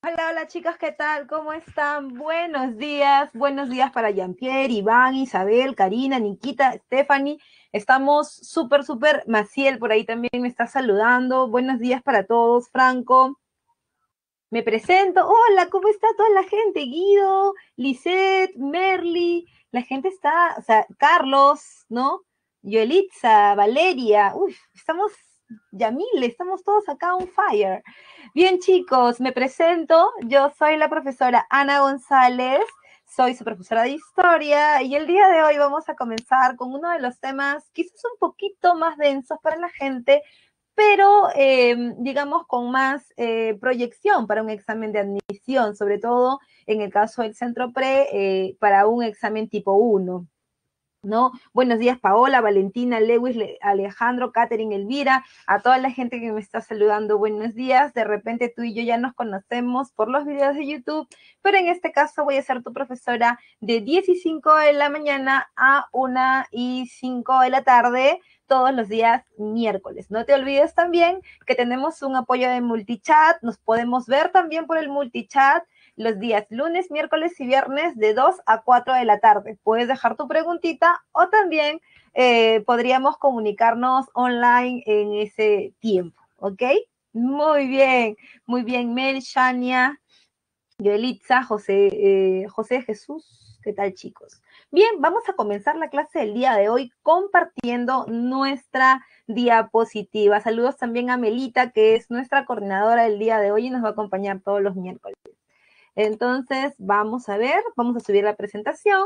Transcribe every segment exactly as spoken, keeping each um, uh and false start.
Hola, hola chicos, ¿qué tal? ¿Cómo están? Buenos días, buenos días para Jean-Pierre, Iván, Isabel, Karina, Nikita, Stephanie. Estamos súper, súper, Maciel por ahí también me está saludando. Buenos días para todos, Franco. Me presento. Hola, ¿cómo está toda la gente? Guido, Lisette, Merly, la gente está, o sea, Carlos, ¿no? Yoelitza, Valeria, uy, estamos, Yamile, estamos todos acá on fire. Bien, chicos, me presento. Yo soy la profesora Ana González, soy su profesora de historia y el día de hoy vamos a comenzar con uno de los temas quizás un poquito más densos para la gente, pero eh, digamos con más eh, proyección para un examen de admisión, sobre todo en el caso del centro pre, eh, para un examen tipo uno. ¿No? Buenos días, Paola, Valentina, Lewis, Le Alejandro, Catherine, Elvira, a toda la gente que me está saludando, buenos días. De repente tú y yo ya nos conocemos por los videos de YouTube, pero en este caso voy a ser tu profesora de diez y cinco de la mañana a una y cinco de la tarde, todos los días miércoles. No te olvides también que tenemos un apoyo de multichat, nos podemos ver también por el multichat los días lunes, miércoles y viernes de dos a cuatro de la tarde. Puedes dejar tu preguntita o también eh, podríamos comunicarnos online en ese tiempo, ¿ok? Muy bien, muy bien, Mel, Shania, Yoelitza, José, eh, José Jesús, ¿qué tal chicos? Bien, vamos a comenzar la clase del día de hoy compartiendo nuestra diapositiva. Saludos también a Melita, que es nuestra coordinadora del día de hoy y nos va a acompañar todos los miércoles. Entonces, vamos a ver, vamos a subir la presentación.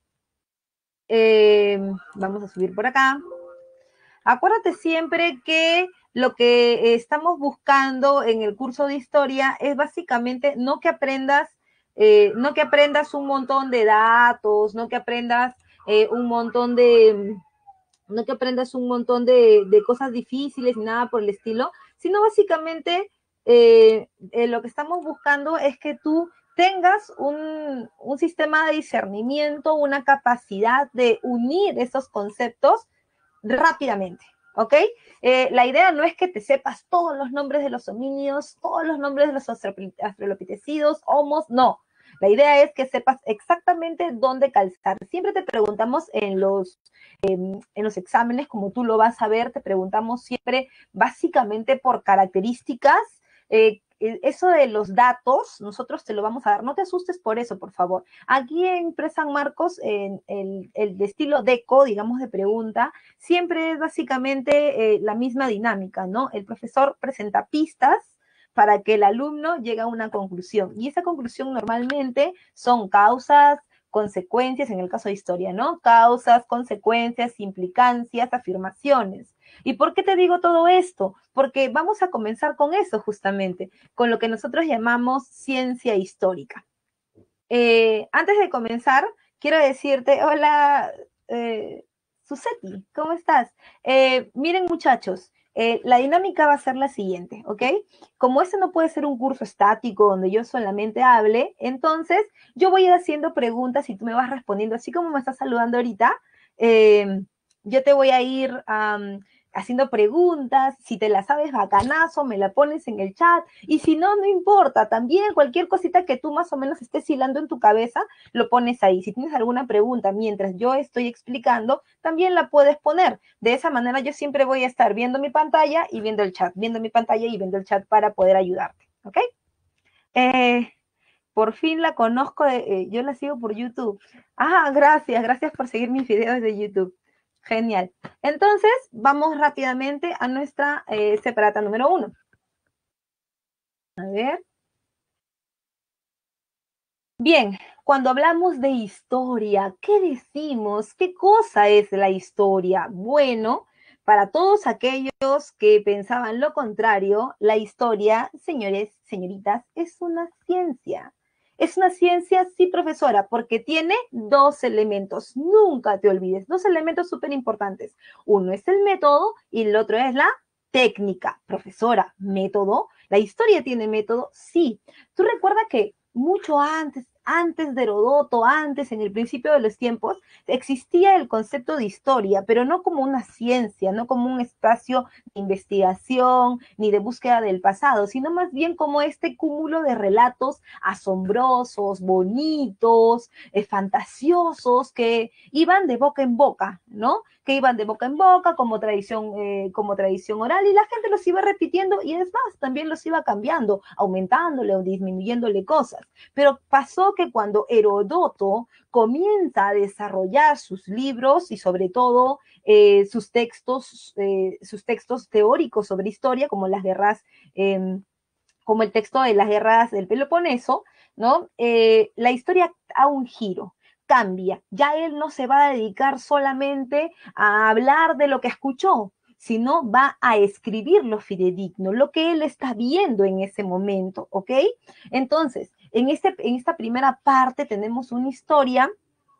Eh, vamos a subir por acá. Acuérdate siempre que lo que estamos buscando en el curso de historia es básicamente no que aprendas, eh, no que aprendas un montón de datos, no que aprendas eh, un montón de, no que aprendas un montón de, de cosas difíciles ni nada por el estilo, sino básicamente eh, eh, lo que estamos buscando es que tú tengas un, un sistema de discernimiento, una capacidad de unir esos conceptos rápidamente, ¿ok? Eh, la idea no es que te sepas todos los nombres de los homínidos, todos los nombres de los australopitecidos, homos, no. La idea es que sepas exactamente dónde calzar. Siempre te preguntamos en los, eh, en los exámenes, como tú lo vas a ver, te preguntamos siempre básicamente por características. Eh, eso de los datos, nosotros te lo vamos a dar. No te asustes por eso, por favor. Aquí en Pre San Marcos, en el, el de estilo DECO, digamos de pregunta, siempre es básicamente eh, la misma dinámica, ¿no? El profesor presenta pistas para que el alumno llegue a una conclusión. Y esa conclusión normalmente son causas, consecuencias, en el caso de historia, ¿no? Causas, consecuencias, implicancias, afirmaciones. ¿Y por qué te digo todo esto? Porque vamos a comenzar con eso justamente, con lo que nosotros llamamos ciencia histórica. Eh, antes de comenzar, quiero decirte, hola, eh, Suseti, ¿cómo estás? Eh, miren muchachos, eh, la dinámica va a ser la siguiente, ¿ok? Como este no puede ser un curso estático donde yo solamente hable, entonces yo voy a ir haciendo preguntas y tú me vas respondiendo, así como me estás saludando ahorita, eh, yo te voy a ir um, haciendo preguntas, si te la sabes bacanazo, me la pones en el chat, y si no, no importa, también cualquier cosita que tú más o menos estés hilando en tu cabeza, lo pones ahí. Si tienes alguna pregunta mientras yo estoy explicando, también la puedes poner. De esa manera yo siempre voy a estar viendo mi pantalla y viendo el chat, viendo mi pantalla y viendo el chat para poder ayudarte, ¿ok? Eh, por fin la conozco, de, eh, yo la sigo por YouTube. Ah, gracias, gracias por seguir mis videos de YouTube. Genial. Entonces, vamos rápidamente a nuestra eh, separata número uno. A ver. Bien, cuando hablamos de historia, ¿qué decimos? ¿Qué cosa es la historia? Bueno, para todos aquellos que pensaban lo contrario, la historia, señores, señoritas, es una ciencia. Es una ciencia, sí, profesora, porque tiene dos elementos. Nunca te olvides, dos elementos súper importantes. Uno es el método y el otro es la técnica. Profesora, método. ¿La historia tiene método? Sí. Tú recuerda que mucho antes, antes de Herodoto, antes, en el principio de los tiempos, existía el concepto de historia, pero no como una ciencia, no como un espacio de investigación ni de búsqueda del pasado, sino más bien como este cúmulo de relatos asombrosos, bonitos, eh, fantasiosos, que iban de boca en boca, ¿no? Que iban de boca en boca como tradición, eh, como tradición oral, y la gente los iba repitiendo, y es más, también los iba cambiando, aumentándole o disminuyéndole cosas. Pero pasó que cuando Herodoto comienza a desarrollar sus libros y sobre todo eh, sus textos, eh, sus textos teóricos sobre historia, como las guerras, eh, como el texto de las guerras del Peloponeso, ¿no? Eh, la historia da un giro, cambia. Ya él no se va a dedicar solamente a hablar de lo que escuchó, sino va a escribir lo fidedigno, lo que él está viendo en ese momento, ¿ok? Entonces, en, este, en esta primera parte tenemos una historia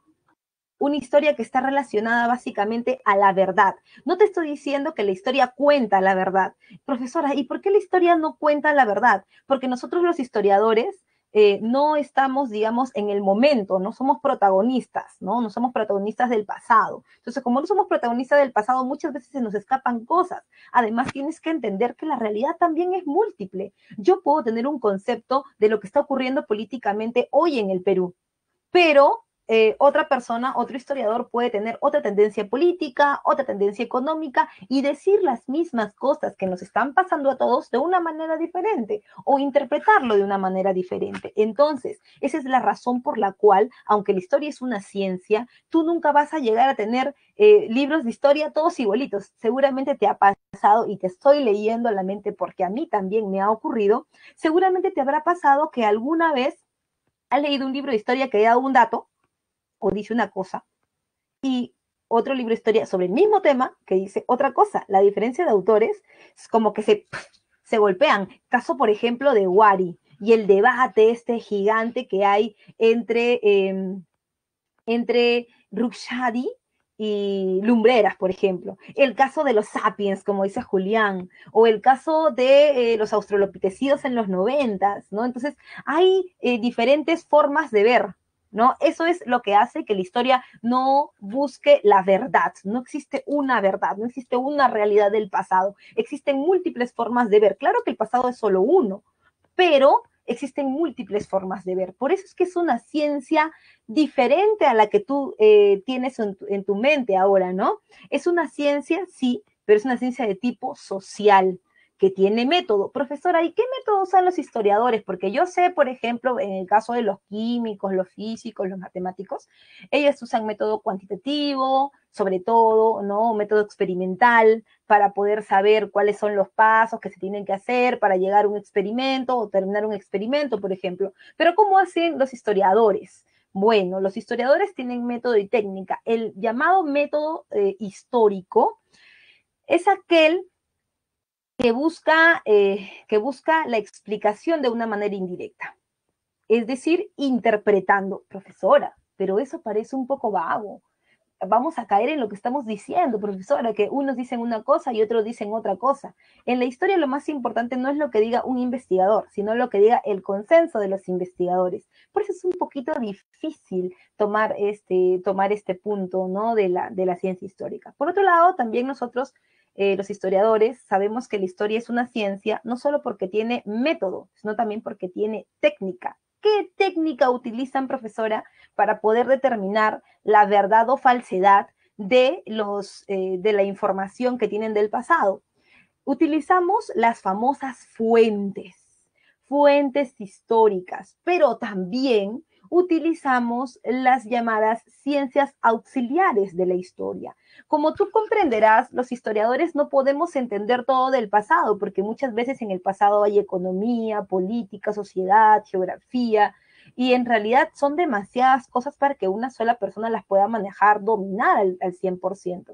una historia que está relacionada básicamente a la verdad. No te estoy diciendo que la historia cuenta la verdad. Profesora, ¿y por qué la historia no cuenta la verdad? Porque nosotros los historiadores eh, no estamos, digamos, en el momento, no somos protagonistas, ¿no? No somos protagonistas del pasado. Entonces, como no somos protagonistas del pasado, muchas veces se nos escapan cosas. Además, tienes que entender que la realidad también es múltiple. Yo puedo tener un concepto de lo que está ocurriendo políticamente hoy en el Perú, pero eh, otra persona, otro historiador puede tener otra tendencia política, otra tendencia económica y decir las mismas cosas que nos están pasando a todos de una manera diferente o interpretarlo de una manera diferente. Entonces, esa es la razón por la cual, aunque la historia es una ciencia, tú nunca vas a llegar a tener eh, libros de historia todos igualitos. Seguramente te ha pasado, y te estoy leyendo a la mente porque a mí también me ha ocurrido, seguramente te habrá pasado que alguna vez has leído un libro de historia que da un dato o dice una cosa, y otro libro de historia sobre el mismo tema que dice otra cosa. La diferencia de autores es como que se, se golpean. Caso, por ejemplo, de Wari y el debate este gigante que hay entre, eh, entre Rushdie y Lumbreras, por ejemplo. El caso de los sapiens, como dice Julián, o el caso de eh, los australopitecidos en los noventas, ¿no? Entonces, hay eh, diferentes formas de ver, ¿no? Eso es lo que hace que la historia no busque la verdad. No existe una verdad, no existe una realidad del pasado. Existen múltiples formas de ver. Claro que el pasado es solo uno, pero existen múltiples formas de ver. Por eso es que es una ciencia diferente a la que tú eh, tienes en tu, en tu mente ahora, ¿no? Es una ciencia, sí, pero es una ciencia de tipo social, que tiene método. Profesora, ¿y qué método usan los historiadores? Porque yo sé, por ejemplo, en el caso de los químicos, los físicos, los matemáticos, ellos usan método cuantitativo, sobre todo, ¿no? Método experimental, para poder saber cuáles son los pasos que se tienen que hacer para llegar a un experimento o terminar un experimento, por ejemplo. Pero ¿cómo hacen los historiadores? Bueno, los historiadores tienen método y técnica. El llamado método eh, histórico es aquel que busca, eh, que busca la explicación de una manera indirecta, es decir, interpretando. Profesora, pero eso parece un poco vago. Vamos a caer en lo que estamos diciendo, profesora, que unos dicen una cosa y otros dicen otra cosa. En la historia lo más importante no es lo que diga un investigador, sino lo que diga el consenso de los investigadores. Por eso es un poquito difícil tomar este, tomar este punto, ¿no? de, la, de la ciencia histórica. Por otro lado, también nosotros, eh, los historiadores, sabemos que la historia es una ciencia no solo porque tiene método, sino también porque tiene técnica. ¿Qué técnica utilizan, profesora, para poder determinar la verdad o falsedad de, los, eh, de la información que tienen del pasado? Utilizamos las famosas fuentes, fuentes históricas, pero también utilizamos las llamadas ciencias auxiliares de la historia. Como tú comprenderás, los historiadores no podemos entender todo del pasado, porque muchas veces en el pasado hay economía, política, sociedad, geografía, y en realidad son demasiadas cosas para que una sola persona las pueda manejar, dominar al, al cien por ciento.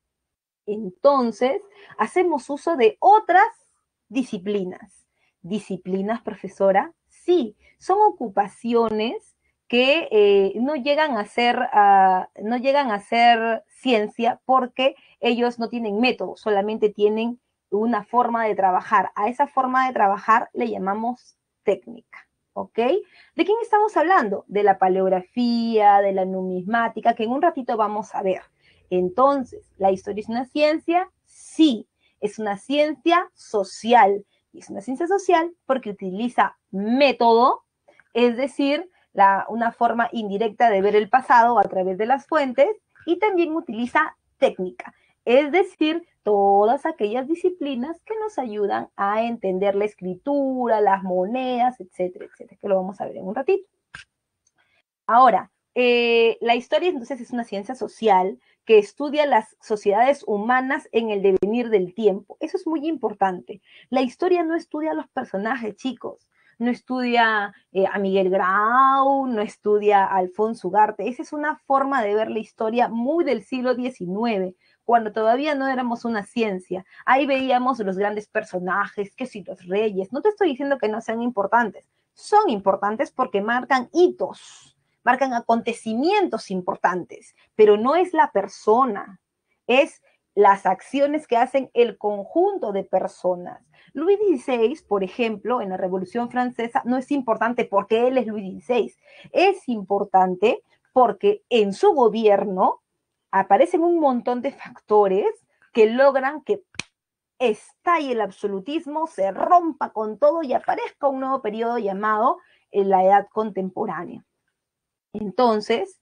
Entonces, hacemos uso de otras disciplinas. ¿Disciplinas, profesora? Sí, son ocupaciones que eh, no llegan a ser, uh, no llegan a ser ciencia porque ellos no tienen método, solamente tienen una forma de trabajar. A esa forma de trabajar le llamamos técnica, ¿ok? ¿De quién estamos hablando? De la paleografía, de la numismática, que en un ratito vamos a ver. Entonces, ¿la historia es una ciencia? Sí, es una ciencia social. Y es una ciencia social porque utiliza método, es decir, la, una forma indirecta de ver el pasado a través de las fuentes, y también utiliza técnica, es decir, todas aquellas disciplinas que nos ayudan a entender la escritura, las monedas, etcétera, etcétera, que lo vamos a ver en un ratito. Ahora, eh, la historia entonces es una ciencia social que estudia las sociedades humanas en el devenir del tiempo. Eso es muy importante. La historia no estudia a los personajes, chicos. No estudia eh, a Miguel Grau, no estudia a Alfonso Ugarte. Esa es una forma de ver la historia muy del siglo diecinueve, cuando todavía no éramos una ciencia. Ahí veíamos los grandes personajes, que si los reyes. No te estoy diciendo que no sean importantes. Son importantes porque marcan hitos, marcan acontecimientos importantes, pero no es la persona, es las acciones que hacen el conjunto de personas. Luis dieciséis, por ejemplo, en la Revolución Francesa, no es importante porque él es Luis dieciséis, es importante porque en su gobierno aparecen un montón de factores que logran que estalle el absolutismo, se rompa con todo y aparezca un nuevo periodo llamado la Edad Contemporánea. Entonces,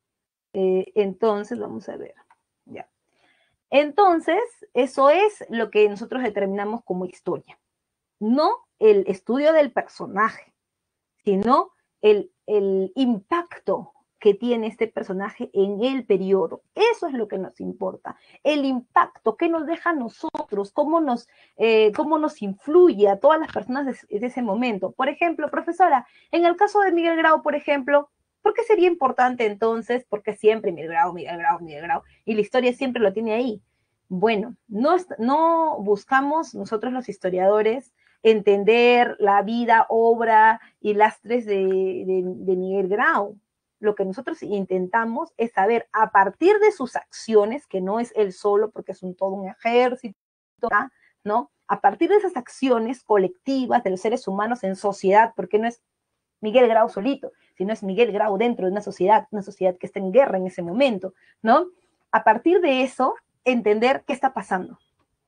eh, entonces, vamos a ver, ya. Entonces, eso es lo que nosotros determinamos como historia. No el estudio del personaje, sino el, el impacto que tiene este personaje en el periodo. Eso es lo que nos importa. El impacto que nos deja a nosotros, cómo nos, eh, cómo nos influye a todas las personas de, de ese momento. Por ejemplo, profesora, en el caso de Miguel Grau, por ejemplo, ¿por qué sería importante entonces? Porque siempre Miguel Grau, Miguel Grau, Miguel Grau, y la historia siempre lo tiene ahí. Bueno, no, no buscamos nosotros los historiadores entender la vida, obra y lastres de, de, de Miguel Grau. Lo que nosotros intentamos es saber a partir de sus acciones, que no es él solo, porque es un, todo un ejército, ¿no? A partir de esas acciones colectivas de los seres humanos en sociedad, porque no es Miguel Grau solito, sino es Miguel Grau dentro de una sociedad, una sociedad que está en guerra en ese momento, ¿no? A partir de eso, entender qué está pasando.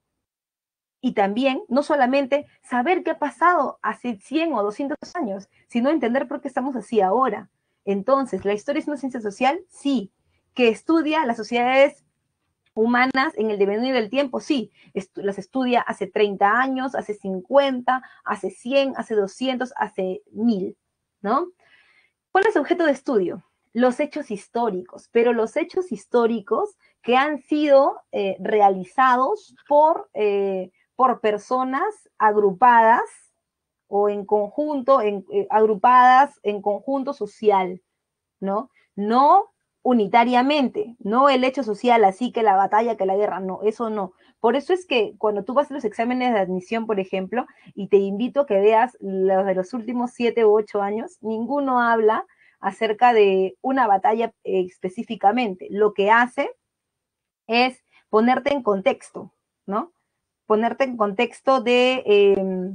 Y también, no solamente saber qué ha pasado hace cien o doscientos años, sino entender por qué estamos así ahora. Entonces, ¿la historia es una ciencia social? Sí. ¿Que estudia las sociedades humanas en el devenir del tiempo? Sí. Estu- las estudia hace treinta años, hace cincuenta, hace cien, hace doscientos, hace mil, ¿no? ¿Cuál es el objeto de estudio? Los hechos históricos, pero los hechos históricos que han sido eh, realizados por, eh, por personas agrupadas o en conjunto, en, eh, agrupadas en conjunto social, ¿no? No unitariamente, no el hecho social, así que la batalla, que la guerra, no, eso no. Por eso es que cuando tú vas a los exámenes de admisión, por ejemplo, y te invito a que veas los de los últimos siete u ocho años, ninguno habla acerca de una batalla eh, específicamente. Lo que hace es ponerte en contexto, ¿no? Ponerte en contexto de, eh,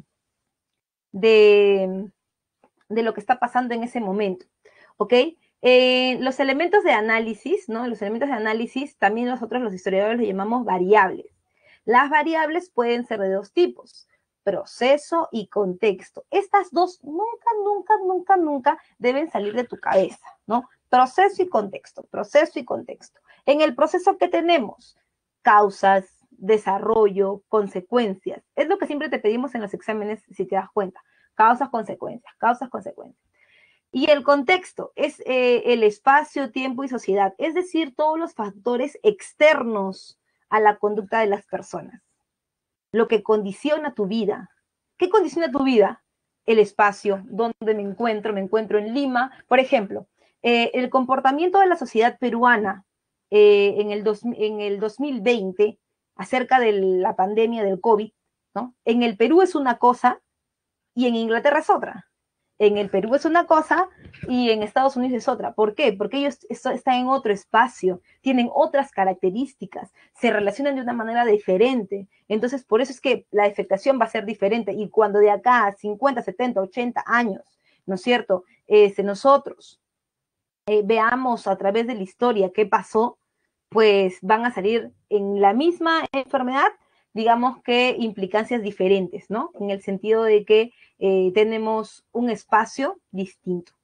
de, de lo que está pasando en ese momento, ¿ok? Eh, los elementos de análisis, ¿no? Los elementos de análisis también nosotros los historiadores los llamamos variables. Las variables pueden ser de dos tipos, proceso y contexto. Estas dos nunca, nunca, nunca, nunca deben salir de tu cabeza, ¿no? Proceso y contexto, proceso y contexto. En el proceso que tenemos, causas, desarrollo, consecuencias. Es lo que siempre te pedimos en los exámenes, si te das cuenta. Causas, consecuencias, causas, consecuencias. Y el contexto es eh, el espacio, tiempo y sociedad, es decir, todos los factores externos a la conducta de las personas. Lo que condiciona tu vida. ¿Qué condiciona tu vida? El espacio, donde me encuentro, me encuentro en Lima. Por ejemplo, eh, el comportamiento de la sociedad peruana eh, en, el dos, en el dos mil veinte acerca de la pandemia del COVID, ¿no? En el Perú es una cosa y en Inglaterra es otra. En el Perú es una cosa y en Estados Unidos es otra. ¿Por qué? Porque ellos están en otro espacio, tienen otras características, se relacionan de una manera diferente. Entonces, por eso es que la afectación va a ser diferente. Y cuando de acá a cincuenta, setenta, ochenta años ¿no es cierto? Este, nosotros eh, veamos a través de la historia qué pasó, pues van a salir en la misma enfermedad, digamos que implicancias diferentes, ¿no? En el sentido de que eh, tenemos un espacio distinto.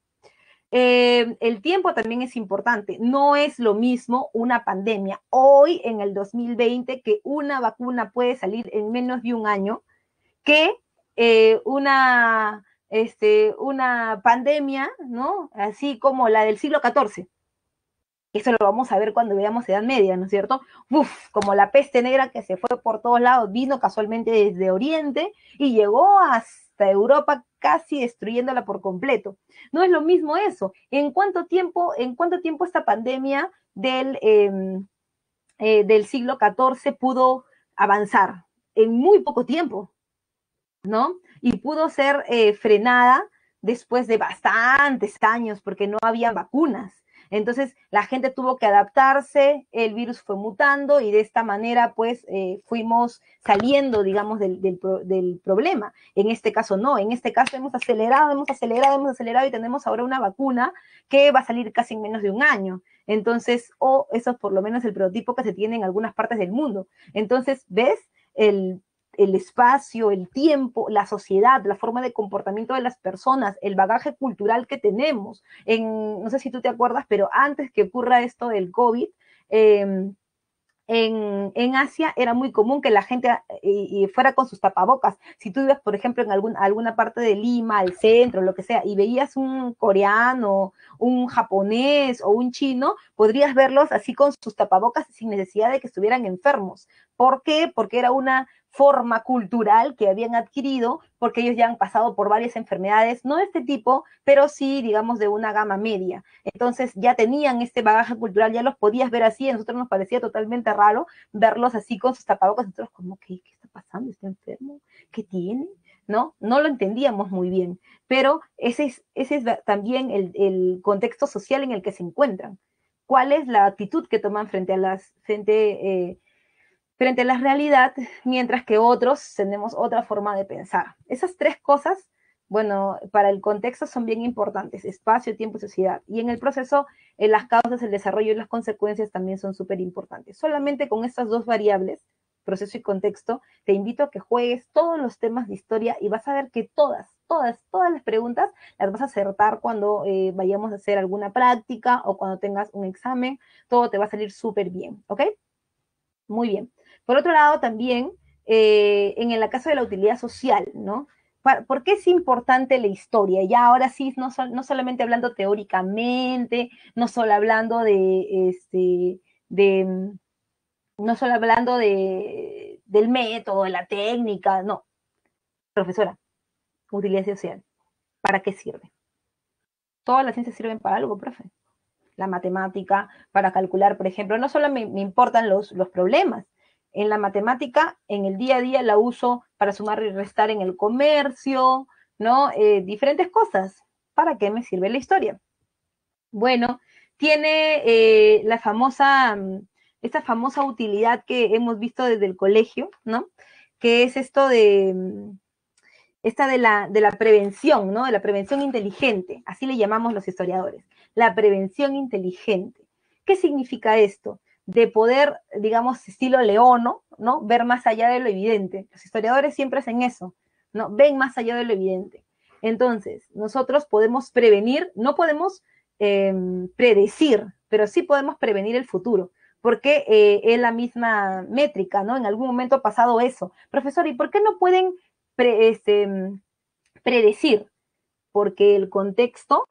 Eh, el tiempo también es importante. No es lo mismo una pandemia hoy en el dos mil veinte, que una vacuna puede salir en menos de un año, que eh, una, este, una pandemia, ¿no? Así como la del siglo catorce. Eso lo vamos a ver cuando veamos Edad Media, ¿no es cierto? Uf, como la peste negra que se fue por todos lados, vino casualmente desde Oriente y llegó hasta Europa casi destruyéndola por completo. No es lo mismo eso. ¿En cuánto tiempo, en cuánto tiempo esta pandemia del, eh, eh, del siglo catorce pudo avanzar? En muy poco tiempo, ¿no? Y pudo ser eh, frenada después de bastantes años porque no había vacunas. Entonces la gente tuvo que adaptarse, el virus fue mutando y de esta manera pues eh, fuimos saliendo, digamos, del, del, del, problema. En este caso no, en este caso hemos acelerado, hemos acelerado, hemos acelerado y tenemos ahora una vacuna que va a salir casi en menos de un año. Entonces, o eso es por lo menos el prototipo que se tiene en algunas partes del mundo. Entonces, ¿ves? El el espacio, el tiempo, la sociedad, la forma de comportamiento de las personas, el bagaje cultural que tenemos. En, no sé si tú te acuerdas, pero antes que ocurra esto del COVID, eh, en, en, Asia era muy común que la gente y, y fuera con sus tapabocas. Si tú ibas, por ejemplo, en algún, alguna parte de Lima, al centro, lo que sea, y veías un coreano, un japonés o un chino, podrías verlos así con sus tapabocas sin necesidad de que estuvieran enfermos. ¿Por qué? Porque era una forma cultural que habían adquirido, porque ellos ya han pasado por varias enfermedades, no de este tipo, pero sí, digamos, de una gama media. Entonces ya tenían este bagaje cultural, ya los podías ver así, a nosotros nos parecía totalmente raro verlos así con sus tapabocas, nosotros como, ¿qué, qué está pasando? ¿Está enfermo? ¿Qué tiene? ¿No? No lo entendíamos muy bien, pero ese es, ese es también el, el contexto social en el que se encuentran. ¿Cuál es la actitud que toman frente a las, frente, eh, frente a la realidad, mientras que otros tenemos otra forma de pensar? Esas tres cosas, bueno, para el contexto son bien importantes: espacio, tiempo y sociedad. Y en el proceso, en las causas, el desarrollo y las consecuencias también son súper importantes. Solamente con estas dos variables, proceso y contexto, te invito a que juegues todos los temas de historia y vas a ver que todas, todas, todas las preguntas las vas a acertar cuando eh, vayamos a hacer alguna práctica o cuando tengas un examen. Todo te va a salir súper bien, ¿ok? Muy bien. Por otro lado, también, eh, en el caso de la utilidad social, ¿no? ¿Por qué es importante la historia? Ya ahora sí, no, so, no solamente hablando teóricamente, no solo hablando de, este, de, no solo hablando de, del método, de la técnica, no. Profesora, utilidad social, ¿para qué sirve? Todas las ciencias sirven para algo, profe. La matemática, para calcular, por ejemplo, no solo me, me importan los, los problemas. En la matemática, en el día a día la uso para sumar y restar en el comercio, ¿no? Eh, diferentes cosas. ¿Para qué me sirve la historia? Bueno, tiene eh, la famosa, esta famosa utilidad que hemos visto desde el colegio, ¿no? Que es esto de, esta de la, de la prevención, ¿no? De la prevención inteligente, así le llamamos los historiadores, la prevención inteligente. ¿Qué significa esto? De poder, digamos, estilo leono, ¿no? Ver más allá de lo evidente. Los historiadores siempre hacen eso, ¿no? Ven más allá de lo evidente. Entonces, nosotros podemos prevenir, no podemos eh, predecir, pero sí podemos prevenir el futuro, porque eh, es la misma métrica, ¿no? En algún momento ha pasado eso. Profesor, ¿y por qué no pueden pre, este, predecir? Porque el contexto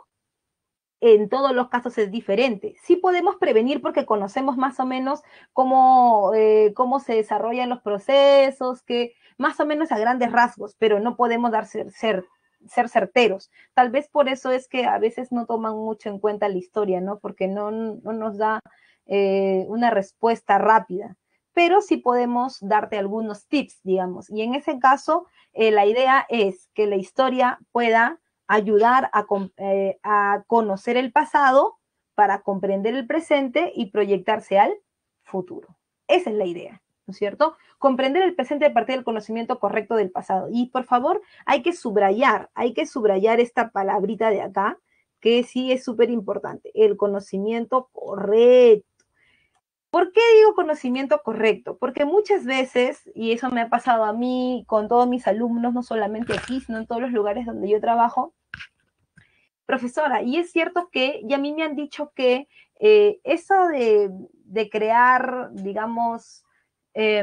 en todos los casos es diferente. Sí podemos prevenir porque conocemos más o menos cómo, eh, cómo se desarrollan los procesos, que más o menos a grandes rasgos, pero no podemos dar ser, ser, ser certeros. Tal vez por eso es que a veces no toman mucho en cuenta la historia, ¿no? Porque no, no nos da eh, una respuesta rápida. Pero sí podemos darte algunos tips, digamos. Y en ese caso, eh, la idea es que la historia pueda ayudar a, eh, a conocer el pasado para comprender el presente y proyectarse al futuro. Esa es la idea. ¿no es cierto? Comprender el presente a partir del conocimiento correcto del pasado. Y por favor, hay que subrayar, hay que subrayar esta palabrita de acá, que sí es súper importante, el conocimiento correcto. ¿Por qué digo conocimiento correcto? Porque muchas veces, y eso me ha pasado a mí con todos mis alumnos, no solamente aquí, sino en todos los lugares donde yo trabajo, profesora, y es cierto que, y a mí me han dicho que eh, eso de, de, crear, digamos, eh,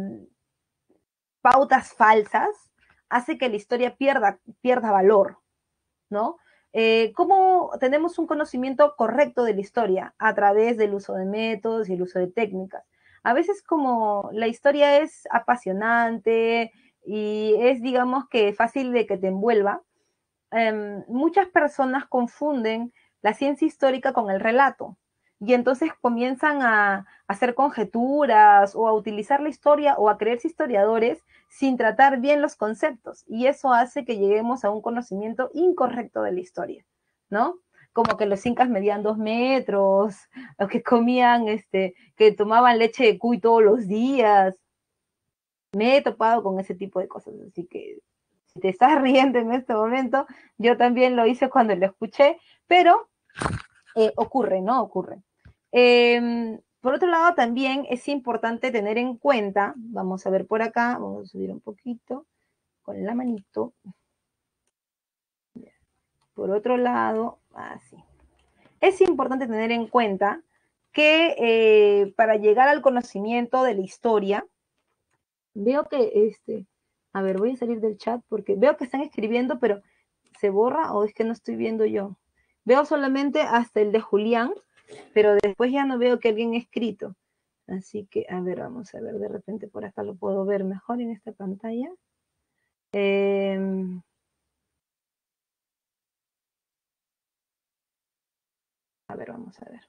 pautas falsas, hace que la historia pierda, pierda valor, ¿no? Eh, ¿Cómo tenemos un conocimiento correcto de la historia? A través del uso de métodos y el uso de técnicas. A veces como la historia es apasionante y es, digamos, que fácil de que te envuelva, eh, muchas personas confunden la ciencia histórica con el relato y entonces comienzan a, a hacer conjeturas o a utilizar la historia o a creerse historiadores sin tratar bien los conceptos y eso hace que lleguemos a un conocimiento incorrecto de la historia, ¿no? Como que los incas medían dos metros, o que comían, este, que tomaban leche de cuy todos los días. Me he topado con ese tipo de cosas, así que si te estás riendo en este momento, yo también lo hice cuando lo escuché, pero eh, ocurre, ¿no? Ocurre. Eh, por otro lado, también es importante tener en cuenta, vamos a ver por acá, vamos a subir un poquito con la manito. Por otro lado, así. Es importante tener en cuenta que eh, para llegar al conocimiento de la historia, veo que este, a ver, voy a salir del chat porque veo que están escribiendo, pero ¿se borra o es que no estoy viendo yo? Veo solamente hasta el de Julián, pero después ya no veo que alguien ha escrito. Así que, a ver, vamos a ver, de repente por acá lo puedo ver mejor en esta pantalla. Eh, a ver, vamos a ver.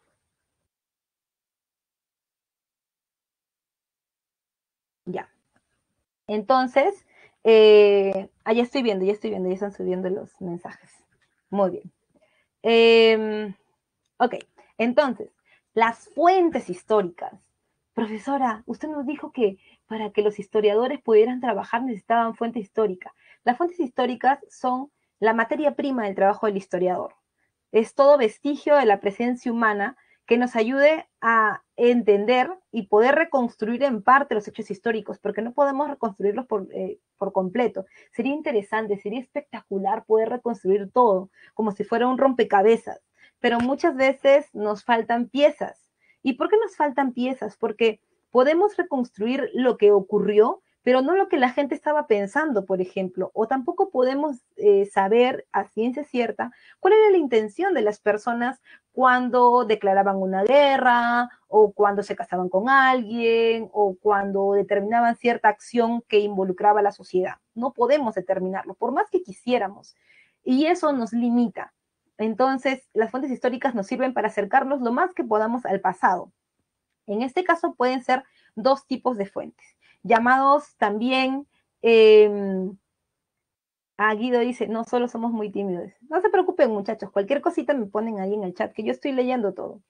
Ya. Entonces, eh, ah, ya estoy viendo, ya estoy viendo, ya están subiendo los mensajes. Muy bien. Eh, ok, entonces, las fuentes históricas. Profesora, usted nos dijo que para que los historiadores pudieran trabajar necesitaban fuente histórica. Las fuentes históricas son la materia prima del trabajo del historiador. Es todo vestigio de la presencia humana que nos ayude a entender y poder reconstruir en parte los hechos históricos, porque no podemos reconstruirlos por, eh, por completo. Sería interesante, sería espectacular poder reconstruir todo, como si fuera un rompecabezas, pero muchas veces nos faltan piezas. ¿Y por qué nos faltan piezas? Porque podemos reconstruir lo que ocurrió, pero no lo que la gente estaba pensando, por ejemplo, o tampoco podemos eh, saber a ciencia cierta cuál era la intención de las personas cuando declaraban una guerra, o cuando se casaban con alguien, o cuando determinaban cierta acción que involucraba a la sociedad. No podemos determinarlo, por más que quisiéramos. Y eso nos limita. Entonces, las fuentes históricas nos sirven para acercarnos lo más que podamos al pasado. En este caso pueden ser dos tipos de fuentes, llamados también, eh, ah, Guido dice, no, solo somos muy tímidos. No se preocupen, muchachos, cualquier cosita me ponen ahí en el chat, que yo estoy leyendo todo.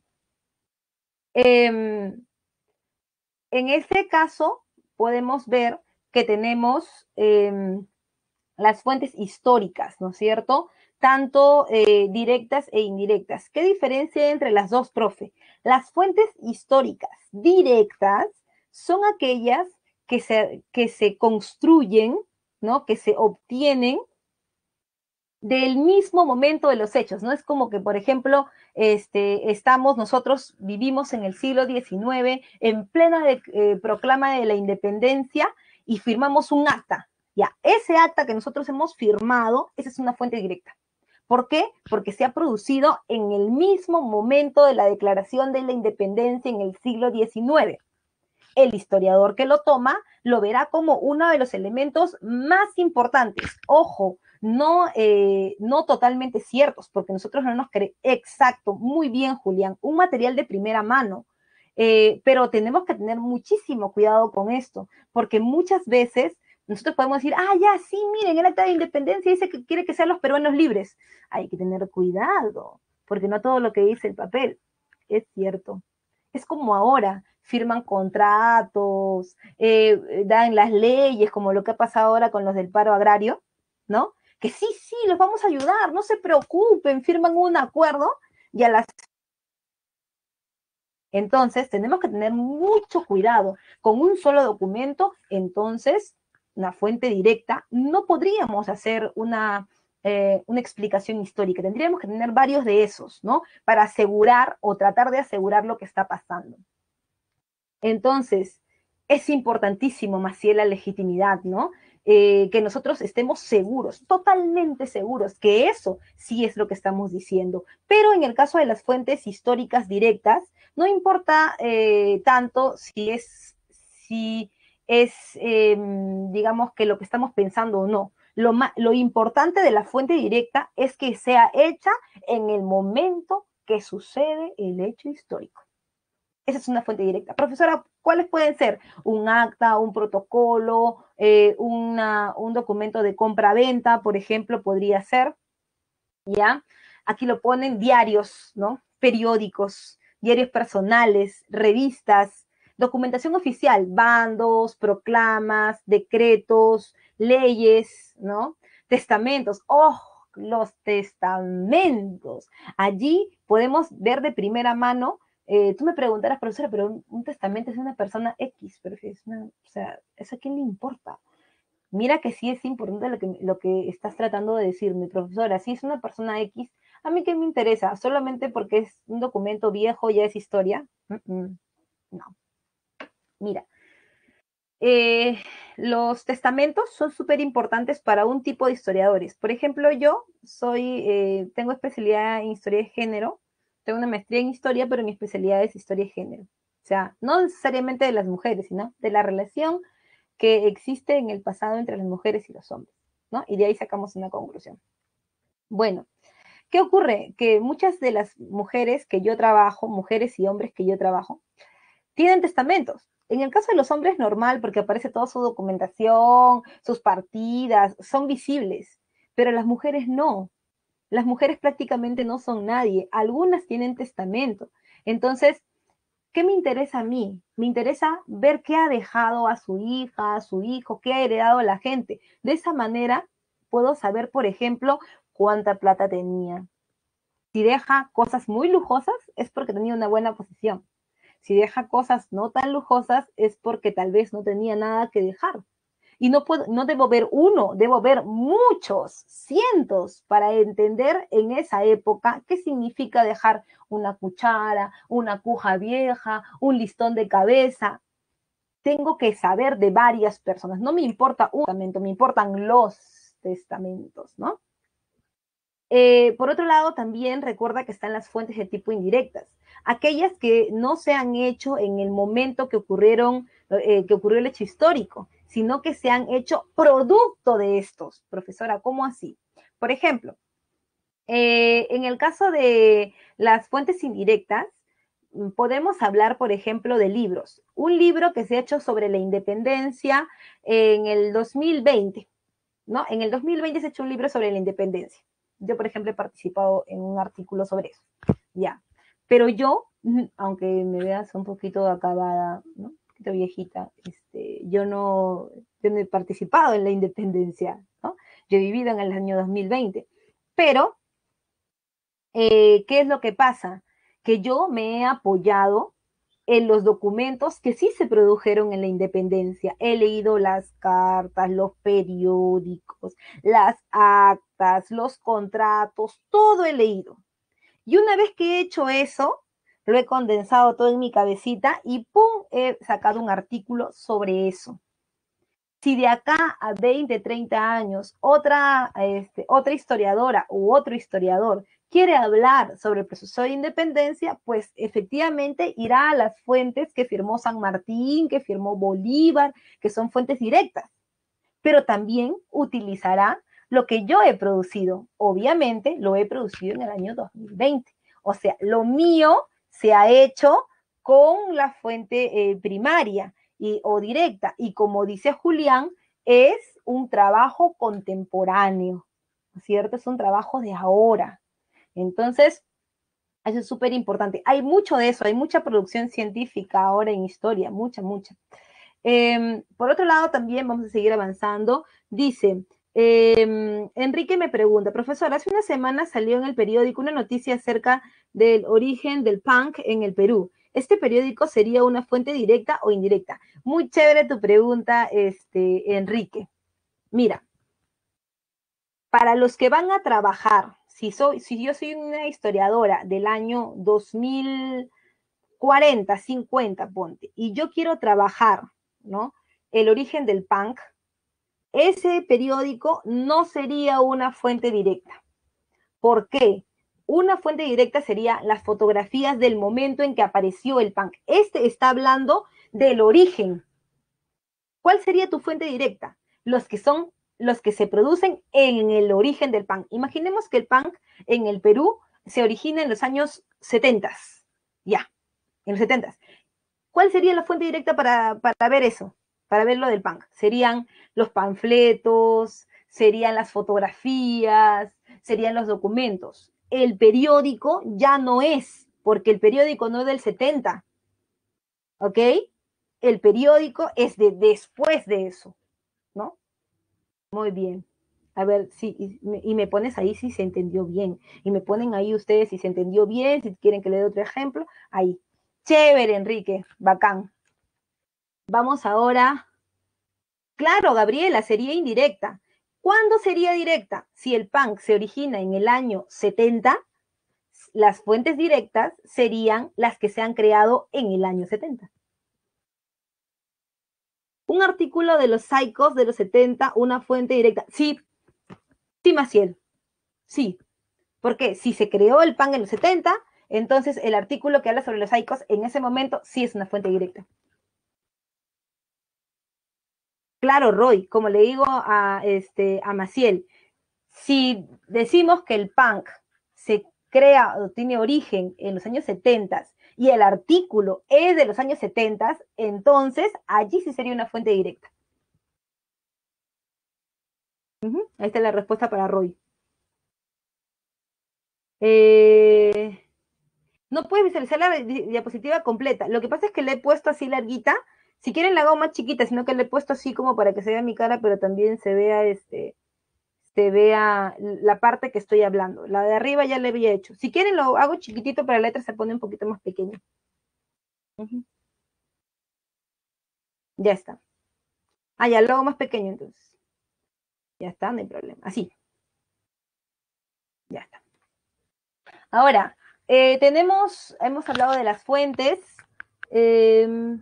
Eh, en este caso, podemos ver que tenemos eh, las fuentes históricas, ¿no es cierto? Tanto eh, directas e indirectas. ¿Qué diferencia hay entre las dos, profe? Las fuentes históricas directas son aquellas que se, que se construyen, ¿no? Que se obtienen del mismo momento de los hechos, ¿no? Es como que, por ejemplo, este, estamos, nosotros vivimos en el siglo diecinueve, en plena de, eh, proclama de la independencia, y firmamos un acta. Ya, ese acta que nosotros hemos firmado, esa es una fuente directa. ¿Por qué? Porque se ha producido en el mismo momento de la declaración de la independencia en el siglo diecinueve. El historiador que lo toma lo verá como uno de los elementos más importantes. Ojo, no, eh, no totalmente ciertos, porque nosotros no nos creemos. Exacto, muy bien, Julián, un material de primera mano. Eh, pero tenemos que tener muchísimo cuidado con esto, porque muchas veces nosotros podemos decir, ah, ya, sí, miren, el acta de independencia dice que quiere que sean los peruanos libres. Hay que tener cuidado, porque no todo lo que dice el papel es cierto. Es como ahora, firman contratos, eh, dan las leyes, como lo que ha pasado ahora con los del paro agrario, ¿no? Que sí, sí, los vamos a ayudar, no se preocupen, firman un acuerdo y a las... Entonces, tenemos que tener mucho cuidado con un solo documento. Entonces, una fuente directa, no podríamos hacer una, eh, una explicación histórica. Tendríamos que tener varios de esos, ¿no? Para asegurar o tratar de asegurar lo que está pasando. Entonces, es importantísimo, Maciel, la legitimidad, ¿no? Eh, que nosotros estemos seguros, totalmente seguros, que eso sí es lo que estamos diciendo. Pero en el caso de las fuentes históricas directas, no importa eh, tanto si es, si es eh, digamos, que lo que estamos pensando o no. Lo, lo importante de la fuente directa es que sea hecha en el momento que sucede el hecho histórico. Esa es una fuente directa. Profesora, ¿cuáles pueden ser? Un acta, un protocolo, eh, una, un documento de compra-venta, por ejemplo, podría ser, ¿ya? Aquí lo ponen diarios, ¿no? Periódicos, diarios personales, revistas, documentación oficial, bandos, proclamas, decretos, leyes, ¿no? Testamentos. ¡Oh! Los testamentos. Allí podemos ver de primera mano. Eh, tú me preguntarás, profesora, pero un, un testamento es una persona X, pero es una, o sea, ¿eso a quién le importa? Mira que sí es importante lo que, lo que estás tratando de decirme, profesora. Si es una persona X, ¿a mí qué me interesa? ¿Solamente porque es un documento viejo, ya es historia? Mm -mm. No. Mira, eh, los testamentos son súper importantes para un tipo de historiadores. Por ejemplo, yo soy, eh, tengo especialidad en historia de género, tengo una maestría en historia, pero mi especialidad es historia de género. O sea, no necesariamente de las mujeres, sino de la relación que existe en el pasado entre las mujeres y los hombres, ¿no? Y de ahí sacamos una conclusión. Bueno, ¿qué ocurre? Que muchas de las mujeres que yo trabajo, mujeres y hombres que yo trabajo, tienen testamentos. En el caso de los hombres, normal, porque aparece toda su documentación, sus partidas, son visibles, pero las mujeres no. Las mujeres prácticamente no son nadie. Algunas tienen testamento. Entonces, ¿qué me interesa a mí? Me interesa ver qué ha dejado a su hija, a su hijo, qué ha heredado a la gente. De esa manera puedo saber, por ejemplo, cuánta plata tenía. Si deja cosas muy lujosas, es porque tenía una buena posición. Si deja cosas no tan lujosas, es porque tal vez no tenía nada que dejar. Y no, puedo, no debo ver uno, debo ver muchos, cientos, para entender en esa época qué significa dejar una cuchara, una cuja vieja, un listón de cabeza. Tengo que saber de varias personas. No me importa un testamento, me importan los testamentos, ¿no? Eh, por otro lado, también recuerda que están las fuentes de tipo indirectas, aquellas que no se han hecho en el momento que ocurrieron, eh, que ocurrió el hecho histórico, sino que se han hecho producto de estos. Profesora, ¿cómo así? Por ejemplo, eh, en el caso de las fuentes indirectas, podemos hablar, por ejemplo, de libros. Un libro que se ha hecho sobre la independencia en el dos mil veinte, ¿no? En el dos mil veinte se ha hecho un libro sobre la independencia. Yo, por ejemplo, he participado en un artículo sobre eso, ya. Pero yo, aunque me veas un poquito acabada, ¿no? Un poquito viejita, este, yo, no, yo no he participado en la independencia, ¿no? Yo he vivido en el año dos mil veinte. Pero, eh, ¿qué es lo que pasa? Que yo me he apoyado en los documentos que sí se produjeron en la independencia. He leído las cartas, los periódicos, las actas, los contratos, todo he leído. Y una vez que he hecho eso, lo he condensado todo en mi cabecita y ¡pum! He sacado un artículo sobre eso. Si de acá a veinte, treinta años otra, este, otra historiadora u otro historiador quiere hablar sobre el proceso de independencia, pues efectivamente irá a las fuentes que firmó San Martín, que firmó Bolívar, que son fuentes directas, pero también utilizará lo que yo he producido. Obviamente lo he producido en el año dos mil veinte. O sea, lo mío se ha hecho con la fuente eh, primaria y, o directa. Y como dice Julián, es un trabajo contemporáneo, ¿cierto? Es un trabajo de ahora. Entonces, Eso es súper importante. Hay mucho de eso, hay mucha producción científica ahora en historia, mucha, mucha. Eh, por otro lado, también vamos a seguir avanzando. Dice, eh, Enrique me pregunta, profesor, hace una semana salió en el periódico una noticia acerca del origen del punk en el Perú. ¿Este periódico sería una fuente directa o indirecta? Muy chévere tu pregunta, este, Enrique. Mira, para los que van a trabajar, si, soy, si yo soy una historiadora del año dos mil cuarenta, cincuenta, ponte, y yo quiero trabajar, ¿no? El origen del punk, ese periódico no sería una fuente directa. ¿Por qué? Una fuente directa sería las fotografías del momento en que apareció el punk. Este está hablando del origen. ¿Cuál sería tu fuente directa? Los que son los que se producen en el origen del punk. Imaginemos que el punk en el Perú se origina en los años setenta. Ya, en los setenta. ¿Cuál sería la fuente directa para, para ver eso? Para ver lo del punk. Serían los panfletos, serían las fotografías, serían los documentos. El periódico ya no es, porque el periódico no es del setenta, ¿ok? El periódico es de después de eso, ¿no? Muy bien. A ver, sí, y me, y me pones ahí si se entendió bien. Y me ponen ahí ustedes si se entendió bien, si quieren que le dé otro ejemplo. Ahí. Chévere, Enrique. Bacán. Vamos ahora. Claro, Gabriela, sería indirecta. ¿Cuándo sería directa? Si el punk se origina en el año setenta, las fuentes directas serían las que se han creado en el año setenta. Un artículo de los Psychos de los setenta, una fuente directa. Sí, sí, Maciel. Sí. Porque si se creó el punk en los setenta, entonces el artículo que habla sobre los Psychos en ese momento sí es una fuente directa. Claro, Roy, como le digo a, este, a Maciel, si decimos que el punk se crea o tiene origen en los años setenta y el artículo es de los años setenta, entonces allí sí sería una fuente directa. Uh-huh. Ahí está la respuesta para Roy. Eh, no puedes visualizar la di diapositiva completa. Lo que pasa es que le he puesto así larguita. Si quieren la hago más chiquita, sino que le he puesto así como para que se vea mi cara, pero también se vea este, se vea la parte que estoy hablando. La de arriba ya le había hecho. Si quieren lo hago chiquitito, pero la letra se pone un poquito más pequeña. Uh-huh. Ya está. Ah, ya lo hago más pequeño entonces. Ya está, no hay problema. Así. Ya está. Ahora, eh, tenemos, hemos hablado de las fuentes. Eh,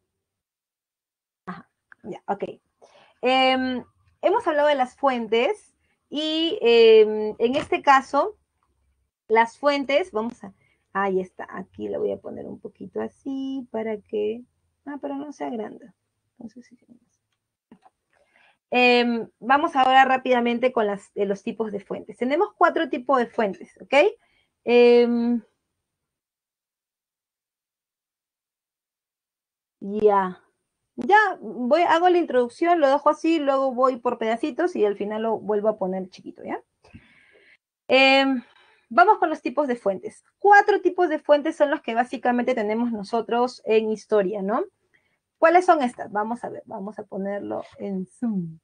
ajá, ya, ok. Eh, hemos hablado de las fuentes y eh, en este caso, las fuentes, vamos a, ahí está, aquí le voy a poner un poquito así para que, ah, pero no sea grande. Entonces, sí, eh, vamos ahora rápidamente con las, eh, los tipos de fuentes. Tenemos cuatro tipos de fuentes, ¿ok? Eh, ya. Ya, voy, hago la introducción, lo dejo así, luego voy por pedacitos y al final lo vuelvo a poner chiquito, ¿ya? Eh, vamos con los tipos de fuentes. Cuatro tipos de fuentes son los que básicamente tenemos nosotros en historia, ¿no? ¿Cuáles son estas? Vamos a ver, vamos a ponerlo en Zoom.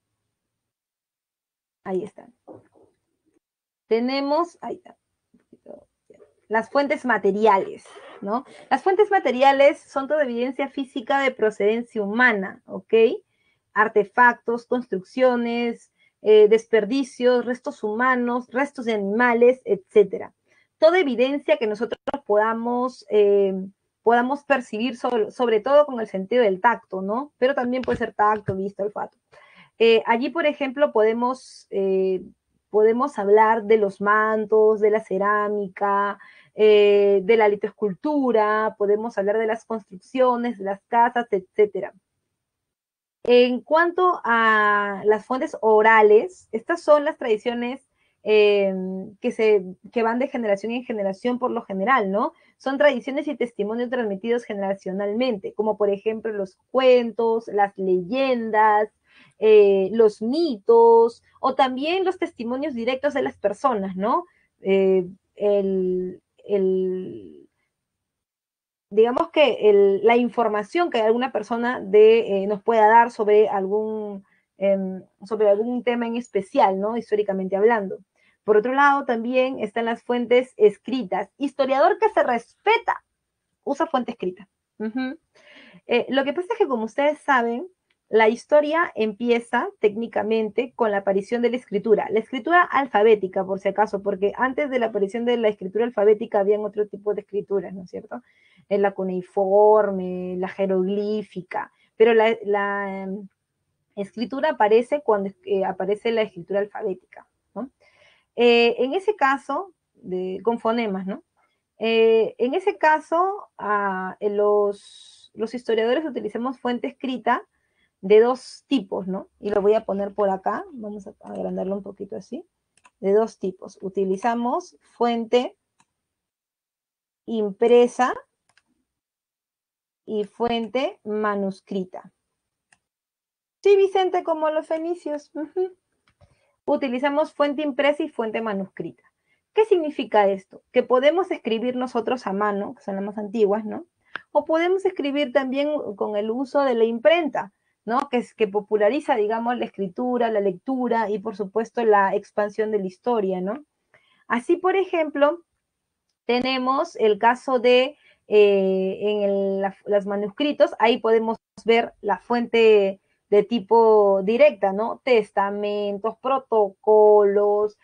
Ahí están. Tenemos, ahí está, las fuentes materiales, ¿no? Las fuentes materiales son toda evidencia física de procedencia humana, ¿ok? Artefactos, construcciones, eh, desperdicios, restos humanos, restos de animales, etcétera. Toda evidencia que nosotros podamos, eh, podamos percibir, sobre, sobre todo con el sentido del tacto, ¿no? Pero también puede ser tacto, vista, olfato. Eh, allí, por ejemplo, podemos, eh, podemos hablar de los mantos, de la cerámica, eh, de la litoescultura, podemos hablar de las construcciones, de las casas, etcétera. En cuanto a las fuentes orales, estas son las tradiciones eh, que, se, que van de generación en generación por lo general, ¿no? Son tradiciones y testimonios transmitidos generacionalmente, como por ejemplo los cuentos, las leyendas, eh, los mitos, o también los testimonios directos de las personas, ¿no? Eh, el, el digamos que el, la información que alguna persona de, eh, nos pueda dar sobre algún, eh, sobre algún tema en especial, ¿no? Históricamente hablando. Por otro lado, también están las fuentes escritas. Historiador que se respeta, usa fuente escrita. Uh-huh. Eh, lo que pasa es que, como ustedes saben, la historia empieza técnicamente con la aparición de la escritura. La escritura alfabética, por si acaso, porque antes de la aparición de la escritura alfabética habían otro tipo de escrituras, ¿no es cierto? La cuneiforme, la jeroglífica, pero la, la um, escritura aparece cuando eh, aparece la escritura alfabética, ¿no? Eh, en ese caso, de, con fonemas, ¿no? Eh, en ese caso, uh, los, los historiadores utilizamos fuente escrita de dos tipos, ¿no? Y lo voy a poner por acá, vamos a agrandarlo un poquito así, de dos tipos. Utilizamos fuente impresa y fuente manuscrita. Sí, Vicente, como los fenicios. Uh-huh. Utilizamos fuente impresa y fuente manuscrita. ¿Qué significa esto? Que podemos escribir nosotros a mano, que son las más antiguas, ¿no? O podemos escribir también con el uso de la imprenta, ¿no? Que, es, que populariza, digamos, la escritura, la lectura y, por supuesto, la expansión de la historia, ¿no? Así, por ejemplo, tenemos el caso de, eh, en el, la, los manuscritos, ahí podemos ver la fuente de tipo directa, ¿no? Testamentos, protocolos,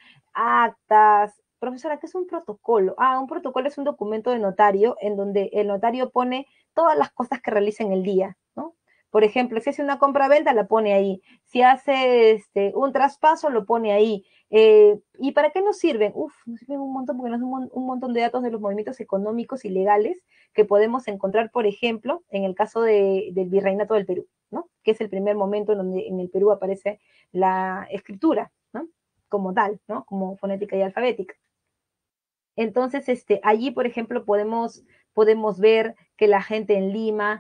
actas. Profesora, ¿qué es un protocolo? Ah, un protocolo es un documento de notario en donde el notario pone todas las cosas que realiza en el día, ¿no? Por ejemplo, si hace una compra-venta, la pone ahí. Si hace este, un traspaso, lo pone ahí. Eh, ¿Y para qué nos sirven? Uf, nos sirven un montón porque nos dan un, un montón de datos de los movimientos económicos y legales que podemos encontrar, por ejemplo, en el caso de, del Virreinato del Perú, ¿no? Que es el primer momento en donde en el Perú aparece la escritura, ¿no? Como tal, ¿no? Como fonética y alfabética. Entonces, este, allí, por ejemplo, podemos, podemos ver que la gente en Lima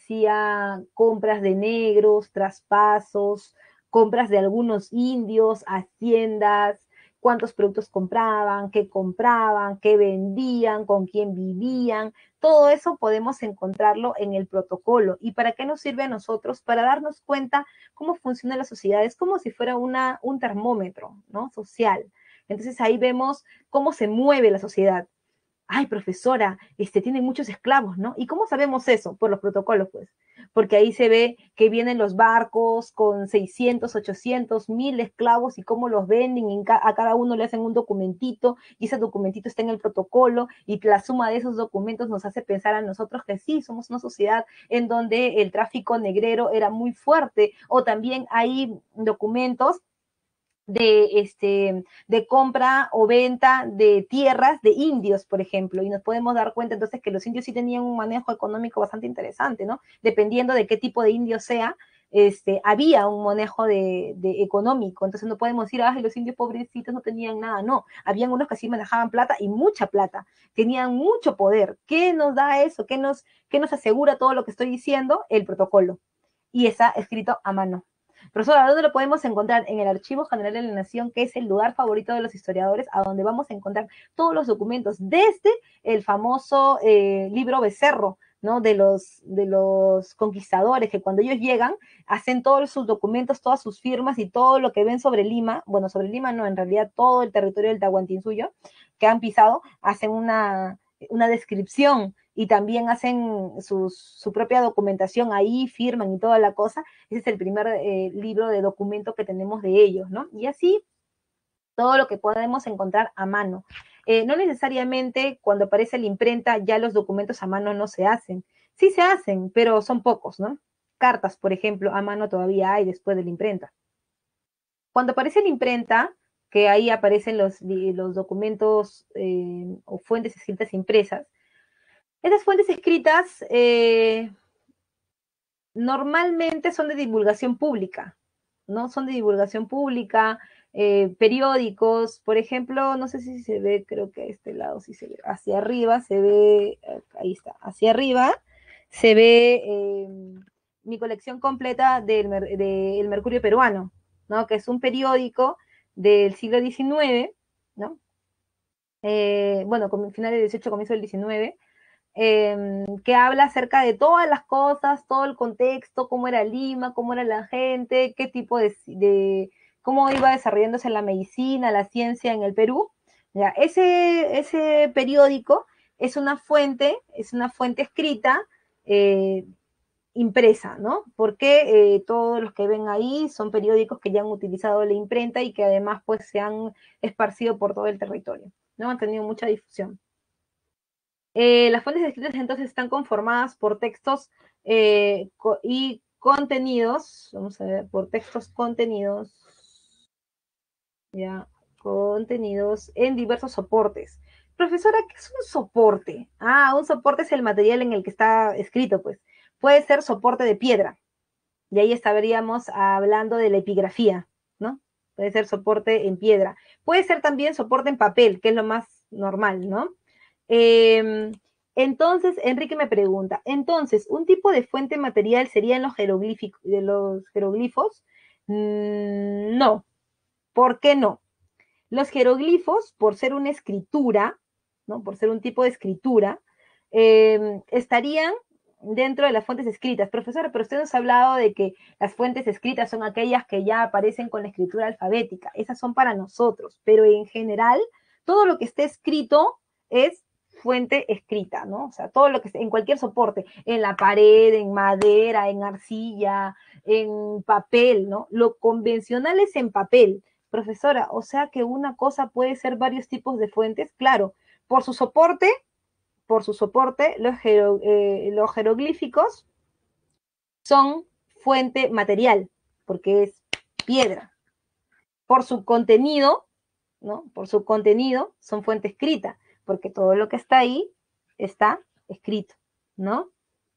hacía compras de negros, traspasos, compras de algunos indios, haciendas, cuántos productos compraban, qué compraban, qué vendían, con quién vivían. Todo eso podemos encontrarlo en el protocolo. ¿Y para qué nos sirve a nosotros? Para darnos cuenta cómo funciona la sociedad. Es como si fuera una, un termómetro, ¿no? Social. Entonces ahí vemos cómo se mueve la sociedad. Ay, profesora, este, tienen muchos esclavos, ¿no? ¿Y cómo sabemos eso? Por los protocolos, pues. Porque ahí se ve que vienen los barcos con seiscientos, ochocientos, mil esclavos y cómo los venden, y a cada uno le hacen un documentito y ese documentito está en el protocolo y la suma de esos documentos nos hace pensar a nosotros que sí, somos una sociedad en donde el tráfico negrero era muy fuerte, o también hay documentos de, este, de compra o venta de tierras de indios, por ejemplo, y nos podemos dar cuenta entonces que los indios sí tenían un manejo económico bastante interesante, ¿no? Dependiendo de qué tipo de indio sea, este, había un manejo de, de económico, entonces no podemos decir, ay, los indios pobrecitos no tenían nada, no, habían unos que sí manejaban plata y mucha plata, tenían mucho poder. ¿Qué nos da eso? ¿Qué nos, qué nos asegura todo lo que estoy diciendo? El protocolo, y está escrito a mano. Profesora, ¿dónde lo podemos encontrar? En el Archivo General de la Nación, que es el lugar favorito de los historiadores, a donde vamos a encontrar todos los documentos, desde el famoso eh, libro Becerro, ¿no? De los, de los conquistadores, que cuando ellos llegan, hacen todos sus documentos, todas sus firmas y todo lo que ven sobre Lima, bueno, sobre Lima no, en realidad todo el territorio del Tahuantinsuyo que han pisado, hacen una, una descripción y también hacen sus, su propia documentación ahí, firman y toda la cosa. Ese es el primer eh, libro de documento que tenemos de ellos, ¿no? Y así todo lo que podemos encontrar a mano. Eh, no necesariamente cuando aparece la imprenta ya los documentos a mano no se hacen. Sí se hacen, pero son pocos, ¿no? Cartas, por ejemplo, a mano todavía hay después de la imprenta. Cuando aparece la imprenta, que ahí aparecen los, los documentos eh, o fuentes escritas impresas, esas fuentes escritas eh, normalmente son de divulgación pública, ¿no? Son de divulgación pública, eh, periódicos, por ejemplo, no sé si se ve, creo que a este lado sí se ve, hacia arriba se ve, ahí está, hacia arriba se ve eh, mi colección completa del de, Mercurio Peruano, ¿no? Que es un periódico del siglo diecinueve, ¿no? eh, bueno, con final del dieciocho, comienzo del diecinueve, eh, que habla acerca de todas las cosas, todo el contexto, cómo era Lima, cómo era la gente, qué tipo de, de cómo iba desarrollándose la medicina, la ciencia en el Perú. Ya, ese, ese periódico es una fuente, es una fuente escrita, eh, impresa, ¿no? Porque eh, todos los que ven ahí son periódicos que ya han utilizado la imprenta y que además pues se han esparcido por todo el territorio, ¿no? Han tenido mucha difusión. Eh, las fuentes escritas entonces están conformadas por textos eh, co y contenidos, vamos a ver, por textos contenidos, ya, contenidos en diversos soportes. Profesora, ¿qué es un soporte? Ah, un soporte es el material en el que está escrito, pues. Puede ser soporte de piedra, y ahí estaríamos hablando de la epigrafía, ¿no? Puede ser soporte en piedra. Puede ser también soporte en papel, que es lo más normal, ¿no? Eh, entonces, Enrique me pregunta, entonces, ¿un tipo de fuente material serían los, de los jeroglifos? Mm, no. ¿Por qué no? Los jeroglifos, por ser una escritura, ¿no? Por ser un tipo de escritura, eh, estarían dentro de las fuentes escritas. Profesora, pero usted nos ha hablado de que las fuentes escritas son aquellas que ya aparecen con la escritura alfabética. Esas son para nosotros, pero en general, todo lo que esté escrito es fuente escrita, ¿no? O sea, todo lo que esté en cualquier soporte, en la pared, en madera, en arcilla, en papel, ¿no? Lo convencional es en papel. Profesora, o sea que una cosa puede ser varios tipos de fuentes, claro, por su soporte, por su soporte, los, jero, eh, los jeroglíficos son fuente material, porque es piedra. Por su contenido, ¿no? Por su contenido son fuente escrita, porque todo lo que está ahí está escrito, ¿no?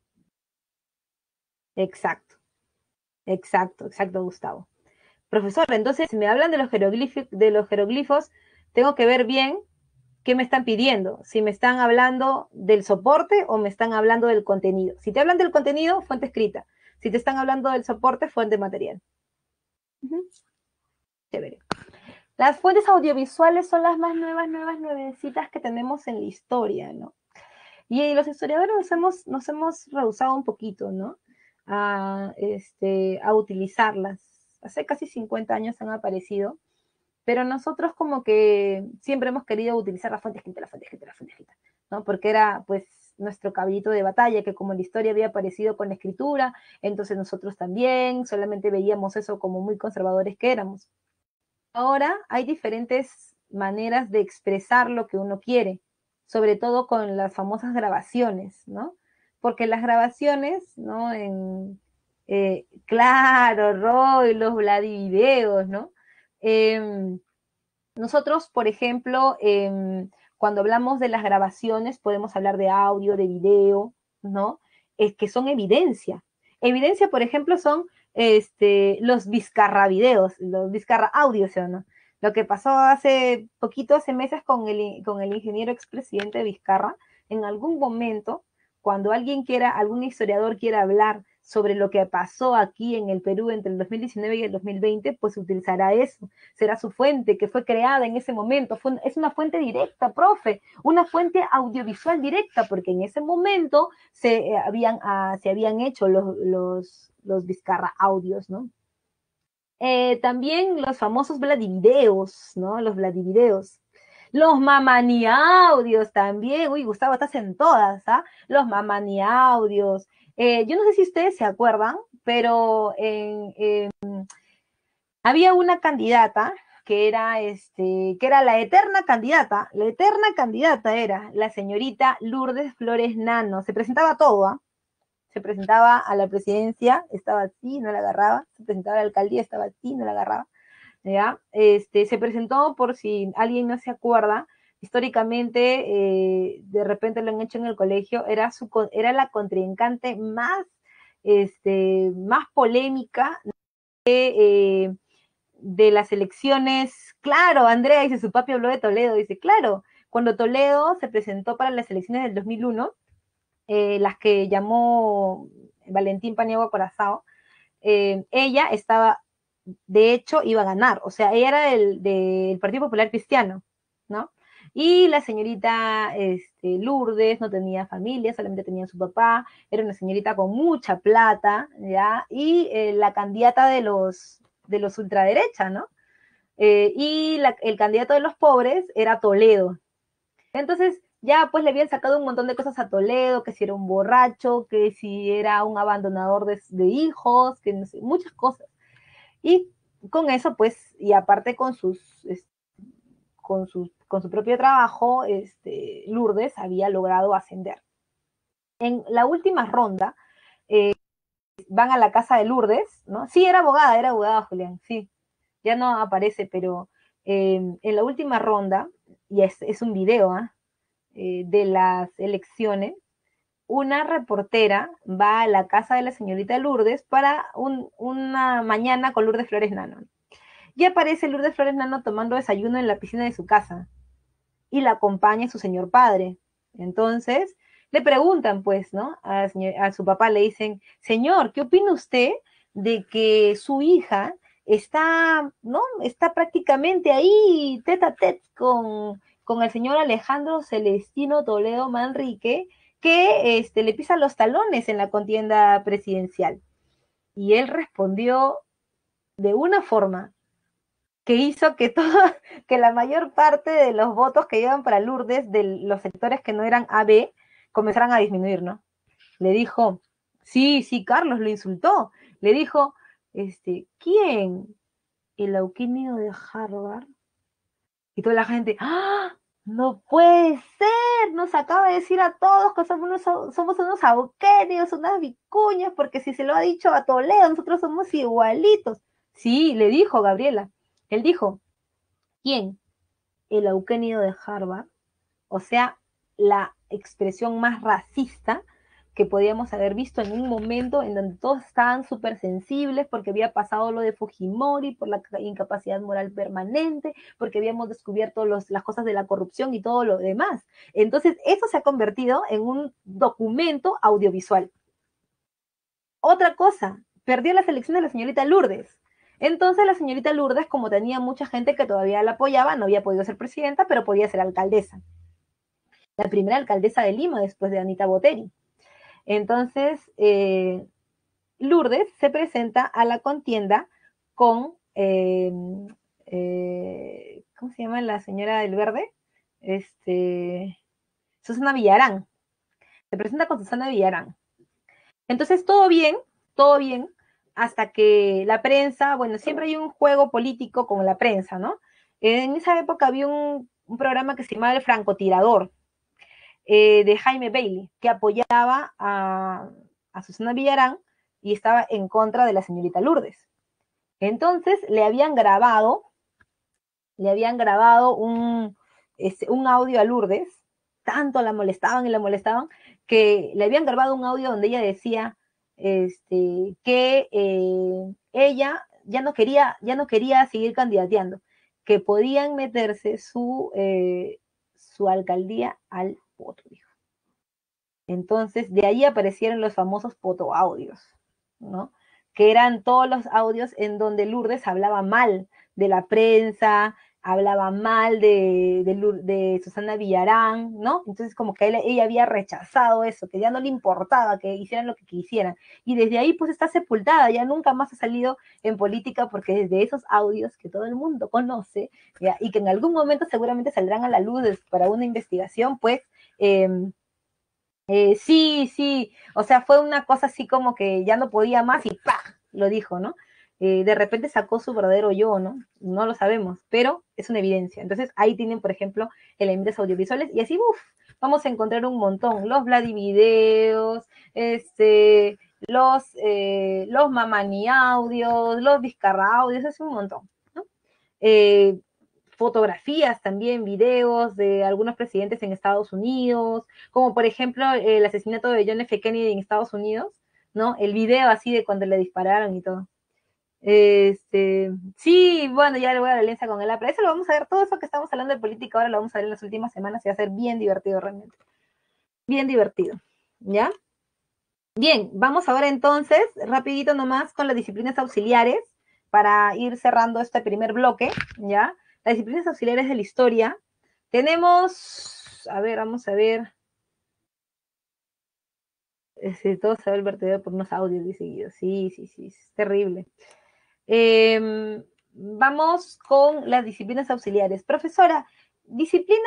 Exacto, exacto, exacto, Gustavo. Profesor, entonces, si me hablan de los, jeroglíficos, de los jeroglifos, tengo que ver bien qué me están pidiendo, si me están hablando del soporte o me están hablando del contenido. Si te hablan del contenido, fuente escrita. Si te están hablando del soporte, fuente material. Uh-huh. Chévere. Las fuentes audiovisuales son las más nuevas, nuevas, nuevecitas que tenemos en la historia, ¿no? Y los historiadores nos hemos, nos hemos rehusado un poquito, ¿no? A, este, a utilizarlas. Hace casi cincuenta años han aparecido, pero nosotros como que siempre hemos querido utilizar la fuente escrita, la fuente escrita, la fuente escrita, ¿no? Porque era pues nuestro caballito de batalla, que como la historia había aparecido con la escritura, entonces nosotros también solamente veíamos eso como muy conservadores que éramos. Ahora hay diferentes maneras de expresar lo que uno quiere, sobre todo con las famosas grabaciones, ¿no? Porque las grabaciones, ¿no? En, eh, claro, Roy, los Vladivideos, ¿no? Eh, nosotros, por ejemplo, eh, cuando hablamos de las grabaciones, podemos hablar de audio, de video, ¿no? Es que son evidencia. Evidencia, por ejemplo, son este, los Vizcarra videos, los Vizcarra audios, ¿no? Lo que pasó hace poquito, hace meses con el, con el ingeniero expresidente Vizcarra, en algún momento, cuando alguien quiera, algún historiador quiera hablar sobre lo que pasó aquí en el Perú entre el dos mil diecinueve y el dos mil veinte, pues utilizará eso, será su fuente que fue creada en ese momento, fue, es una fuente directa, profe, una fuente audiovisual directa, porque en ese momento se, eh, habían, uh, se habían hecho los, los, los Vizcarra audios, ¿no? Eh, también los famosos Vladivideos, ¿no? Los Vladivideos. Los mamani audios también. Uy, Gustavo, estás en todas, ¿ah? Los mamani audios. Eh, yo no sé si ustedes se acuerdan, pero en, en, había una candidata que era, este, que era la eterna candidata, la eterna candidata era la señorita Lourdes Flores Nano. Se presentaba todo, ¿ah? Se presentaba a la presidencia, estaba así, no la agarraba, se presentaba a la alcaldía, estaba así, no la agarraba, ¿ya? Este, se presentó, por si alguien no se acuerda, históricamente, eh, de repente lo han hecho en el colegio, era, su, era la contrincante más, este, más polémica de, eh, de las elecciones. Claro, Andrea dice, su papi habló de Toledo, dice, claro, cuando Toledo se presentó para las elecciones del dos mil uno, eh, las que llamó Valentín Paniagua Corazao, eh, ella estaba, de hecho, iba a ganar, o sea, ella era del, del Partido Popular Cristiano, ¿no? Y la señorita este, Lourdes no tenía familia, solamente tenía a su papá, era una señorita con mucha plata, ¿ya? Y eh, la candidata de los, de los ultraderecha, ¿no? Eh, y la, el candidato de los pobres era Toledo. Entonces, ya pues le habían sacado un montón de cosas a Toledo, que si era un borracho, que si era un abandonador de, de hijos, que no sé, muchas cosas. Y con eso, pues, y aparte con sus, este, con su, con su propio trabajo, este, Lourdes había logrado ascender. En la última ronda, eh, van a la casa de Lourdes, ¿no? Sí, era abogada, era abogada, Julián, sí. Ya no aparece, pero eh, en la última ronda, y es, es un video, ¿eh? Eh, de las elecciones, una reportera va a la casa de la señorita Lourdes para un, una mañana con Lourdes Flores Nano. Y aparece Lourdes Flores Nano tomando desayuno en la piscina de su casa. Y la acompaña su señor padre. Entonces, le preguntan, pues, ¿no? A, a su papá le dicen, señor, ¿qué opina usted de que su hija está, ¿no? Está prácticamente ahí, tete a tete con, con el señor Alejandro Celestino Toledo Manrique, que este, le pisa los talones en la contienda presidencial. Y él respondió de una forma que hizo que todo, que la mayor parte de los votos que iban para Lourdes, de los sectores que no eran A B, comenzaran a disminuir, ¿no? Le dijo, sí, sí, Carlos lo insultó. Le dijo, este, ¿quién? El Auquinio de Harvard. Y toda la gente, ¡ah! No puede ser, nos acaba de decir a todos que somos unos, somos unos auquenios, unas vicuñas, porque si se lo ha dicho a Toledo, nosotros somos igualitos. Sí, le dijo Gabriela. Él dijo, ¿quién? El Auquenio de Harvard. O sea, la expresión más racista que podíamos haber visto en un momento en donde todos estaban súper sensibles porque había pasado lo de Fujimori, por la incapacidad moral permanente, porque habíamos descubierto los, las cosas de la corrupción y todo lo demás. Entonces, eso se ha convertido en un documento audiovisual. Otra cosa, perdió las elecciones de la señorita Lourdes. Entonces la señorita Lourdes, como tenía mucha gente que todavía la apoyaba, no había podido ser presidenta, pero podía ser alcaldesa. La primera alcaldesa de Lima después de Anita Boteri. Entonces, eh, Lourdes se presenta a la contienda con, eh, eh, ¿cómo se llama la señora del Verde? Este, Susana Villarán. Se presenta con Susana Villarán. Entonces, todo bien, todo bien, hasta que la prensa, bueno, siempre hay un juego político con la prensa, ¿no? En esa época había un, un programa que se llamaba El Francotirador, eh, de Jaime Bailey, que apoyaba a, a Susana Villarán y estaba en contra de la señorita Lourdes. Entonces, le habían grabado, le habían grabado un, este, un audio a Lourdes, tanto la molestaban y la molestaban, que le habían grabado un audio donde ella decía este, que eh, ella ya no quería, ya no quería seguir candidateando, que podían meterse su, eh, su alcaldía al poto, dijo. Entonces, de ahí aparecieron los famosos fotoaudios, ¿no? Que eran todos los audios en donde Lourdes hablaba mal de la prensa, hablaba mal de, de, de Susana Villarán, ¿no? Entonces, como que él, ella había rechazado eso, que ya no le importaba que hicieran lo que quisieran. Y desde ahí, pues, está sepultada, ya nunca más ha salido en política, porque desde esos audios que todo el mundo conoce, ¿ya? Y que en algún momento seguramente saldrán a la luz para una investigación, pues, eh, eh, sí, sí, o sea, fue una cosa así como que ya no podía más y ¡pah! Lo dijo, ¿no? Eh, de repente sacó su verdadero yo, ¿no? No lo sabemos, pero es una evidencia. Entonces ahí tienen, por ejemplo, elementos audiovisuales y así, uff, vamos a encontrar un montón. Los Vladivideos, este, los, eh, los Mamani audios, los Vizcarra audios, es un montón, ¿no? Eh, fotografías también, videos de algunos presidentes en Estados Unidos, como por ejemplo el asesinato de John F. Kennedy en Estados Unidos, ¿no? El video así de cuando le dispararon y todo. Este, sí, bueno, ya le voy a la alianza con él, pero eso lo vamos a ver, todo eso que estamos hablando de política ahora lo vamos a ver en las últimas semanas y va a ser bien divertido realmente. Bien divertido, ¿ya? Bien, vamos a ver entonces, rapidito nomás, con las disciplinas auxiliares, para ir cerrando este primer bloque, ¿ya? Las disciplinas auxiliares de la historia Tenemos, a ver, vamos a ver. Este, todo se va el vertedero por unos audios, dice Guido. Sí, sí, sí, es terrible. Eh, vamos con las disciplinas auxiliares. Profesora, disciplina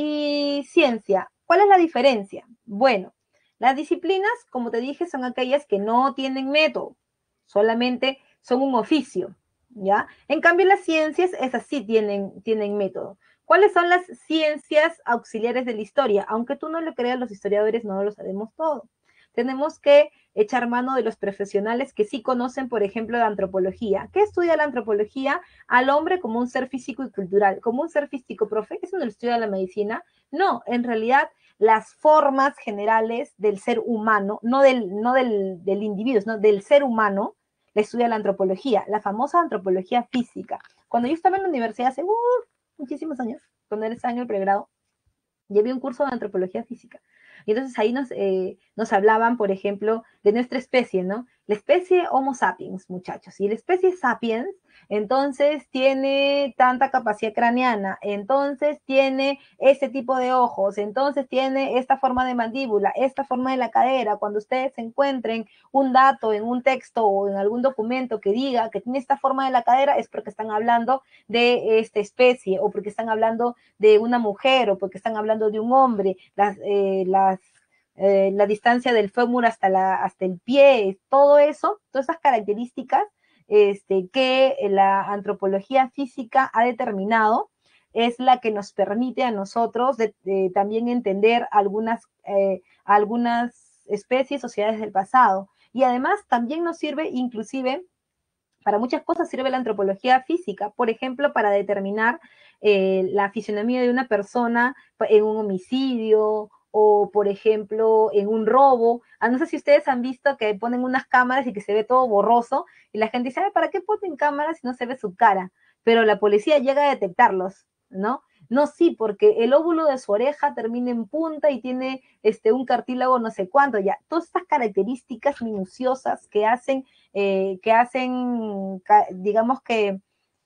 y ciencia, ¿cuál es la diferencia? Bueno, las disciplinas, como te dije, son aquellas que no tienen método, solamente son un oficio, ¿ya? En cambio, las ciencias, esas sí tienen, tienen método. ¿Cuáles son las ciencias auxiliares de la historia? Aunque tú no lo creas, los historiadores no lo sabemos todo. Tenemos que echar mano de los profesionales que sí conocen, por ejemplo, la antropología. ¿Qué estudia la antropología? Al hombre como un ser físico y cultural, como un ser físico, profe, ¿eso no lo estudia la medicina? No, en realidad las formas generales del ser humano, no del, no del, del individuo, sino del ser humano, le estudia la antropología, la famosa antropología física. Cuando yo estaba en la universidad hace uh, muchísimos años, cuando era ese año el pregrado, llevé un curso de antropología física. Y entonces ahí nos, eh, nos hablaban, por ejemplo, de nuestra especie, ¿no? La especie Homo sapiens, muchachos. Y la especie sapiens, entonces tiene tanta capacidad craneana, entonces tiene este tipo de ojos, entonces tiene esta forma de mandíbula, esta forma de la cadera. Cuando ustedes encuentren un dato en un texto o en algún documento que diga que tiene esta forma de la cadera, es porque están hablando de esta especie o porque están hablando de una mujer o porque están hablando de un hombre, las, eh, las, eh, la distancia del fémur hasta, la, hasta el pie, todo eso, todas esas características este, que la antropología física ha determinado, es la que nos permite a nosotros de, de, también entender algunas, eh, algunas especies, sociedades del pasado. Y además también nos sirve inclusive para muchas cosas sirve la antropología física, por ejemplo, para determinar eh, la fisionomía de una persona en un homicidio o, por ejemplo, en un robo. Ah, no sé si ustedes han visto que ponen unas cámaras y que se ve todo borroso y la gente dice, ¿para qué ponen cámaras si no se ve su cara? Pero la policía llega a detectarlos, ¿no? No, sí, porque el óvulo de su oreja termina en punta y tiene este, un cartílago no sé cuánto, ya. Todas estas características minuciosas que hacen eh, que hacen, digamos que,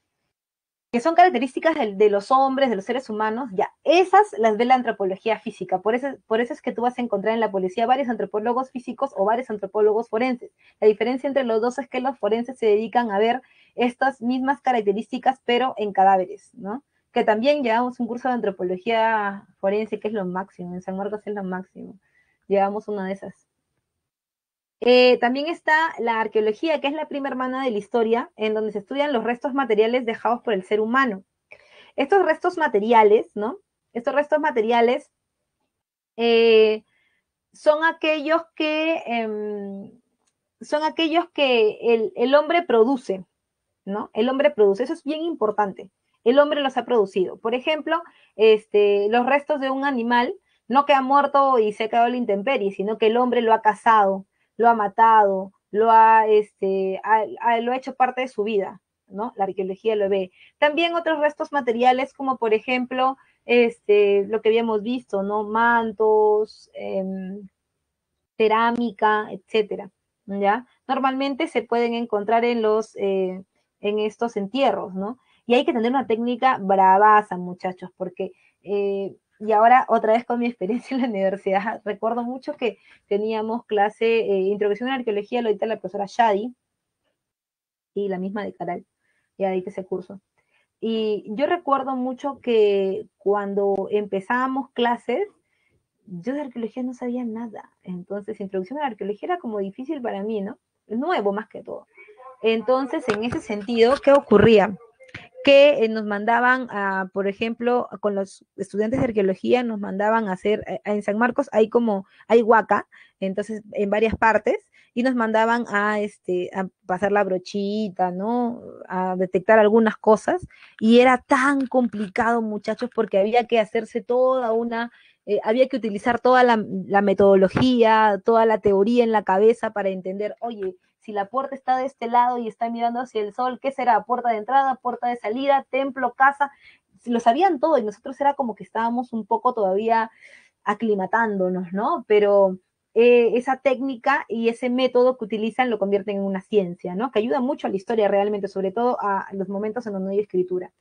que son características de, de, los hombres, de los seres humanos, ya, esas las ve la antropología física. Por eso, por eso es que tú vas a encontrar en la policía varios antropólogos físicos o varios antropólogos forenses. La diferencia entre los dos es que los forenses se dedican a ver estas mismas características, pero en cadáveres, ¿no? Que también llevamos un curso de antropología forense, que es lo máximo, en San Marcos es lo máximo. Llevamos una de esas. Eh, también está la arqueología, que es la prima hermana de la historia, en donde se estudian los restos materiales dejados por el ser humano. Estos restos materiales, ¿no? Estos restos materiales eh, son aquellos que eh, son aquellos que el, el hombre produce, ¿no? El hombre produce, eso es bien importante. El hombre los ha producido. Por ejemplo, este, los restos de un animal no que ha muerto y se ha quedado a la intemperie, sino que el hombre lo ha cazado, lo ha matado, lo ha, este, ha, ha, lo ha hecho parte de su vida, ¿no? La arqueología lo ve. También otros restos materiales, como por ejemplo, este, lo que habíamos visto, ¿no? Mantos, eh, cerámica, etcétera, ¿ya? Normalmente se pueden encontrar en los, eh, en estos entierros, ¿no? Y hay que tener una técnica bravaza, muchachos, porque, eh, y ahora otra vez con mi experiencia en la universidad, recuerdo mucho que teníamos clase, eh, Introducción a la Arqueología, lo dicta la profesora Shadi, y la misma de Caral, ya dicta ese curso. Y yo recuerdo mucho que cuando empezábamos clases, yo de arqueología no sabía nada. Entonces, introducción a la arqueología era como difícil para mí, ¿no? Nuevo más que todo. Entonces, en ese sentido, ¿qué ocurría? Que eh, nos mandaban, a, por ejemplo, con los estudiantes de arqueología, nos mandaban a hacer, eh, en San Marcos hay como, hay huaca, entonces en varias partes, y nos mandaban a, este, a pasar la brochita, ¿no? A detectar algunas cosas, y era tan complicado, muchachos, porque había que hacerse toda una, eh, había que utilizar toda la, la metodología, toda la teoría en la cabeza para entender, oye, si la puerta está de este lado y está mirando hacia el sol, ¿qué será? ¿Puerta de entrada, puerta de salida, templo, casa? Lo sabían todo y nosotros era como que estábamos un poco todavía aclimatándonos, ¿no? Pero eh, esa técnica y ese método que utilizan lo convierten en una ciencia, ¿no? Que ayuda mucho a la historia realmente, sobre todo a los momentos en donde no hay escritura.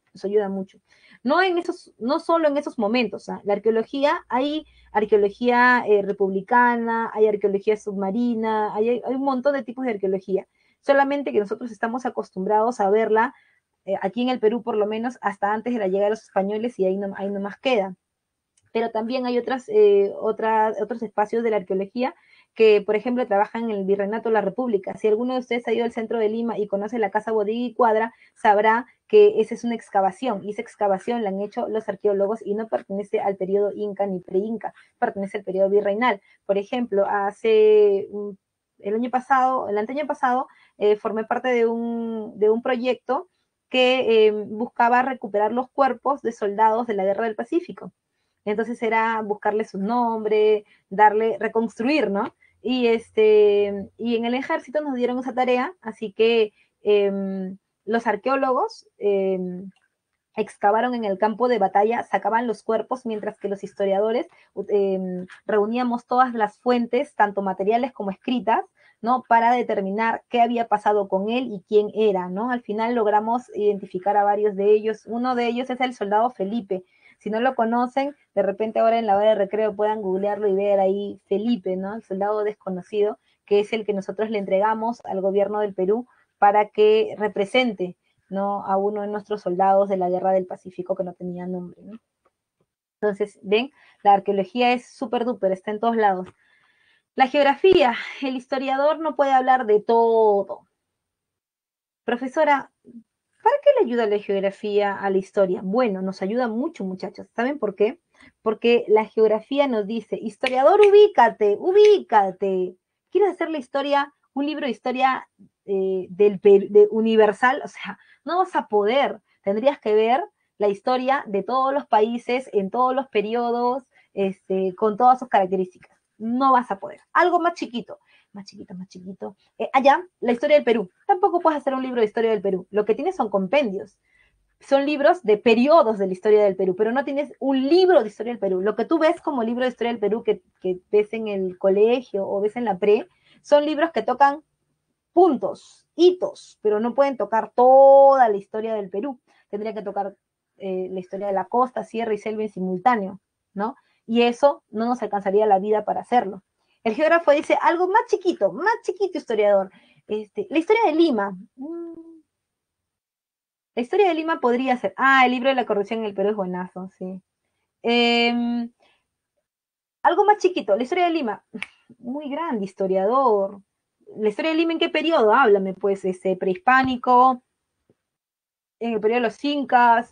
nos ayuda mucho. No, en esos, no solo en esos momentos, ¿eh? La arqueología, hay arqueología eh, republicana, hay arqueología submarina, hay, hay un montón de tipos de arqueología, solamente que nosotros estamos acostumbrados a verla, eh, aquí en el Perú por lo menos, hasta antes de la llegada de los españoles y ahí, no, ahí nomás queda. Pero también hay otras, eh, otras, otros espacios de la arqueología que, por ejemplo, trabajan en el Virreinato de la República. Si alguno de ustedes ha ido al centro de Lima y conoce la Casa Bodega y Cuadra, sabrá que esa es una excavación, y esa excavación la han hecho los arqueólogos y no pertenece al periodo inca ni pre-inca, pertenece al periodo virreinal. Por ejemplo, hace el año pasado, el anteaño pasado, eh, formé parte de un, de un proyecto que eh, buscaba recuperar los cuerpos de soldados de la Guerra del Pacífico. Entonces era buscarle su nombre, darle, reconstruir, ¿no? Y, este, y en el ejército nos dieron esa tarea, así que eh, los arqueólogos eh, excavaron en el campo de batalla, sacaban los cuerpos, mientras que los historiadores eh, reuníamos todas las fuentes, tanto materiales como escritas, ¿no? Para determinar qué había pasado con él y quién era, ¿no? Al final logramos identificar a varios de ellos. Uno de ellos es el soldado Felipe. Si no lo conocen, de repente ahora en la hora de recreo puedan googlearlo y ver ahí Felipe, ¿no? El soldado desconocido, que es el que nosotros le entregamos al gobierno del Perú para que represente, ¿no? A uno de nuestros soldados de la Guerra del Pacífico que no tenía nombre, ¿no? Entonces, ven, la arqueología es súper duper, está en todos lados. La geografía, el historiador no puede hablar de todo. Profesora, ¿para qué le ayuda la geografía a la historia? Bueno, nos ayuda mucho, muchachos. ¿Saben por qué? Porque la geografía nos dice, historiador, ubícate, ubícate. ¿Quieres hacer la historia, un libro de historia eh, del de universal? O sea, no vas a poder. Tendrías que ver la historia de todos los países, en todos los periodos, este, con todas sus características. No vas a poder. Algo más chiquito más chiquito, más chiquito. Eh, allá, la historia del Perú. Tampoco puedes hacer un libro de historia del Perú. Lo que tienes son compendios. Son libros de periodos de la historia del Perú, pero no tienes un libro de historia del Perú. Lo que tú ves como libro de historia del Perú que, que ves en el colegio o ves en la pre, son libros que tocan puntos, hitos, pero no pueden tocar toda la historia del Perú. Tendría que tocar eh, la historia de la costa, sierra y selva en simultáneo, ¿no? Y eso no nos alcanzaría la vida para hacerlo. El geógrafo dice algo más chiquito, más chiquito, historiador. Este, la historia de Lima. Mm, la historia de Lima podría ser. Ah, el libro de la corrupción en el Perú es buenazo, sí. Eh, algo más chiquito, la historia de Lima. Muy grande, historiador. ¿La historia de Lima en qué periodo? Háblame, pues, ese prehispánico, en el periodo de los incas,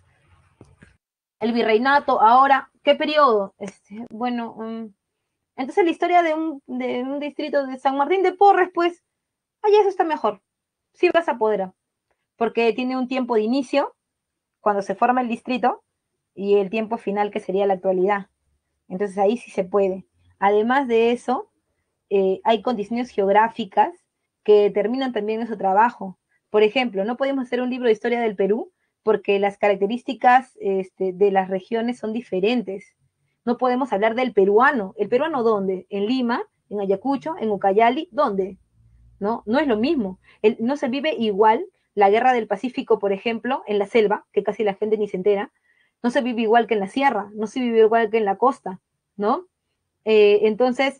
el virreinato, ahora, ¿qué periodo? Este, bueno, um, entonces la historia de un, de un distrito de San Martín de Porres, pues, allá eso está mejor. Sí vas a poder, porque tiene un tiempo de inicio, cuando se forma el distrito, y el tiempo final, que sería la actualidad. Entonces ahí sí se puede. Además de eso, eh, hay condiciones geográficas que determinan también nuestro trabajo. Por ejemplo, no podemos hacer un libro de historia del Perú porque las características este, de las regiones son diferentes. No podemos hablar del peruano. ¿El peruano dónde? ¿En Lima? ¿En Ayacucho? ¿En Ucayali? ¿Dónde? ¿No? No es lo mismo. El, no se vive igual la guerra del Pacífico, por ejemplo, en la selva, que casi la gente ni se entera. No se vive igual que en la sierra, no se vive igual que en la costa, ¿no? Eh, entonces,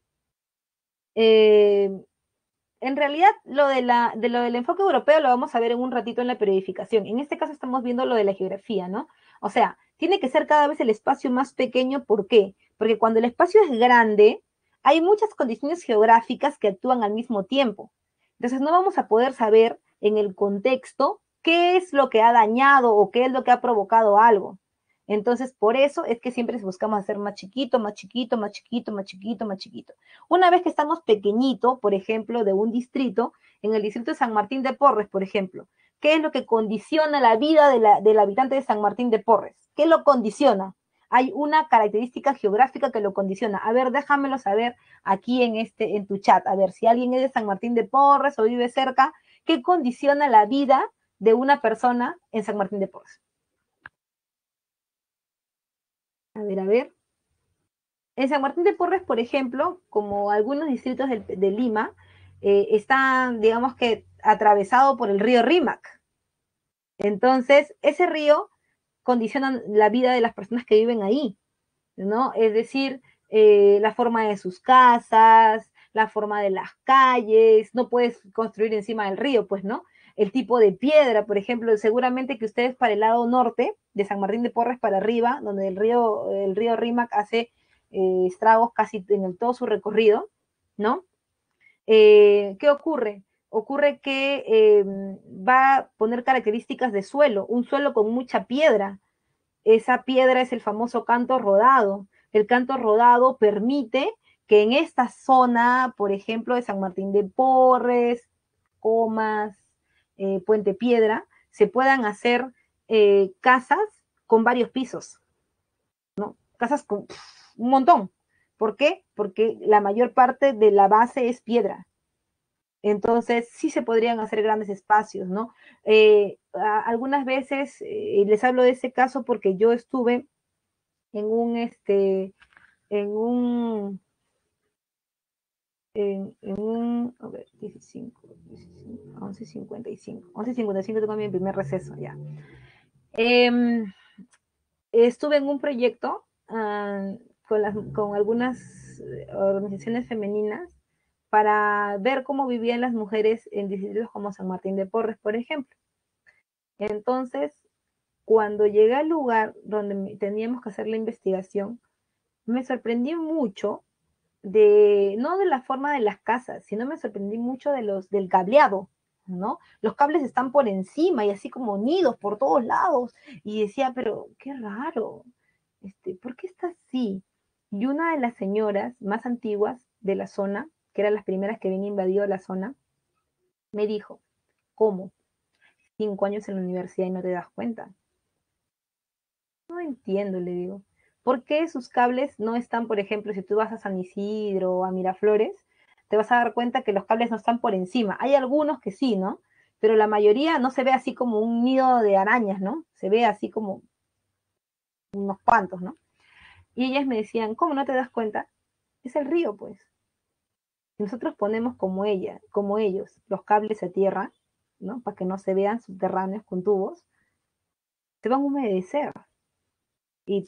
eh, en realidad, lo, de la, de lo del enfoque europeo lo vamos a ver en un ratito en la periodificación. En este caso estamos viendo lo de la geografía, ¿no? O sea, tiene que ser cada vez el espacio más pequeño. ¿Por qué? Porque cuando el espacio es grande, hay muchas condiciones geográficas que actúan al mismo tiempo. Entonces no vamos a poder saber en el contexto qué es lo que ha dañado o qué es lo que ha provocado algo. Entonces, por eso es que siempre buscamos hacer más chiquito, más chiquito, más chiquito, más chiquito, más chiquito. Una vez que estamos pequeñito, por ejemplo, de un distrito, en el distrito de San Martín de Porres, por ejemplo, ¿qué es lo que condiciona la vida de la, del habitante de San Martín de Porres? ¿Qué lo condiciona? Hay una característica geográfica que lo condiciona. A ver, déjamelo saber aquí en, este, en tu chat. A ver, si alguien es de San Martín de Porres o vive cerca, ¿qué condiciona la vida de una persona en San Martín de Porres? A ver, a ver. En San Martín de Porres, por ejemplo, como algunos distritos de, de Lima, eh, está, digamos que, atravesado por el río Rímac. Entonces, ese río condiciona la vida de las personas que viven ahí, ¿no? Es decir, eh, la forma de sus casas, la forma de las calles, no puedes construir encima del río, pues, ¿no? El tipo de piedra, por ejemplo, seguramente que ustedes para el lado norte, de San Martín de Porres para arriba, donde el río, el río Rímac hace eh, estragos casi en el, todo su recorrido, ¿no? Eh, ¿Qué ocurre? Ocurre que eh, va a poner características de suelo, un suelo con mucha piedra. Esa piedra es el famoso canto rodado. El canto rodado permite que en esta zona, por ejemplo, de San Martín de Porres, Comas, eh, Puente Piedra, se puedan hacer eh, casas con varios pisos, ¿no? Casas con pff, un montón. ¿Por qué? Porque la mayor parte de la base es piedra. Entonces, sí se podrían hacer grandes espacios, ¿no? Eh, a, algunas veces, eh, les hablo de ese caso porque yo estuve en un, este, en un, en, en un, a ver, dieciséis, once cincuenta y cinco, once cincuenta y cinco tengo mi primer receso, ya. Eh, estuve en un proyecto uh, con, las, con algunas organizaciones femeninas para ver cómo vivían las mujeres en distritos como San Martín de Porres, por ejemplo. Entonces, cuando llegué al lugar donde teníamos que hacer la investigación, me sorprendí mucho de, no de la forma de las casas, sino me sorprendí mucho de los, del cableado, ¿no? Los cables están por encima y así como unidos por todos lados. Y decía, pero qué raro, este, ¿por qué está así? Y una de las señoras más antiguas de la zona, que eran las primeras que habían invadido la zona, me dijo, ¿cómo? Cinco años en la universidad y no te das cuenta. No entiendo, le digo. ¿Por qué sus cables no están, por ejemplo, si tú vas a San Isidro o a Miraflores, te vas a dar cuenta que los cables no están por encima? Hay algunos que sí, ¿no? Pero la mayoría no se ve así como un nido de arañas, ¿no? Se ve así como unos cuantos, ¿no? Y ellas me decían, ¿cómo no te das cuenta? Es el río, pues. Si nosotros ponemos como ella, como ellos, los cables a tierra, ¿no? Para que no se vean subterráneos con tubos, se van a humedecer. Y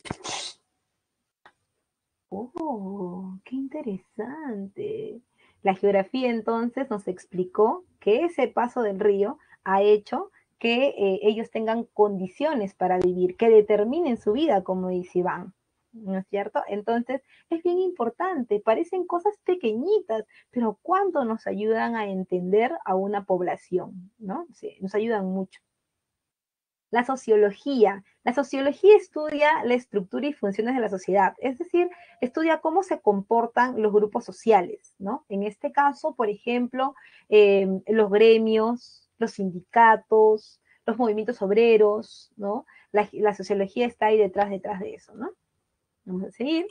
oh, qué interesante. La geografía entonces nos explicó que ese paso del río ha hecho que eh, ellos tengan condiciones para vivir, que determinen su vida, como dice Iván, ¿no es cierto? Entonces, es bien importante, parecen cosas pequeñitas, pero cuánto nos ayudan a entender a una población, ¿no? Sí, nos ayudan mucho. La sociología. La sociología estudia la estructura y funciones de la sociedad, es decir, estudia cómo se comportan los grupos sociales, ¿no? En este caso, por ejemplo, eh, los gremios, los sindicatos, los movimientos obreros, ¿no? La, la, sociología está ahí detrás, detrás de eso, ¿no? Vamos a seguir.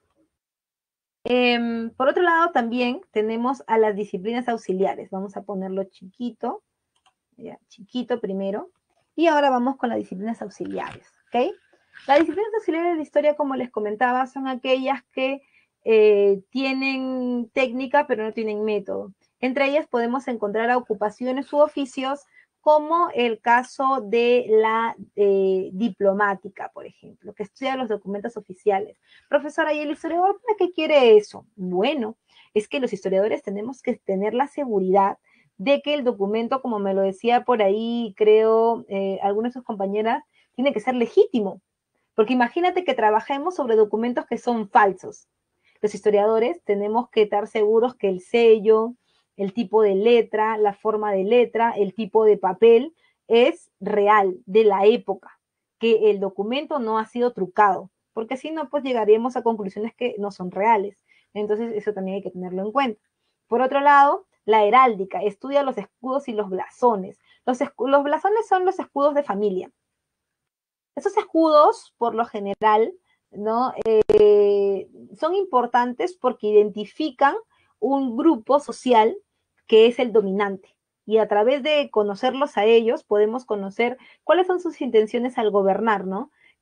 Eh, por otro lado, también tenemos a las disciplinas auxiliares. Vamos a ponerlo chiquito, ya, chiquito primero. Y ahora vamos con las disciplinas auxiliares, ¿ok? Las disciplinas auxiliares de la historia, como les comentaba, son aquellas que eh, tienen técnica pero no tienen método. Entre ellas podemos encontrar ocupaciones u oficios como el caso de la eh, diplomática, por ejemplo, que estudia los documentos oficiales. Profesora, ¿y el historiador para qué quiere eso? Bueno, es que los historiadores tenemos que tener la seguridad de que el documento, como me lo decía por ahí, creo, eh, algunas de sus compañeras, tiene que ser legítimo. Porque imagínate que trabajemos sobre documentos que son falsos. Los historiadores tenemos que estar seguros que el sello, el tipo de letra, la forma de letra, el tipo de papel es real, de la época, que el documento no ha sido trucado, porque si no, pues llegaríamos a conclusiones que no son reales. Entonces, eso también hay que tenerlo en cuenta. Por otro lado, la heráldica estudia los escudos y los blasones. Los, escu los blasones son los escudos de familia. Esos escudos, por lo general, ¿no? Eh, son importantes porque identifican un grupo social que es el dominante. Y a través de conocerlos a ellos, podemos conocer cuáles son sus intenciones al gobernar, ¿no?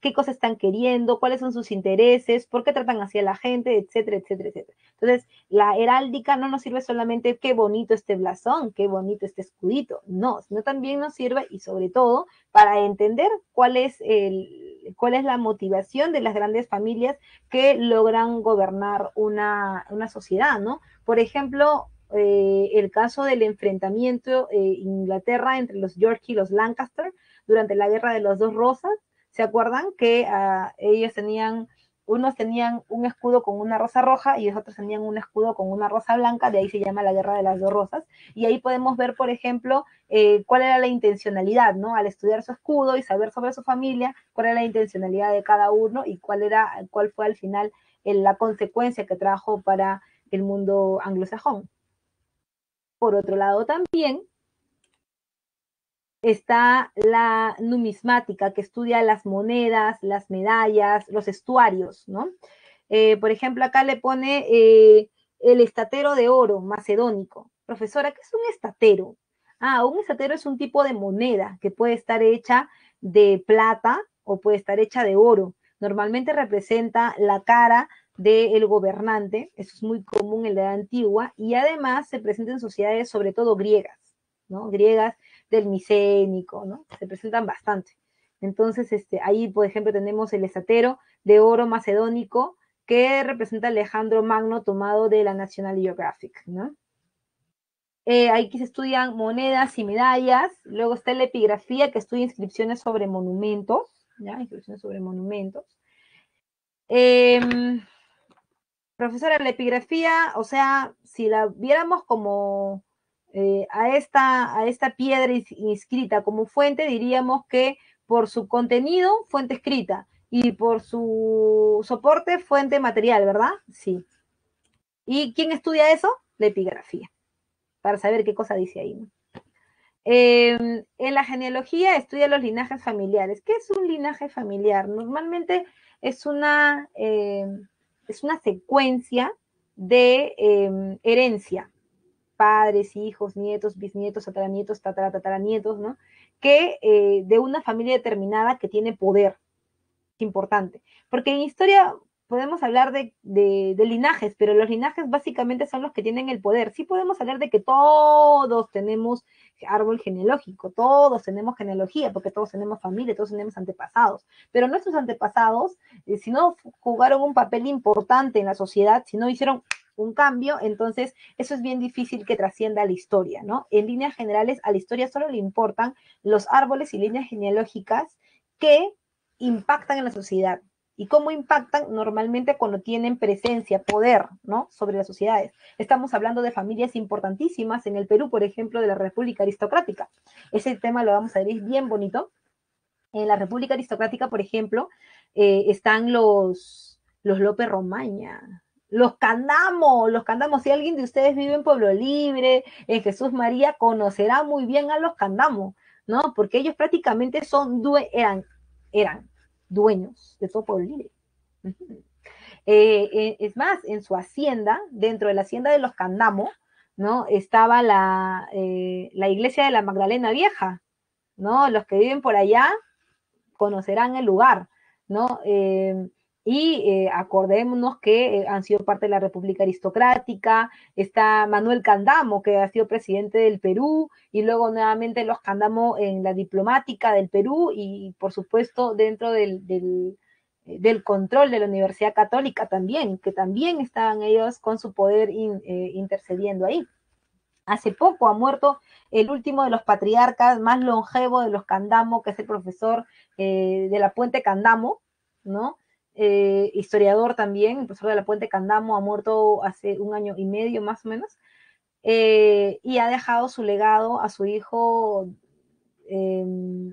qué cosas están queriendo, cuáles son sus intereses, por qué tratan así a la gente, etcétera, etcétera, etcétera. Entonces, la heráldica no nos sirve solamente qué bonito este blasón, qué bonito este escudito, no, sino también nos sirve, y sobre todo, para entender cuál es, el, cuál es la motivación de las grandes familias que logran gobernar una, una sociedad, ¿no? Por ejemplo, eh, el caso del enfrentamiento eh, Inglaterra entre los York y los Lancaster durante la Guerra de las Dos Rosas. ¿Se acuerdan que uh, ellos tenían, unos tenían un escudo con una rosa roja y los otros tenían un escudo con una rosa blanca? De ahí se llama la Guerra de las Dos Rosas. Y ahí podemos ver, por ejemplo, eh, cuál era la intencionalidad, ¿no? Al estudiar su escudo y saber sobre su familia, cuál era la intencionalidad de cada uno y cuál, era, cuál fue al final eh, la consecuencia que trajo para el mundo anglosajón. Por otro lado, también está la numismática, que estudia las monedas, las medallas, los estuarios, ¿no? Eh, por ejemplo, acá le pone eh, el estatero de oro macedónico. Profesora, ¿qué es un estatero? Ah, un estatero es un tipo de moneda que puede estar hecha de plata o puede estar hecha de oro. Normalmente representa la cara del gobernante, eso es muy común en la edad antigua, y además se presenta en sociedades sobre todo griegas, ¿no? Griegas del micénico, ¿no? Se presentan bastante. Entonces, este, ahí, por ejemplo, tenemos el estatero de oro macedónico que representa a Alejandro Magno tomado de la National Geographic, ¿no? Eh, aquí se estudian monedas y medallas, luego está la epigrafía que estudia inscripciones sobre monumentos, ¿ya? Inscripciones sobre monumentos. Eh, profesora, la epigrafía, o sea, si la viéramos como eh, a, esta, a esta piedra inscrita como fuente, diríamos que por su contenido, fuente escrita, y por su soporte, fuente material, ¿verdad? Sí. ¿Y quién estudia eso? La epigrafía, para saber qué cosa dice ahí, ¿no? Eh, en la genealogía estudia los linajes familiares. ¿Qué es un linaje familiar? Normalmente es una, eh, es una secuencia de eh, herencia, padres, hijos, nietos, bisnietos, tataranietos, tatara, tataranietos, ¿no? Que eh, de una familia determinada que tiene poder. Es importante. Porque en historia podemos hablar de, de, de linajes, pero los linajes básicamente son los que tienen el poder. Sí podemos hablar de que todos tenemos árbol genealógico, todos tenemos genealogía, porque todos tenemos familia, todos tenemos antepasados, pero nuestros antepasados, eh, si no jugaron un papel importante en la sociedad, si no hicieron un cambio, entonces eso es bien difícil que trascienda a la historia, ¿no? En líneas generales, a la historia solo le importan los árboles y líneas genealógicas que impactan en la sociedad. ¿Y cómo impactan? Normalmente cuando tienen presencia, poder, ¿no? Sobre las sociedades. Estamos hablando de familias importantísimas en el Perú, por ejemplo, de la República Aristocrática. Ese tema lo vamos a ver, es bien bonito. En la República Aristocrática, por ejemplo, eh, están los, los López Romaña, los Candamo, los Candamo. Si alguien de ustedes vive en Pueblo Libre, en Jesús María, conocerá muy bien a los Candamo, ¿no? Porque ellos prácticamente son, eran, eran dueños de todo Pueblo Libre. Uh-huh. Eh, eh, es más, en su hacienda, dentro de la hacienda de los Candamo, ¿no? Estaba la, eh, la iglesia de la Magdalena Vieja, ¿no? Los que viven por allá conocerán el lugar, ¿no? Eh, y eh, acordémonos que eh, han sido parte de la República Aristocrática, está Manuel Candamo, que ha sido presidente del Perú, y luego nuevamente los Candamo en la diplomática del Perú, y por supuesto dentro del, del, del control de la Universidad Católica también, que también estaban ellos con su poder in, eh, intercediendo ahí. Hace poco ha muerto el último de los patriarcas más longevo de los Candamo, que es el profesor eh, de la Puente Candamo, ¿no? Eh, historiador también, el profesor de la Puente Candamo ha muerto hace un año y medio más o menos, eh, y ha dejado su legado a su hijo, eh,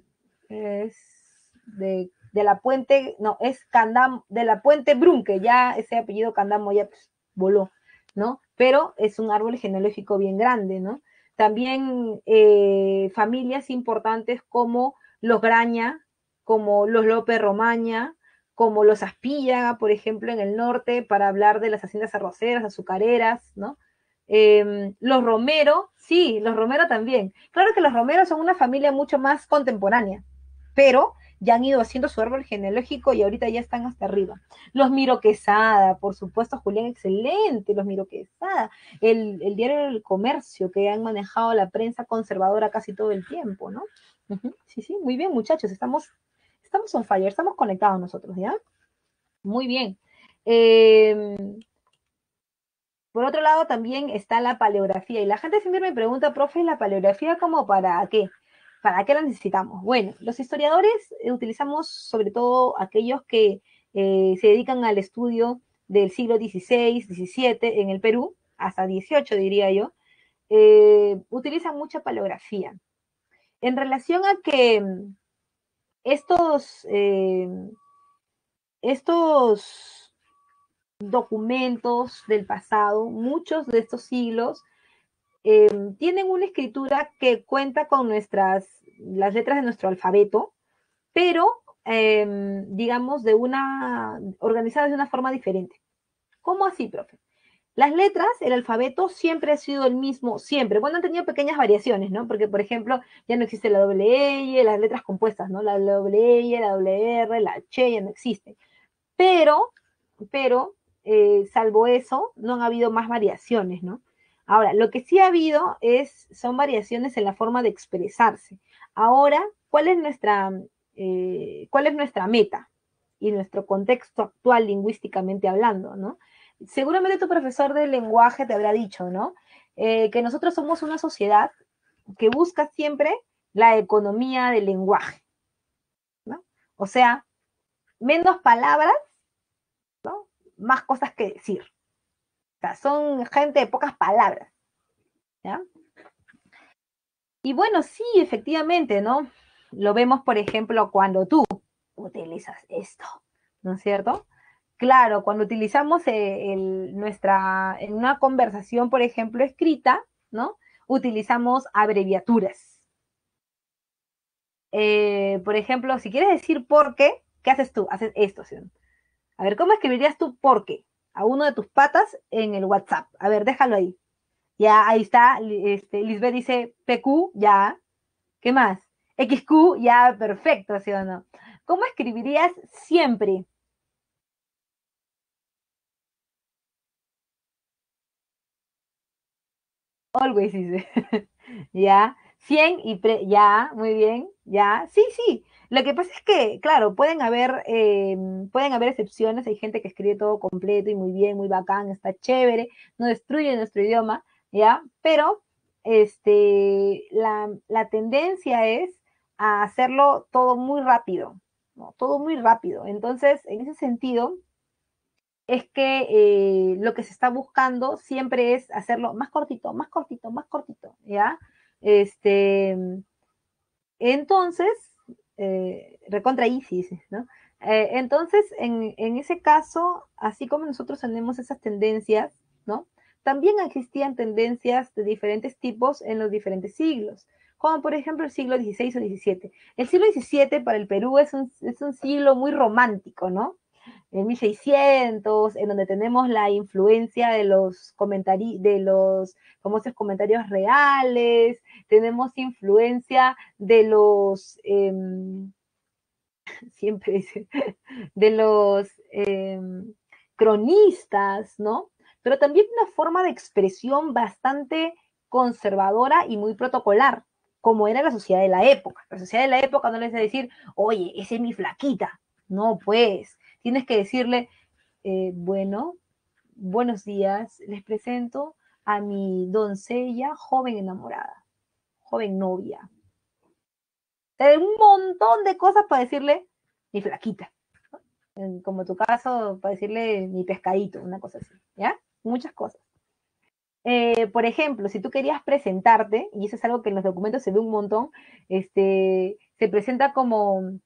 es de, de la Puente, no, es Candamo, de la Puente Brunque, ya ese apellido Candamo ya pues, voló, ¿no? Pero es un árbol genealógico bien grande, ¿no? También eh, familias importantes como los Graña, como los López Romaña, como los Aspilla, por ejemplo, en el norte, para hablar de las haciendas arroceras, azucareras, ¿no? Eh, los Romero, sí, los Romero también. Claro que los Romero son una familia mucho más contemporánea, pero ya han ido haciendo su árbol genealógico y ahorita ya están hasta arriba. Los Miro Quesada, por supuesto, Julián, excelente, los Miro Quesada, el, el diario del Comercio, que han manejado la prensa conservadora casi todo el tiempo, ¿no? Uh-huh. Sí, sí, muy bien, muchachos, estamos, estamos on fire, estamos conectados nosotros, ¿ya? Muy bien. Eh, por otro lado, también está la paleografía. Y la gente siempre me pregunta, profe, ¿la paleografía como para qué? ¿Para qué la necesitamos? Bueno, los historiadores eh, utilizamos sobre todo aquellos que eh, se dedican al estudio del siglo dieciséis, diecisiete en el Perú, hasta dieciocho diría yo, eh, utilizan mucha paleografía. En relación a que estos, eh, estos documentos del pasado, muchos de estos siglos, eh, tienen una escritura que cuenta con nuestras, las letras de nuestro alfabeto, pero eh, digamos de una, organizadas de una forma diferente. ¿Cómo así, profe? Las letras, el alfabeto siempre ha sido el mismo, siempre. Bueno, han tenido pequeñas variaciones, ¿no? Porque, por ejemplo, ya no existe la doble E, las letras compuestas, ¿no? La doble E, la doble R, la H ya no existen. Pero, pero, eh, salvo eso, no han habido más variaciones, ¿no? Ahora, lo que sí ha habido es, son variaciones en la forma de expresarse. Ahora, ¿cuál es nuestra, eh, cuál es nuestra meta y nuestro contexto actual lingüísticamente hablando, ¿no? Seguramente tu profesor de lenguaje te habrá dicho, ¿no? Eh, que nosotros somos una sociedad que busca siempre la economía del lenguaje, ¿no? O sea, menos palabras, ¿no? Más cosas que decir. O sea, son gente de pocas palabras, ¿ya? Y bueno, sí, efectivamente, ¿no? Lo vemos, por ejemplo, cuando tú utilizas esto, ¿no es cierto? Claro, cuando utilizamos eh, el, nuestra, en una conversación, por ejemplo, escrita, ¿no? Utilizamos abreviaturas. Eh, por ejemplo, si quieres decir por qué, ¿qué haces tú? Haces esto, ¿sí? A ver, ¿cómo escribirías tú por qué? A uno de tus patas en el WhatsApp. A ver, déjalo ahí. Ya, ahí está. Este, Lisbeth dice P Q, ya. ¿Qué más? X Q, ya, perfecto, ¿sí o no? ¿Cómo escribirías siempre? Always dice. Ya. cien y pre, ya, muy bien, ya. Sí, sí. Lo que pasa es que, claro, pueden haber, eh, pueden haber excepciones. Hay gente que escribe todo completo y muy bien, muy bacán, está chévere, no destruye nuestro idioma, ¿ya? Pero este, la, la tendencia es a hacerlo todo muy rápido, ¿no? Todo muy rápido. Entonces, en ese sentido, es que eh, lo que se está buscando siempre es hacerlo más cortito, más cortito, más cortito, ¿ya? Este, entonces, eh, recontra easy, ¿no? Eh, entonces, en, en ese caso, así como nosotros tenemos esas tendencias, ¿no? También existían tendencias de diferentes tipos en los diferentes siglos, como por ejemplo el siglo dieciséis o diecisiete. El siglo diecisiete para el Perú es un, es un siglo muy romántico, ¿no? En mil seiscientos, en donde tenemos la influencia de los comentarios, de los famosos comentarios reales, tenemos influencia de los, eh, siempre dice, de los eh, cronistas, ¿no? Pero también una forma de expresión bastante conservadora y muy protocolar, como era la sociedad de la época. La sociedad de la época no les va a decir, oye, esa es mi flaquita. No, pues, tienes que decirle, eh, bueno, buenos días, les presento a mi doncella joven enamorada, joven novia. Hay un montón de cosas para decirle mi flaquita. Como tu caso, para decirle mi pescadito, una cosa así, ¿ya? Muchas cosas. Eh, por ejemplo, si tú querías presentarte, y eso es algo que en los documentos se ve un montón, este, se presenta como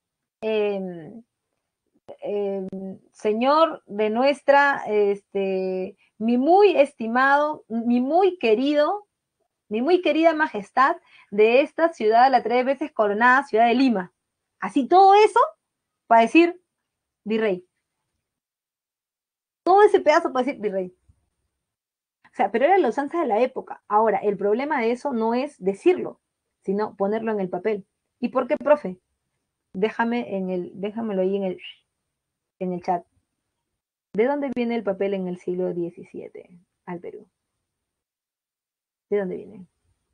eh, eh, señor de nuestra, este, mi muy estimado, mi muy querido, mi muy querida majestad de esta ciudad, la tres veces coronada ciudad de Lima. Así todo eso para decir virrey. Todo ese pedazo para decir virrey. O sea, pero era la usanza de la época. Ahora, el problema de eso no es decirlo, sino ponerlo en el papel. ¿Y por qué, profe? déjame en el, déjamelo ahí en el, en el chat. ¿De dónde viene el papel en el siglo diecisiete al Perú? ¿De dónde viene?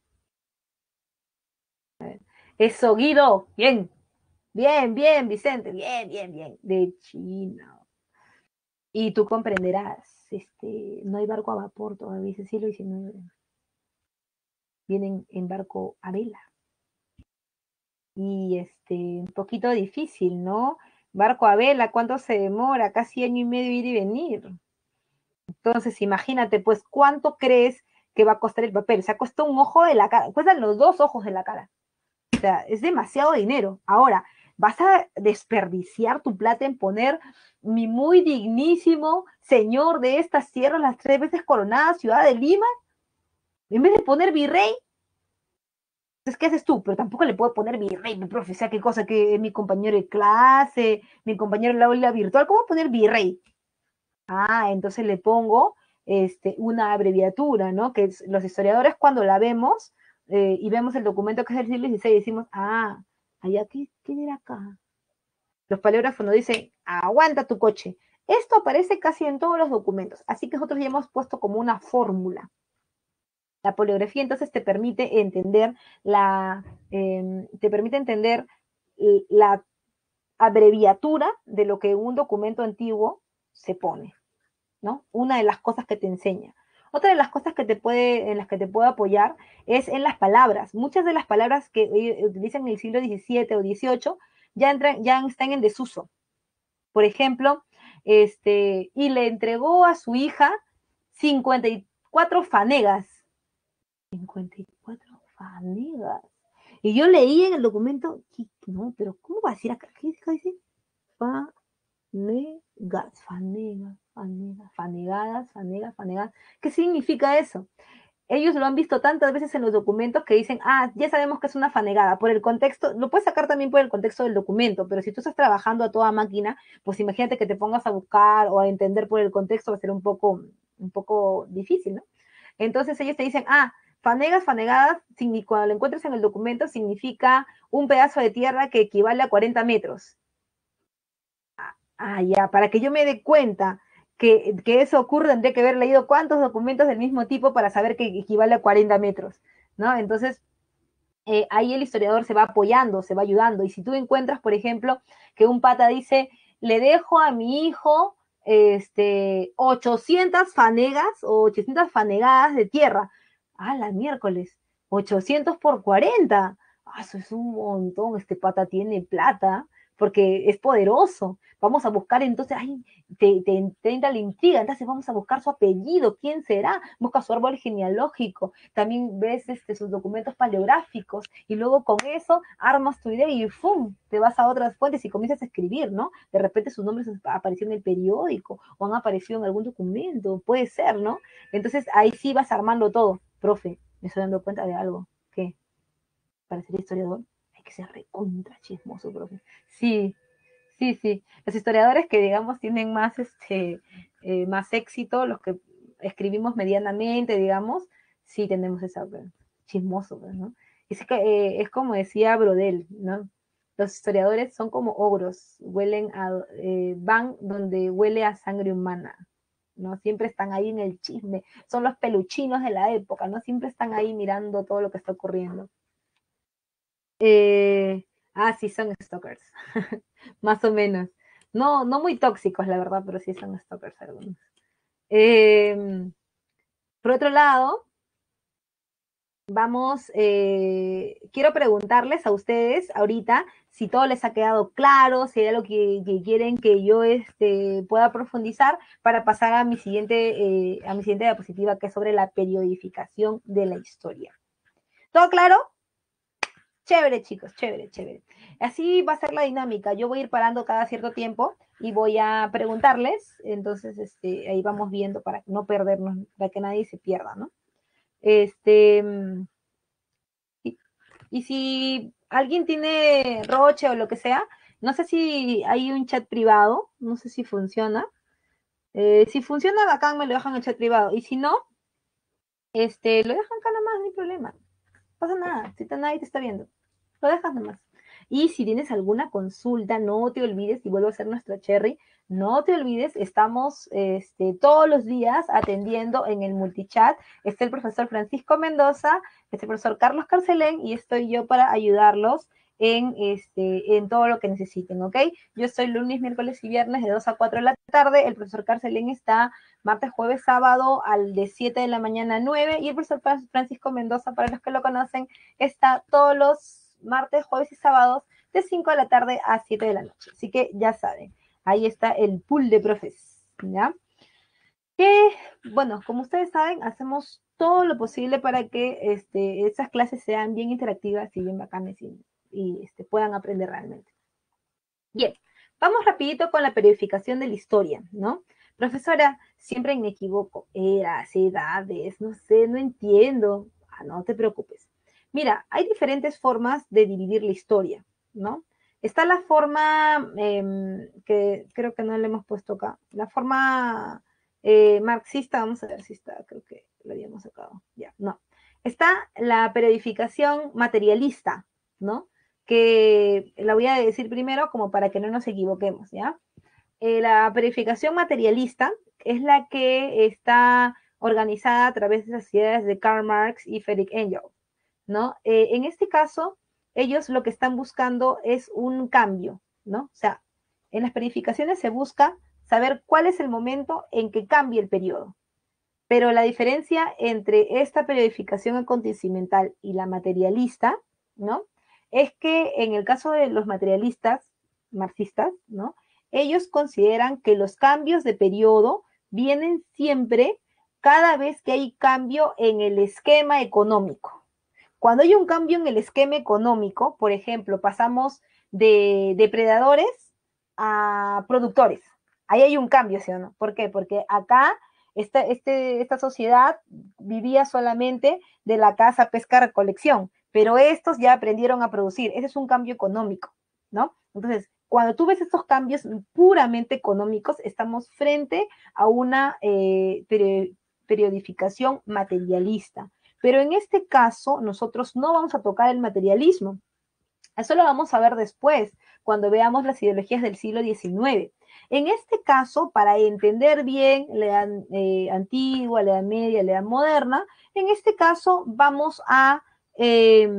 A ver. Eso, Guido. Bien. Bien, bien, Vicente. Bien, bien, bien. De China. Y tú comprenderás, este, no hay barco a vapor todavía, es el siglo diecinueve. Vienen en barco a vela. Y este, un poquito difícil, ¿no? Barco a vela, ¿cuánto se demora? Casi año y medio ir y venir. Entonces, imagínate, pues, ¿cuánto crees que va a costar el papel? O sea, cuesta un ojo de la cara, cuestan los dos ojos de la cara. O sea, es demasiado dinero. Ahora, ¿vas a desperdiciar tu plata en poner mi muy dignísimo señor de estas tierras, las tres veces coronada ciudad de Lima? En vez de poner virrey, entonces, ¿qué haces tú? Pero tampoco le puedo poner virrey, mi profe, o sea, qué cosa que es mi compañero de clase, mi compañero en la aula virtual, ¿cómo poner virrey? Ah, entonces le pongo este, una abreviatura, ¿no? Que es, los historiadores cuando la vemos eh, y vemos el documento que es del siglo dieciséis, decimos, ah, allá, ¿qué, qué era acá? Los paleógrafos nos dicen, aguanta tu coche. Esto aparece casi en todos los documentos, así que nosotros ya hemos puesto como una fórmula. La poligrafía entonces te permite entender la, eh, te permite entender la abreviatura de lo que en un documento antiguo se pone, ¿no? Una de las cosas que te enseña. Otra de las cosas que te puede, en las que te puedo apoyar es en las palabras. Muchas de las palabras que utilizan en el siglo diecisiete o dieciocho ya, entran, ya están en desuso. Por ejemplo, este, y le entregó a su hija cincuenta y cuatro fanegas. cincuenta y cuatro fanegas. Y yo leí en el documento, no, pero ¿cómo va a decir acá? ¿Qué dice? Fanegas, fanegas, fanegas, fanegadas, fanegas, fanegadas. ¿Qué significa eso? Ellos lo han visto tantas veces en los documentos que dicen, ah, ya sabemos que es una fanegada. Por el contexto, lo puedes sacar también por el contexto del documento, pero si tú estás trabajando a toda máquina, pues imagínate que te pongas a buscar o a entender por el contexto, va a ser un poco, un poco difícil, ¿no? Entonces ellos te dicen, ah, fanegas, fanegadas, cuando lo encuentres en el documento, significa un pedazo de tierra que equivale a cuarenta metros. Ah, ya, para que yo me dé cuenta que, que eso ocurre, tendría que haber leído cuántos documentos del mismo tipo para saber que equivale a cuarenta metros, ¿no? Entonces, eh, ahí el historiador se va apoyando, se va ayudando. Y si tú encuentras, por ejemplo, que un pata dice, le dejo a mi hijo este, ochocientas fanegas o ochocientas fanegadas de tierra. Ah, la miércoles, ochocientos por cuarenta. Ah, eso es un montón, este pata tiene plata porque es poderoso. Vamos a buscar entonces, ay, te, te, te entra la intriga, entonces vamos a buscar su apellido, quién será, busca su árbol genealógico, también ves este, sus documentos paleográficos, y luego con eso armas tu idea y ¡fum! Te vas a otras fuentes y comienzas a escribir, ¿no? De repente sus nombres aparecieron en el periódico o han aparecido en algún documento, puede ser, ¿no? Entonces ahí sí vas armando todo. Profe, me estoy dando cuenta de algo. ¿Qué? Para ser historiador hay que ser recontra chismoso, profe. Sí, sí, sí. Los historiadores que, digamos, tienen más, este, eh, más éxito, los que escribimos medianamente, digamos, sí tenemos esa, bueno, chismoso, ¿no? Es, que, eh, es como decía Brodel, ¿no? Los historiadores son como ogros, huelen a, eh, van donde huele a sangre humana, ¿no? Siempre están ahí en el chisme, son los peluchinos de la época, ¿no? Siempre están ahí mirando todo lo que está ocurriendo. Eh, ah, sí, son stalkers. Más o menos. No, no muy tóxicos, la verdad, pero sí son stalkers algunos. Eh, por otro lado, vamos, eh, quiero preguntarles a ustedes ahorita si todo les ha quedado claro, si hay algo que, que quieren que yo este, pueda profundizar para pasar a mi siguiente, eh, a mi siguiente diapositiva, que es sobre la periodificación de la historia. ¿Todo claro? Chévere, chicos, chévere, chévere. Así va a ser la dinámica. Yo voy a ir parando cada cierto tiempo y voy a preguntarles. Entonces, este, ahí vamos viendo para no perdernos, para que nadie se pierda, ¿no? Este, y, y si alguien tiene roche o lo que sea, no sé si hay un chat privado, no sé si funciona. Eh, si funciona, bacán, me lo dejan en el chat privado. Y si no, este, lo dejan acá nomás, no hay problema. No pasa nada, si nadie te está viendo. Lo dejas nomás. Y si tienes alguna consulta, no te olvides, y vuelvo a ser nuestra Cherry, no te olvides, estamos este, todos los días atendiendo en el multichat. Está el profesor Francisco Mendoza, está el profesor Carlos Carcelén y estoy yo para ayudarlos en, este, en todo lo que necesiten, ¿ok? Yo estoy lunes, miércoles y viernes de dos a cuatro de la tarde. El profesor Carcelén está martes, jueves, sábado al de siete de la mañana a nueve. Y el profesor Francisco Mendoza, para los que lo conocen, está todos los martes, jueves y sábados de cinco de la tarde a siete de la noche. Así que ya saben. Ahí está el pool de profes, ¿ya? Que, bueno, como ustedes saben, hacemos todo lo posible para que este, esas clases sean bien interactivas y bien bacanas y, y este, puedan aprender realmente. Bien, vamos rapidito con la periodificación de la historia, ¿no? Profesora, siempre me equivoco, eras, edades, no sé, no entiendo. Ah, no te preocupes. Mira, hay diferentes formas de dividir la historia, ¿no? Está la forma eh, que creo que no le hemos puesto acá, la forma eh, marxista, vamos a ver si está, creo que lo habíamos sacado, ya, no. Está la periodificación materialista, ¿no? Que la voy a decir primero como para que no nos equivoquemos, ¿ya? Eh, la periodificación materialista es la que está organizada a través de las ideas de Karl Marx y Friedrich Engels, ¿no? Eh, en este caso, ellos lo que están buscando es un cambio, ¿no? O sea, en las periodificaciones se busca saber cuál es el momento en que cambie el periodo. Pero la diferencia entre esta periodificación acontecimental y la materialista, ¿no? Es que en el caso de los materialistas marxistas, ¿no? Ellos consideran que los cambios de periodo vienen siempre cada vez que hay cambio en el esquema económico. Cuando hay un cambio en el esquema económico, por ejemplo, pasamos de depredadores a productores. Ahí hay un cambio, ¿sí o no? ¿Por qué? Porque acá esta, este, esta sociedad vivía solamente de la caza, pesca, recolección, pero estos ya aprendieron a producir. Ese es un cambio económico, ¿no? Entonces, cuando tú ves estos cambios puramente económicos, estamos frente a una eh, periodificación materialista. Pero en este caso, nosotros no vamos a tocar el materialismo. Eso lo vamos a ver después, cuando veamos las ideologías del siglo diecinueve. En este caso, para entender bien la edad eh, antigua, la edad media, la edad moderna, en este caso vamos a, eh,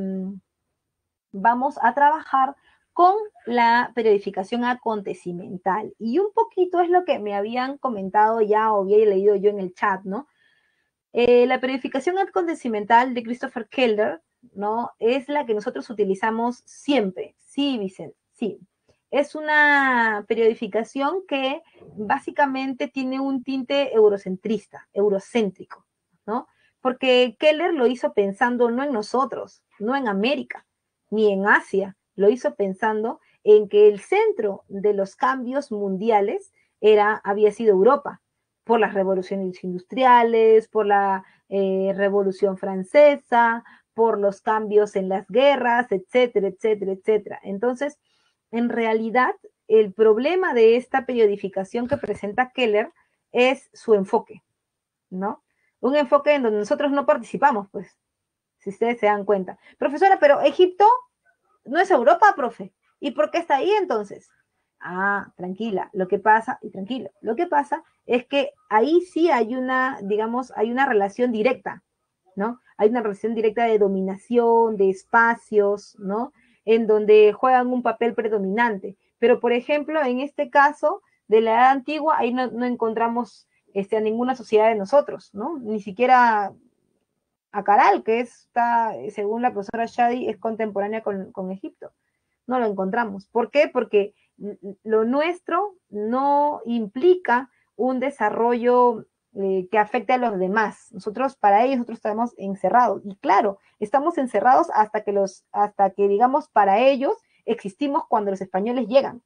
vamos a trabajar con la periodificación acontecimental. Y un poquito es lo que me habían comentado ya o había leído yo en el chat, ¿no? Eh, la periodificación acontecimental de Christopher Keller, ¿no? Es la que nosotros utilizamos siempre. Sí, Vicente, sí. Es una periodificación que básicamente tiene un tinte eurocentrista, eurocéntrico, ¿no? Porque Keller lo hizo pensando no en nosotros, no en América, ni en Asia, lo hizo pensando en que el centro de los cambios mundiales era, había sido Europa, por las revoluciones industriales, por la eh, Revolución Francesa, por los cambios en las guerras, etcétera, etcétera, etcétera. Entonces, en realidad, el problema de esta periodificación que presenta Keller es su enfoque, ¿no? Un enfoque en donde nosotros no participamos, pues, si ustedes se dan cuenta. Profesora, pero Egipto no es Europa, profe. ¿Y por qué está ahí entonces? Ah, tranquila, lo que pasa, y tranquilo, lo que pasa es que ahí sí hay una, digamos, hay una relación directa, ¿no? Hay una relación directa de dominación, de espacios, ¿no? En donde juegan un papel predominante. Pero, por ejemplo, en este caso de la edad antigua, ahí no, no encontramos este, a ninguna sociedad de nosotros, ¿no? Ni siquiera a Caral, que está, según la profesora Shadi, es contemporánea con, con Egipto. No lo encontramos. ¿Por qué? Porque lo nuestro no implica un desarrollo eh, que afecte a los demás. Nosotros, para ellos, nosotros estamos encerrados. Y claro, estamos encerrados hasta que los, hasta que, digamos, para ellos existimos cuando los españoles llegan.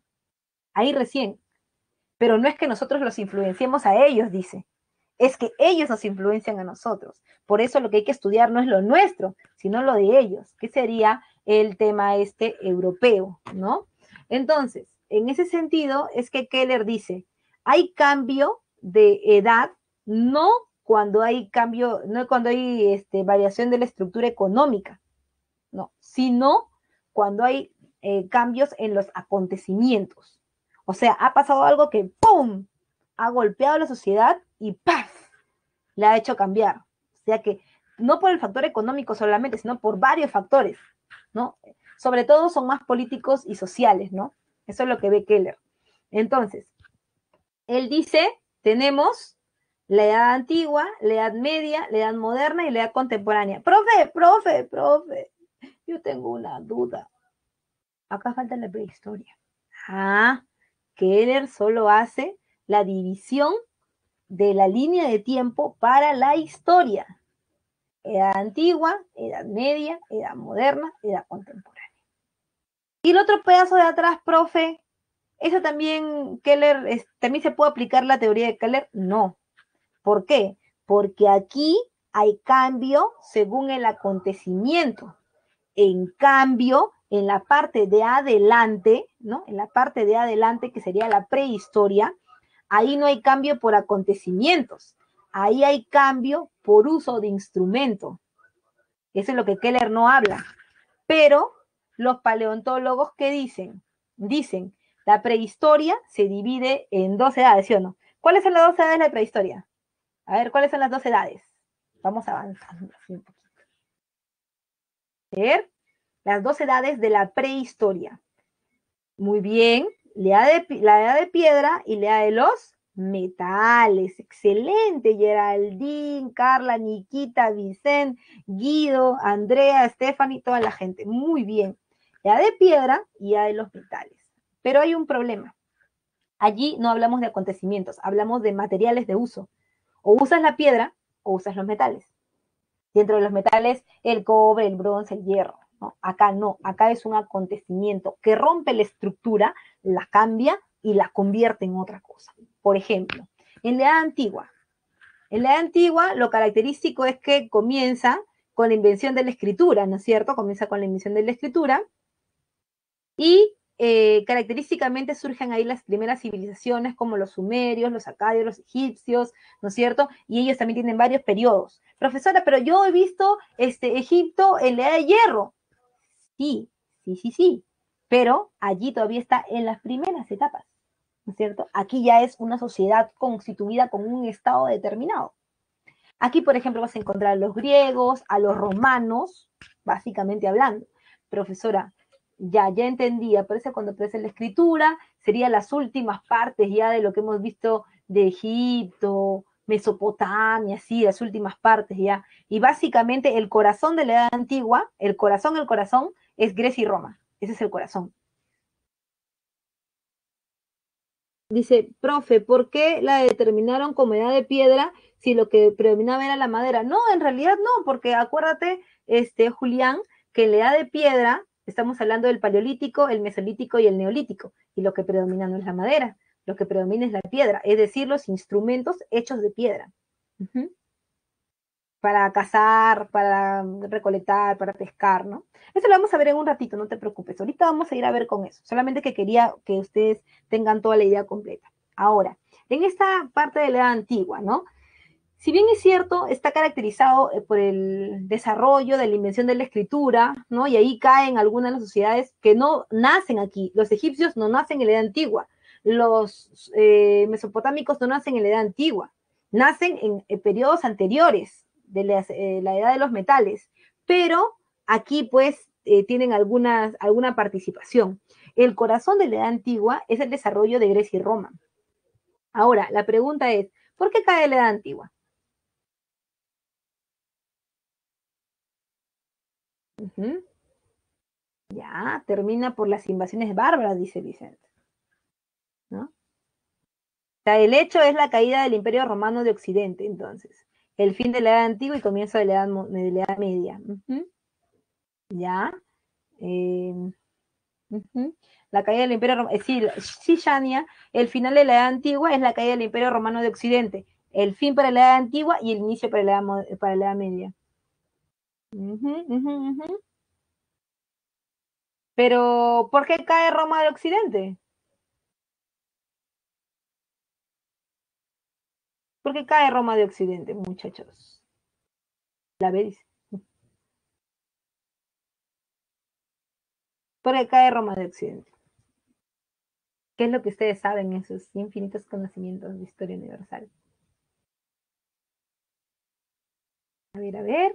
Ahí recién. Pero no es que nosotros los influenciemos a ellos, dice. Es que ellos nos influencian a nosotros. Por eso lo que hay que estudiar no es lo nuestro, sino lo de ellos, que sería el tema este europeo, ¿no? Entonces, en ese sentido es que Keller dice, hay cambio de edad, no cuando hay cambio, no cuando hay este, variación de la estructura económica, no, sino cuando hay eh, cambios en los acontecimientos. O sea, ha pasado algo que ¡pum! Ha golpeado a la sociedad y ¡paf! Le ha hecho cambiar. O sea que no por el factor económico solamente, sino por varios factores, ¿no? Sobre todo son más políticos y sociales, ¿no? Eso es lo que ve Keller. Entonces, él dice, tenemos la edad antigua, la edad media, la edad moderna y la edad contemporánea. Profe, profe, profe, yo tengo una duda. Acá falta la prehistoria. Ah, Keller solo hace la división de la línea de tiempo para la historia. Edad antigua, edad media, edad moderna, edad contemporánea. Y el otro pedazo de atrás, profe, ¿eso también Keller, es, también se puede aplicar la teoría de Keller? No. ¿Por qué? Porque aquí hay cambio según el acontecimiento. En cambio, en la parte de adelante, ¿no? En la parte de adelante, que sería la prehistoria, ahí no hay cambio por acontecimientos. Ahí hay cambio por uso de instrumento. Eso es lo que Keller no habla. Pero los paleontólogos, ¿qué dicen? Dicen, la prehistoria se divide en dos edades, ¿sí o no? ¿Cuáles son las dos edades de la prehistoria? A ver, ¿cuáles son las dos edades? Vamos avanzando así un poquito. A ver, las dos edades de la prehistoria. Muy bien, la edad de, la edad de piedra y la edad de los metales. Excelente, Geraldine, Carla, Nikita, Vicente, Guido, Andrea, Stephanie, toda la gente. Muy bien. La edad de piedra y la de los metales. Pero hay un problema. Allí no hablamos de acontecimientos, hablamos de materiales de uso. O usas la piedra o usas los metales. Dentro de los metales, el cobre, el bronce, el hierro. ¿No? Acá no, acá es un acontecimiento que rompe la estructura, la cambia y la convierte en otra cosa. Por ejemplo, en la edad antigua, en la edad antigua lo característico es que comienza con la invención de la escritura, ¿no es cierto? Comienza con la invención de la escritura y eh, característicamente surgen ahí las primeras civilizaciones como los sumerios, los acadios, los egipcios, ¿no es cierto? Y ellos también tienen varios periodos. Profesora, pero yo he visto este, Egipto en la edad de hierro. Sí, sí, sí, sí, pero allí todavía está en las primeras etapas, ¿no es cierto? Aquí ya es una sociedad constituida con un estado determinado. Aquí, por ejemplo, vas a encontrar a los griegos, a los romanos, básicamente hablando. Profesora, ya, ya entendí, aparece cuando aparece la escritura, serían las últimas partes ya de lo que hemos visto de Egipto, Mesopotamia, sí, las últimas partes ya. Y básicamente el corazón de la edad antigua, el corazón, el corazón, es Grecia y Roma. Ese es el corazón. Dice, profe, ¿por qué la determinaron como edad de piedra si lo que predominaba era la madera? No, en realidad no, porque acuérdate, este, Julián, que en la edad de piedra estamos hablando del paleolítico, el mesolítico y el neolítico, y lo que predomina no es la madera, lo que predomina es la piedra, es decir, los instrumentos hechos de piedra. Uh-huh. Para cazar, para recolectar, para pescar, ¿no? Eso lo vamos a ver en un ratito, no te preocupes. Ahorita vamos a ir a ver con eso. Solamente que quería que ustedes tengan toda la idea completa. Ahora, en esta parte de la edad antigua, ¿no? Si bien es cierto, está caracterizado por el desarrollo de la invención de la escritura, ¿no? Y ahí caen algunas de las sociedades que no nacen aquí. Los egipcios no nacen en la edad antigua. Los eh, mesopotámicos no nacen en la edad antigua. Nacen en, en periodos anteriores de la, eh, la edad de los metales. Pero aquí, pues, eh, tienen algunas, alguna participación. El corazón de la edad antigua es el desarrollo de Grecia y Roma. Ahora, la pregunta es, ¿por qué cae la edad antigua? Uh-huh. Ya, termina por las invasiones bárbaras, dice Vicente. ¿No? O sea, el hecho es la caída del Imperio Romano de Occidente, entonces. El fin de la Edad Antigua y comienzo de la Edad, de la edad Media. Uh-huh. Ya. Eh, uh-huh. La caída del Imperio Romano. Eh, sí, sí, Shania, el final de la Edad Antigua es la caída del Imperio Romano de Occidente. El fin para la Edad Antigua y el inicio para la Edad, para la edad Media. Uh-huh, uh-huh, uh-huh. Pero, ¿por qué cae Roma de Occidente? ¿Por qué cae Roma de Occidente, muchachos? La veis. Porque cae Roma de Occidente. ¿Qué es lo que ustedes saben en sus infinitos conocimientos de historia universal? A ver, a ver.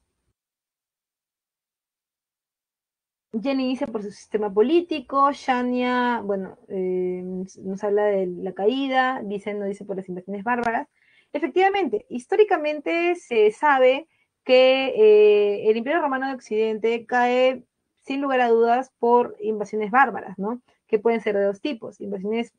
Jenny dice por su sistema político, Shania, bueno, eh, nos habla de la caída, dice, no dice por las invasiones bárbaras. Efectivamente, históricamente se sabe que eh, el Imperio Romano de Occidente cae, sin lugar a dudas, por invasiones bárbaras, ¿no? Que pueden ser de dos tipos, invasiones,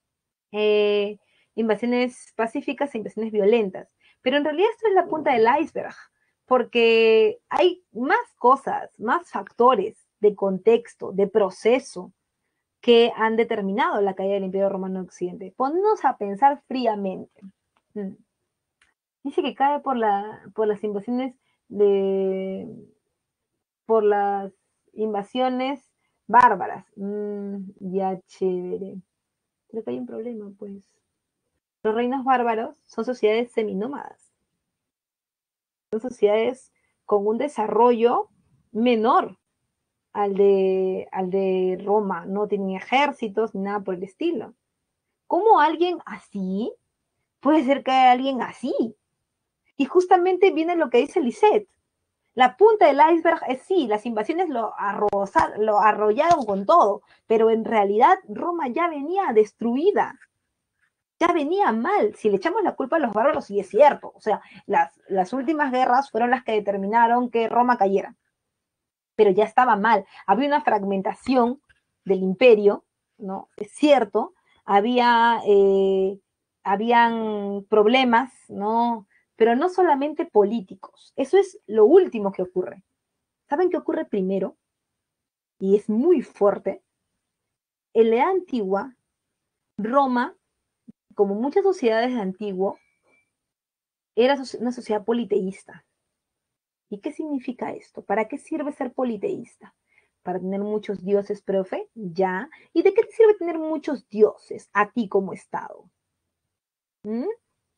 eh, invasiones pacíficas e invasiones violentas. Pero en realidad esto es la punta del iceberg, porque hay más cosas, más factores de contexto, de proceso, que han determinado la caída del Imperio Romano de Occidente. Ponnos a pensar fríamente. Mm. Dice que cae por, la, por las invasiones de, por las invasiones bárbaras. Mm, ya chévere. Creo que hay un problema, pues. Los reinos bárbaros son sociedades seminómadas. Son sociedades con un desarrollo menor al de, al de Roma. No tienen ejércitos ni nada por el estilo. ¿Cómo alguien así puede ser que haya alguien así? Y justamente viene lo que dice Lisette. La punta del iceberg es sí, las invasiones lo, arroza, lo arrollaron con todo, pero en realidad Roma ya venía destruida, ya venía mal. Si le echamos la culpa a los bárbaros, sí es cierto. O sea, las, las últimas guerras fueron las que determinaron que Roma cayera, pero ya estaba mal. Había una fragmentación del imperio, ¿no? Es cierto, había, eh, habían problemas, ¿no? Pero no solamente políticos. Eso es lo último que ocurre. ¿Saben qué ocurre primero? Y es muy fuerte. En la edad antigua, Roma, como muchas sociedades de antiguo, era una sociedad politeísta. ¿Y qué significa esto? ¿Para qué sirve ser politeísta? ¿Para tener muchos dioses, profe? Ya. ¿Y de qué te sirve tener muchos dioses a ti como Estado? ¿Mm?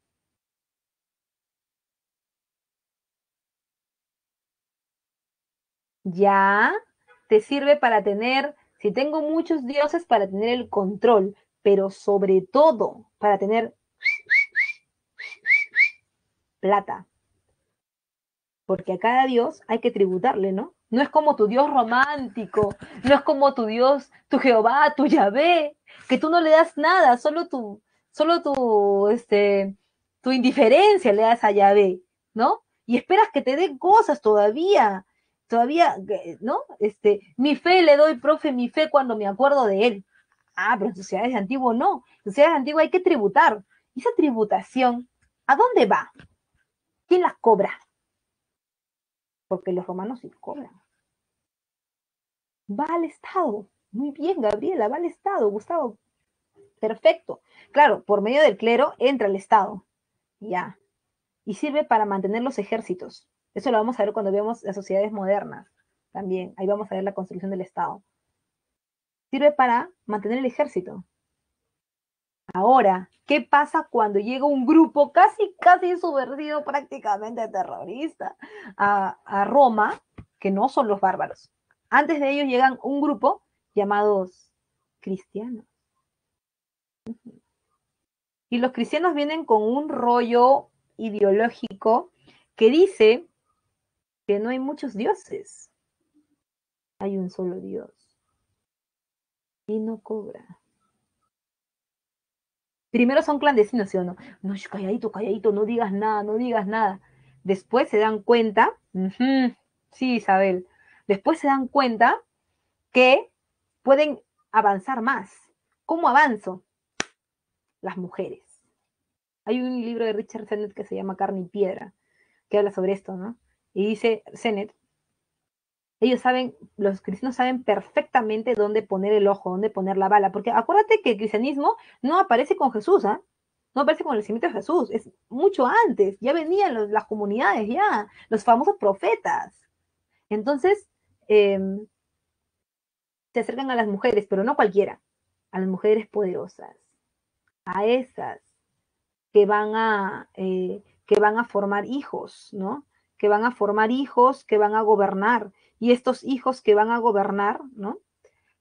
Ya. Te sirve para tener, si tengo muchos dioses, para tener el control, pero sobre todo para tener plata. Porque a cada dios hay que tributarle, ¿no? No es como tu dios romántico, no es como tu dios, tu Jehová, tu Yahvé, que tú no le das nada, solo tu, solo tu, este, tu indiferencia le das a Yahvé, ¿no? Y esperas que te dé cosas todavía, todavía, ¿no? Este, mi fe le doy, profe, mi fe cuando me acuerdo de él. Ah, pero en sociedades de antiguo no, en sociedades de antiguo hay que tributar. ¿Y esa tributación, a dónde va? ¿Quién las cobra? Porque los romanos sí cobran. Va al Estado. Muy bien, Gabriela, va al Estado, Gustavo. Perfecto. Claro, por medio del clero entra el Estado. Ya. Y sirve para mantener los ejércitos. Eso lo vamos a ver cuando veamos las sociedades modernas. También, ahí vamos a ver la construcción del Estado. Sirve para mantener el ejército. Ahora, ¿qué pasa cuando llega un grupo casi, casi subversivo, prácticamente terrorista, a, a Roma, que no son los bárbaros? Antes de ellos llegan un grupo llamados cristianos. Y los cristianos vienen con un rollo ideológico que dice que no hay muchos dioses, hay un solo Dios y no cobra. Primero son clandestinos, ¿sí o no? No, calladito, calladito, no digas nada, no digas nada. Después se dan cuenta, uh-huh, sí, Isabel, después se dan cuenta que pueden avanzar más. ¿Cómo avanzo? Las mujeres. Hay un libro de Richard Sennett que se llama Carne y Piedra, que habla sobre esto, ¿no? Y dice Sennett, ellos saben, los cristianos saben perfectamente dónde poner el ojo, dónde poner la bala, porque acuérdate que el cristianismo no aparece con Jesús, ¿ah? ¿eh? No aparece con el nacimiento de Jesús, es mucho antes, ya venían los, las comunidades, ya, los famosos profetas. Entonces, eh, se acercan a las mujeres, pero no cualquiera, a las mujeres poderosas, a esas que van a, eh, que van a formar hijos, ¿no? Que van a formar hijos, que van a gobernar. Y estos hijos que van a gobernar, ¿no?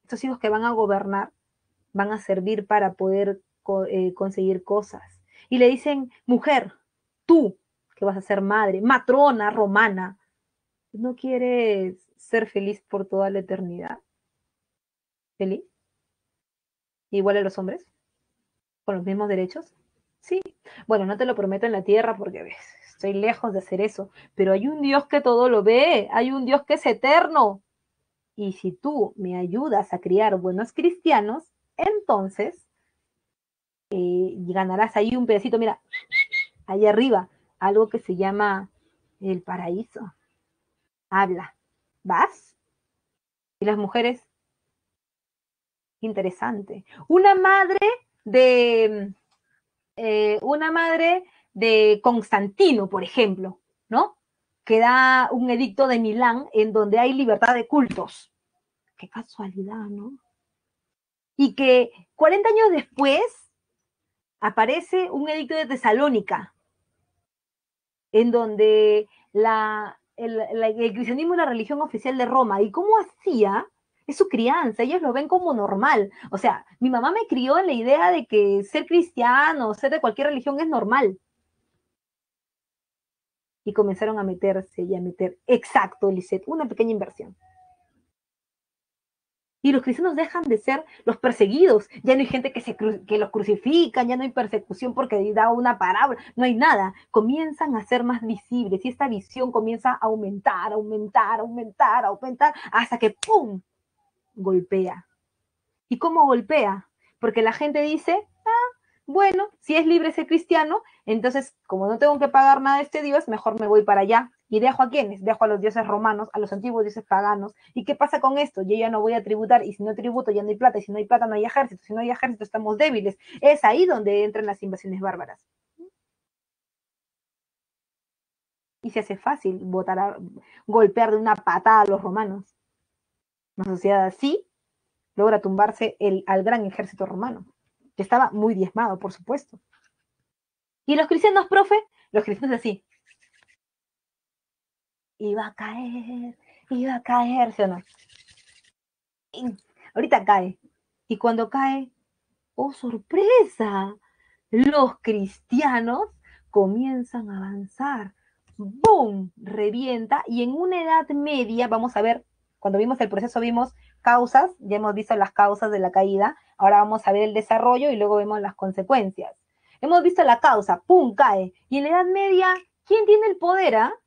estos hijos que van a gobernar van a servir para poder eh, conseguir cosas. Y le dicen, mujer, tú, que vas a ser madre, matrona romana, ¿no quieres ser feliz por toda la eternidad? ¿Feliz? ¿Igual a los hombres? ¿Con los mismos derechos? Sí. Bueno, no te lo prometo en la tierra porque ves, estoy lejos de hacer eso, pero hay un Dios que todo lo ve, hay un Dios que es eterno. Y si tú me ayudas a criar buenos cristianos, entonces eh, ganarás ahí un pedacito, mira, ahí arriba, algo que se llama el paraíso. Habla. ¿Vas? Y las mujeres, interesante. Una madre de, eh, una madre de Constantino, por ejemplo, ¿no? Que da un edicto de Milán en donde hay libertad de cultos. Qué casualidad, ¿no? Y que cuarenta años después aparece un edicto de Tesalónica, en donde la, el, la, el cristianismo es la religión oficial de Roma. ¿Y cómo hacía? Es su crianza, ellos lo ven como normal. O sea, mi mamá me crió en la idea de que ser cristiano, ser de cualquier religión es normal. Y comenzaron a meterse y a meter, exacto, Lisette, una pequeña inversión. Y los cristianos dejan de ser los perseguidos. Ya no hay gente que, se, que los crucifican, ya no hay persecución porque da una parábola, no hay nada. Comienzan a ser más visibles y esta visión comienza a aumentar, aumentar, aumentar, aumentar, hasta que ¡pum! Golpea. ¿Y cómo golpea? Porque la gente dice, ah, bueno, si es libre ser cristiano, entonces como no tengo que pagar nada a este Dios, mejor me voy para allá. ¿Y dejo a quiénes? Dejo a los dioses romanos, a los antiguos dioses paganos. ¿Y qué pasa con esto? Yo ya no voy a tributar, y si no tributo ya no hay plata, y si no hay plata no hay ejército, si no hay ejército estamos débiles. Es ahí donde entran las invasiones bárbaras. Y se hace fácil votar a, golpear de una patada a los romanos. Una sociedad así logra tumbarse el, al gran ejército romano, que estaba muy diezmado, por supuesto. Y los cristianos, profe, los cristianos así, iba a caer, iba a caer, ¿sí o no? Y ahorita cae. Y cuando cae, ¡oh, sorpresa! Los cristianos comienzan a avanzar. ¡Boom! Revienta. Y en una edad media, vamos a ver, cuando vimos el proceso, vimos causas, ya hemos visto las causas de la caída, ahora vamos a ver el desarrollo y luego vemos las consecuencias. Hemos visto la causa, ¡pum! Cae. Y en la edad media, ¿quién tiene el poder? ¿Ah?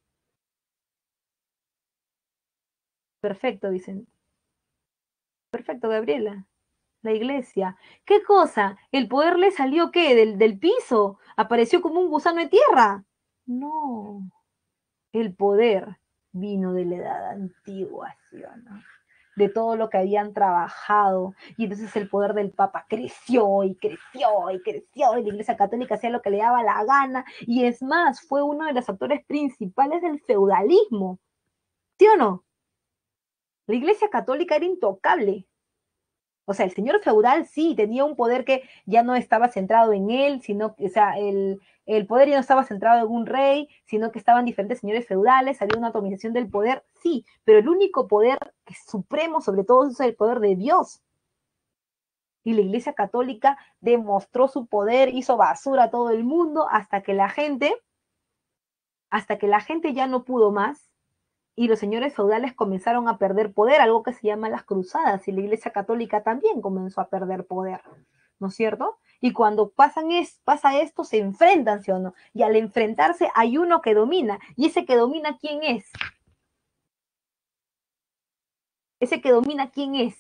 Perfecto, dicen. Perfecto, Gabriela. La iglesia. ¿Qué cosa? ¿El poder le salió qué? ¿Del, del piso? ¿Apareció como un gusano de tierra? No. El poder vino de la edad antigua, ¿sí o no? De todo lo que habían trabajado. Y entonces el poder del Papa creció y creció y creció. Y la Iglesia Católica hacía lo que le daba la gana. Y es más, fue uno de los actores principales del feudalismo. ¿Sí o no? La Iglesia Católica era intocable. O sea, el señor feudal sí tenía un poder que ya no estaba centrado en él, sino que, o sea, el, el poder ya no estaba centrado en un rey, sino que estaban diferentes señores feudales, había una atomización del poder, sí, pero el único poder que es supremo sobre todo es el poder de Dios. Y la Iglesia Católica demostró su poder, hizo basura a todo el mundo hasta que la gente, hasta que la gente ya no pudo más y los señores feudales comenzaron a perder poder, algo que se llama las cruzadas, y la Iglesia Católica también comenzó a perder poder, ¿no es cierto? Y cuando pasan es, pasa esto, se enfrentan, ¿sí o no? Y al enfrentarse hay uno que domina, y ese que domina, ¿quién es? Ese que domina, ¿quién es?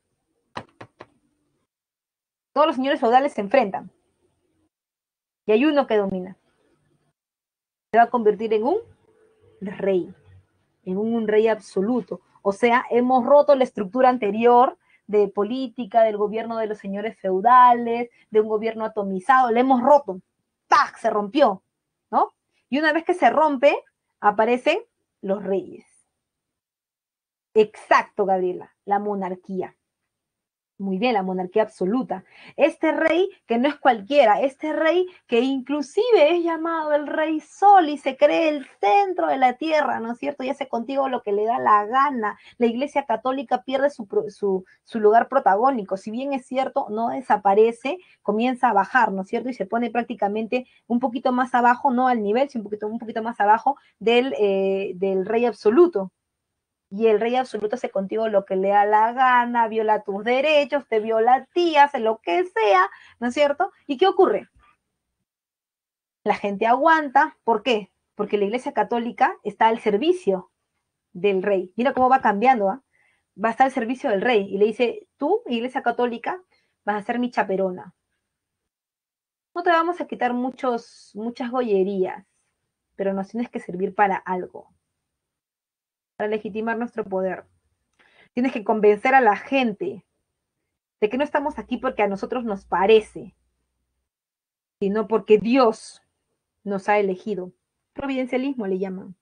Todos los señores feudales se enfrentan, y hay uno que domina. Se va a convertir en un rey, en un rey absoluto. O sea, hemos roto la estructura anterior de política, del gobierno de los señores feudales, de un gobierno atomizado, le hemos roto. ¡Pac! Se rompió, ¿no? Y una vez que se rompe, aparecen los reyes. Exacto, Gabriela, la monarquía. Muy bien, la monarquía absoluta. Este rey que no es cualquiera, este rey que inclusive es llamado el rey sol y se cree el centro de la tierra, ¿no es cierto? Y hace contigo lo que le da la gana. La Iglesia Católica pierde su, su, su lugar protagónico. Si bien es cierto, no desaparece, comienza a bajar, ¿no es cierto? Y se pone prácticamente un poquito más abajo, no al nivel, sino un poquito, un poquito más abajo del, eh, del rey absoluto. Y el rey absoluto hace contigo lo que le da la gana, viola tus derechos, te viola a ti, hace lo que sea, ¿no es cierto? ¿Y qué ocurre? La gente aguanta, ¿por qué? Porque la Iglesia Católica está al servicio del rey. Mira cómo va cambiando, ¿eh? Va a estar al servicio del rey y le dice, tú, Iglesia Católica, vas a ser mi chaperona. No te vamos a quitar muchos, muchas gollerías, pero nos tienes que servir para algo, para legitimar nuestro poder. Tienes que convencer a la gente de que no estamos aquí porque a nosotros nos parece, sino porque Dios nos ha elegido. Providencialismo le llaman.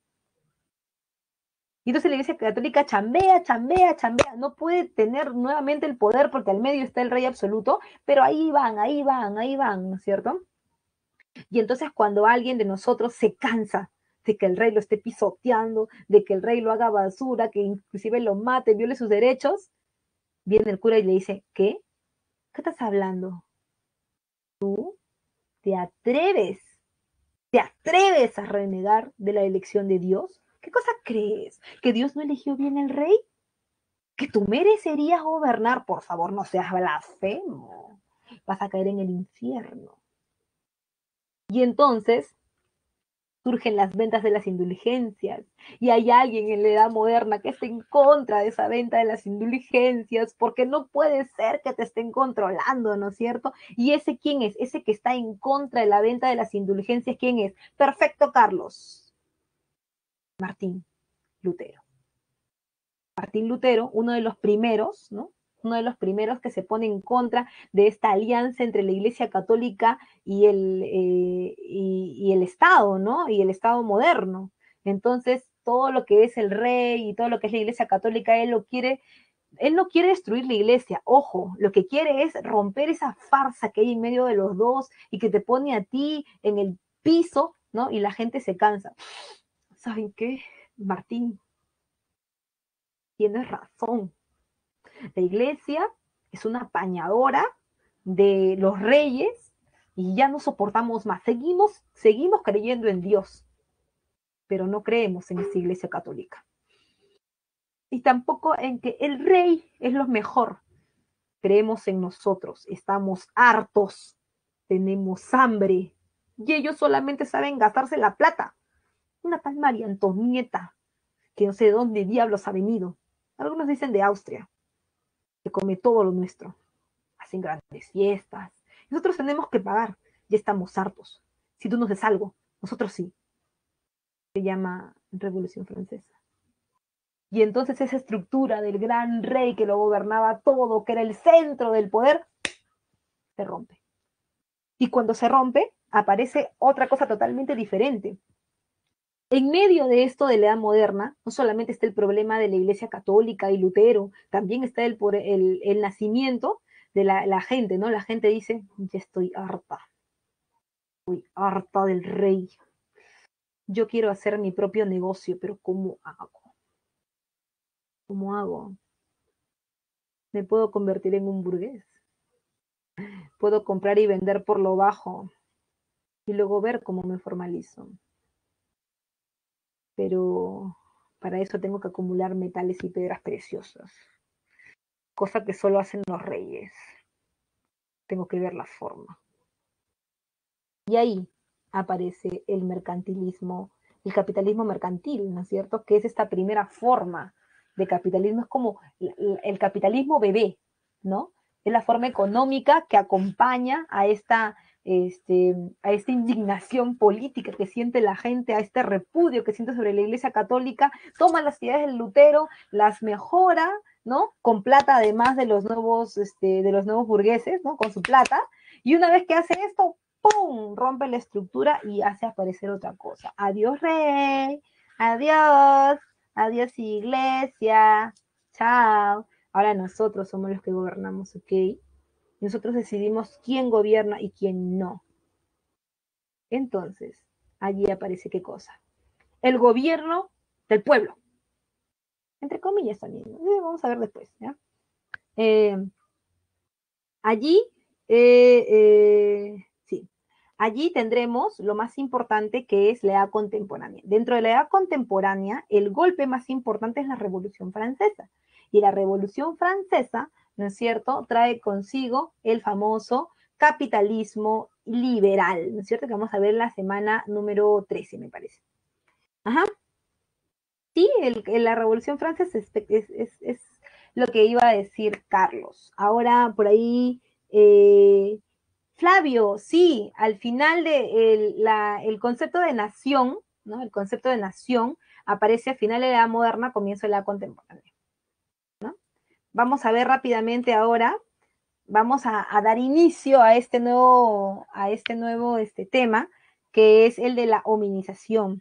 Y entonces la Iglesia Católica chambea, chambea, chambea. No puede tener nuevamente el poder porque al medio está el rey absoluto, pero ahí van, ahí van, ahí van, ¿no es cierto? Y entonces cuando alguien de nosotros se cansa de que el rey lo esté pisoteando, de que el rey lo haga basura, que inclusive lo mate, viole sus derechos, viene el cura y le dice, ¿qué? ¿Qué estás hablando? ¿Tú te atreves? ¿Te atreves a renegar de la elección de Dios? ¿Qué cosa crees? ¿Que Dios no eligió bien el rey? ¿Que tú merecerías gobernar? Por favor, no seas blasfemo. Vas a caer en el infierno. Y entonces surgen las ventas de las indulgencias. Y hay alguien en la edad moderna que está en contra de esa venta de las indulgencias, porque no puede ser que te estén controlando, ¿no es cierto? ¿Y ese quién es? Ese que está en contra de la venta de las indulgencias, ¿quién es? Perfecto, Carlos. Martín Lutero. Martín Lutero, uno de los primeros, ¿no? Uno de los primeros que se pone en contra de esta alianza entre la Iglesia Católica y el, eh, y, y el Estado, ¿no? Y el Estado moderno. Entonces, todo lo que es el rey y todo lo que es la Iglesia Católica, él lo quiere, él no quiere destruir la Iglesia, ojo, lo que quiere es romper esa farsa que hay en medio de los dos y que te pone a ti en el piso, ¿no? Y la gente se cansa. ¿Saben qué? Martín, tienes razón. La iglesia es una apañadora de los reyes y ya no soportamos más. Seguimos, seguimos creyendo en Dios, pero no creemos en esta iglesia católica. Y tampoco en que el rey es lo mejor. Creemos en nosotros, estamos hartos, tenemos hambre y ellos solamente saben gastarse la plata. Una tal María Antonieta, que no sé de dónde diablos ha venido. Algunos dicen de Austria, que come todo lo nuestro. Hacen grandes fiestas. Nosotros tenemos que pagar. Ya estamos hartos. Si tú nos des algo, nosotros sí. Se llama Revolución Francesa. Y entonces esa estructura del gran rey que lo gobernaba todo, que era el centro del poder, se rompe. Y cuando se rompe, aparece otra cosa totalmente diferente. En medio de esto de la edad moderna, no solamente está el problema de la Iglesia Católica y Lutero, también está el, el, el nacimiento de la, la gente, ¿no? La gente dice, ya estoy harta, estoy harta del rey. Yo quiero hacer mi propio negocio, pero ¿cómo hago? ¿Cómo hago? Me puedo convertir en un burgués. Puedo comprar y vender por lo bajo y luego ver cómo me formalizo. Pero para eso tengo que acumular metales y piedras preciosas, cosa que solo hacen los reyes. Tengo que ver la forma. Y ahí aparece el mercantilismo, el capitalismo mercantil, ¿no es cierto? Que es esta primera forma de capitalismo, es como el capitalismo bebé, ¿no? Es la forma económica que acompaña a esta, este, a esta indignación política que siente la gente, a este repudio que siente sobre la Iglesia Católica, toma las ideas del Lutero, las mejora, ¿no? Con plata además de los nuevos, este, de los nuevos burgueses, ¿no? Con su plata, y una vez que hace esto, ¡pum! Rompe la estructura y hace aparecer otra cosa. Adiós, rey. Adiós. Adiós, iglesia. Chao. Ahora nosotros somos los que gobernamos, ¿ok? Nosotros decidimos quién gobierna y quién no. Entonces, allí aparece qué cosa. El gobierno del pueblo. Entre comillas también. ¿No? Vamos a ver después, ¿ya? Eh, allí, eh, eh, sí, allí tendremos lo más importante que es la edad contemporánea. Dentro de la edad contemporánea, el golpe más importante es la Revolución Francesa. Y la Revolución Francesa, ¿no es cierto?, trae consigo el famoso capitalismo liberal, ¿no es cierto?, que vamos a ver la semana número trece, me parece. Ajá. Sí, el, el, la Revolución Francesa es, es, es, es, lo que iba a decir Carlos. Ahora, por ahí, eh, Flavio, sí, al final de el, la, el concepto de nación, ¿no? El concepto de nación aparece al final de la edad moderna, comienzo de la edad contemporánea, ¿no? Vamos a ver rápidamente ahora, vamos a, a dar inicio a este nuevo, a este nuevo este, tema, que es el de la hominización.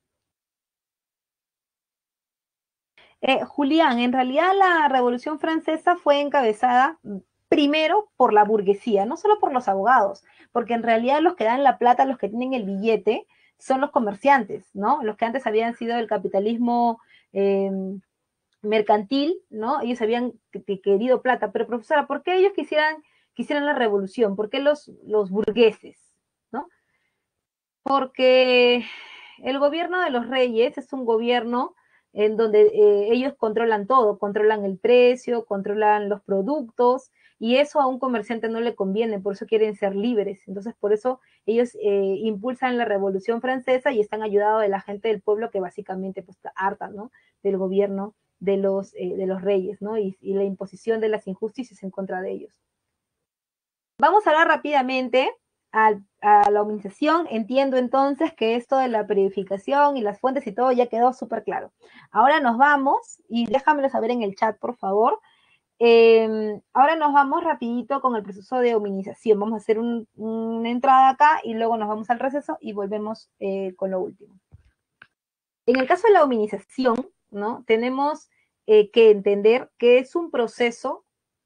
Eh, Julián, en realidad la Revolución Francesa fue encabezada primero por la burguesía, no solo por los abogados, porque en realidad los que dan la plata, los que tienen el billete, son los comerciantes, ¿no? Los que antes habían sido el capitalismo eh, mercantil, ¿no? Ellos habían querido plata, pero profesora, ¿por qué ellos quisieran, quisieran la revolución? ¿Por qué los, los burgueses, ¿no? Porque el gobierno de los reyes es un gobierno en donde eh, ellos controlan todo, controlan el precio, controlan los productos, y eso a un comerciante no le conviene, por eso quieren ser libres. Entonces, por eso ellos eh, impulsan la Revolución Francesa y están ayudados de la gente del pueblo que básicamente pues, está harta, ¿no?, del gobierno de los, eh, de los reyes, ¿no?, y, y la imposición de las injusticias en contra de ellos. Vamos a hablar rápidamente a, a la hominización. Entiendo entonces que esto de la periodificación y las fuentes y todo ya quedó súper claro. Ahora nos vamos, y déjamelo saber en el chat, por favor. Eh, ahora nos vamos rapidito con el proceso de hominización. Vamos a hacer un, una entrada acá y luego nos vamos al receso y volvemos eh, con lo último. En el caso de la hominización, ¿no?, tenemos eh, que entender que es un proceso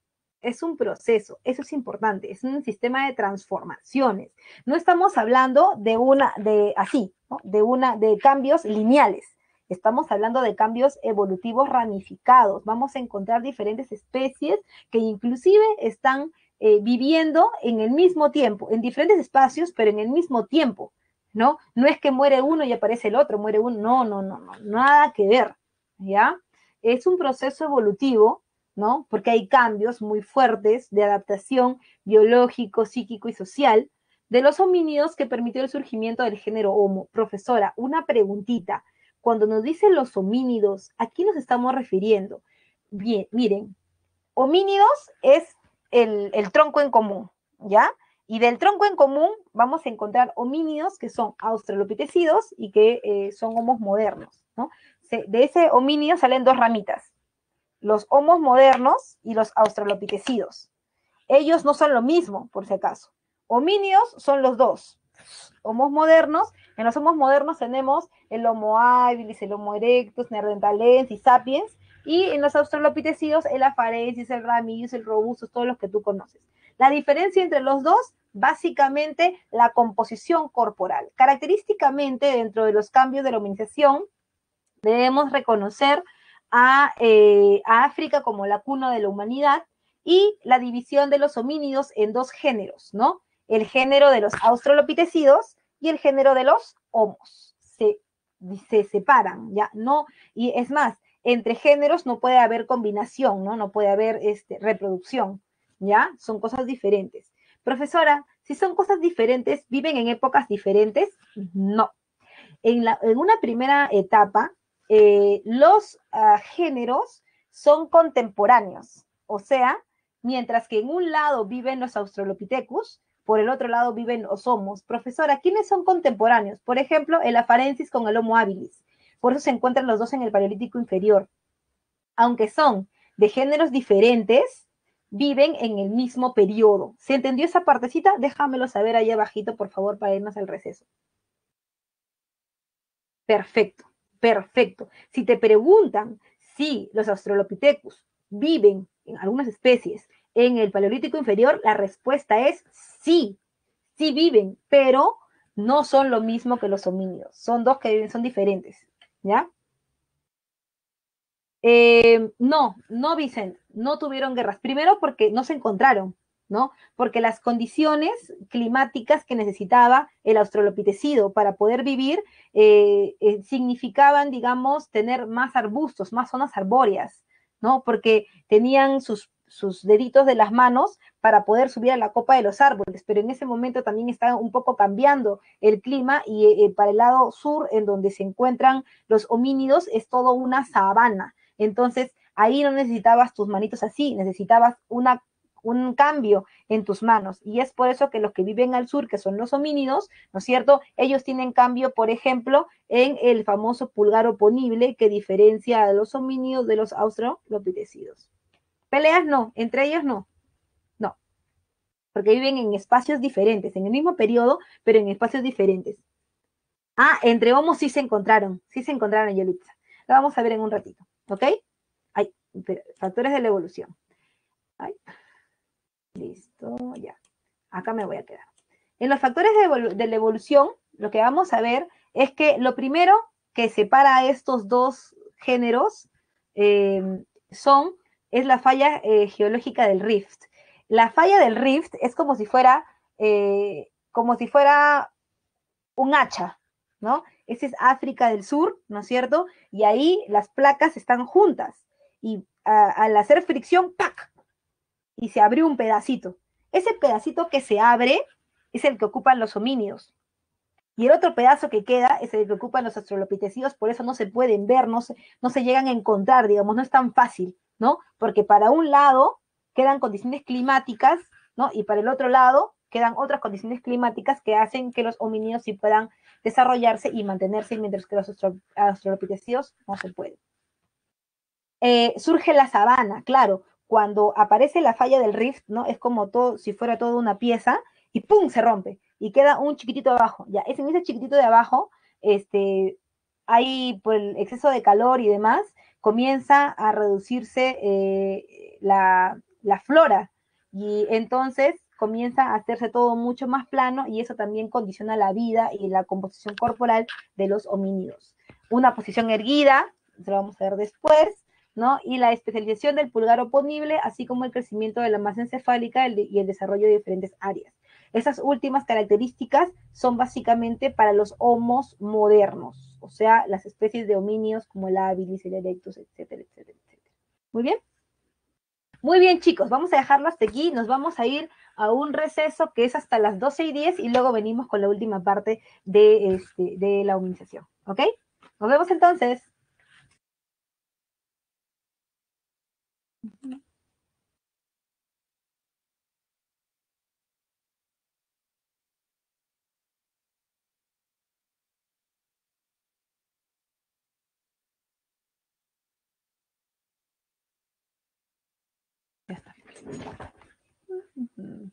Es un proceso, eso es importante, es un sistema de transformaciones. No estamos hablando de una, de así, ¿no?, de una, de cambios lineales. Estamos hablando de cambios evolutivos ramificados. Vamos a encontrar diferentes especies que inclusive están eh, viviendo en el mismo tiempo, en diferentes espacios, pero en el mismo tiempo, ¿no? No es que muere uno y aparece el otro, muere uno, no, no, no, no, nada que ver, ¿ya? Es un proceso evolutivo, ¿no?, porque hay cambios muy fuertes de adaptación biológico, psíquico y social de los homínidos que permitió el surgimiento del género Homo. Profesora, una preguntita. Cuando nos dicen los homínidos, ¿a quién nos estamos refiriendo? Bien, miren, homínidos es el, el tronco en común, ¿ya? Y del tronco en común vamos a encontrar homínidos que son australopitecidos y que eh, son homos modernos, ¿no? Se, de ese homínido salen dos ramitas, los homos modernos y los australopitecidos. Ellos no son lo mismo, por si acaso. Homínidos son los dos. Homos modernos, en los homos modernos tenemos el Homo habilis, el Homo erectus, Neanderthalensis, Sapiens, y en los australopitecidos el Afarensis, el Ramillus, el Robustus, todos los que tú conoces. La diferencia entre los dos, básicamente la composición corporal. Característicamente, dentro de los cambios de la hominización, debemos reconocer a, eh, a África como la cuna de la humanidad y la división de los homínidos en dos géneros, ¿no? El género de los australopitecidos y el género de los homos. Se, se separan, ¿ya? No, y es más, entre géneros no puede haber combinación, ¿no? No puede haber este, reproducción, ¿ya? Son cosas diferentes. Profesora, si son cosas diferentes, ¿viven en épocas diferentes? No. En, la, en una primera etapa, eh, los uh, géneros son contemporáneos, o sea, mientras que en un lado viven los Australopithecus, por el otro lado viven los Homos. Profesora, ¿quiénes son contemporáneos? Por ejemplo, el Afarensis con el Homo habilis. Por eso se encuentran los dos en el Paleolítico inferior. Aunque son de géneros diferentes, viven en el mismo periodo. ¿Se entendió esa partecita? Déjamelo saber ahí abajito, por favor, para irnos al receso. Perfecto, perfecto. Si te preguntan si los Australopithecus ¿Viven en algunas especies en el Paleolítico inferior? La respuesta es sí, sí viven, pero no son lo mismo que los homínidos. Son dos que viven, son diferentes, ¿ya? Eh, no, no, Vicent, no tuvieron guerras. Primero porque no se encontraron, ¿no? Porque las condiciones climáticas que necesitaba el australopitecido para poder vivir eh, eh, significaban, digamos, tener más arbustos, más zonas arbóreas, ¿no? Porque tenían sus, sus deditos de las manos para poder subir a la copa de los árboles, pero en ese momento también está un poco cambiando el clima y eh, para el lado sur, en donde se encuentran los homínidos, es todo una sabana. Entonces, ahí no necesitabas tus manitos así, necesitabas una, un cambio en tus manos. Y es por eso que los que viven al sur, que son los homínidos, ¿no es cierto? Ellos tienen cambio, por ejemplo, en el famoso pulgar oponible que diferencia a los homínidos de los australopitecidos. Peleas no, entre ellos no, no, porque viven en espacios diferentes, en el mismo periodo, pero en espacios diferentes. Ah, entre homos sí se encontraron, sí se encontraron, Yolitza. Lo vamos a ver en un ratito, ¿ok? Ay, factores de la evolución. Ay, listo, ya. Acá me voy a quedar. En los factores de, de la evolución, lo que vamos a ver es que lo primero que separa a estos dos géneros eh, son, es la falla eh, geológica del rift. La falla del rift es como si fuera, eh, como si fuera un hacha, ¿no? Ese es África del Sur, ¿no es cierto? Y ahí las placas están juntas y a, al hacer fricción, ¡pac! Y se abrió un pedacito. Ese pedacito que se abre es el que ocupan los homínidos. Y el otro pedazo que queda es el que ocupan los australopitecidos, por eso no se pueden ver, no se, no se llegan a encontrar, digamos, no es tan fácil, ¿no? Porque para un lado quedan condiciones climáticas, ¿no? Y para el otro lado quedan otras condiciones climáticas que hacen que los homínidos sí puedan desarrollarse y mantenerse, mientras que los australopitecidos no se pueden. Eh, surge la sabana, claro, cuando aparece la falla del rift, ¿no? Es como todo, si fuera toda una pieza, y ¡pum! Se rompe, y queda un chiquitito de abajo. Ya, ese, en ese chiquitito de abajo, este, hay, por el exceso de calor y demás, comienza a reducirse eh, la, la flora, y entonces comienza a hacerse todo mucho más plano, y eso también condiciona la vida y la composición corporal de los homínidos. Una posición erguida, se lo vamos a ver después, ¿no? Y la especialización del pulgar oponible, así como el crecimiento de la masa encefálica y el desarrollo de diferentes áreas. Esas últimas características son básicamente para los homos modernos, o sea, las especies de homínidos como el habilis, el erectus, etcétera, etcétera, etcétera. Muy bien. Muy bien, chicos, vamos a dejarlo hasta aquí. Nos vamos a ir a un receso que es hasta las doce y diez y luego venimos con la última parte de, este, de la humanización. ¿Ok? Nos vemos entonces. Ya está. Uh-huh.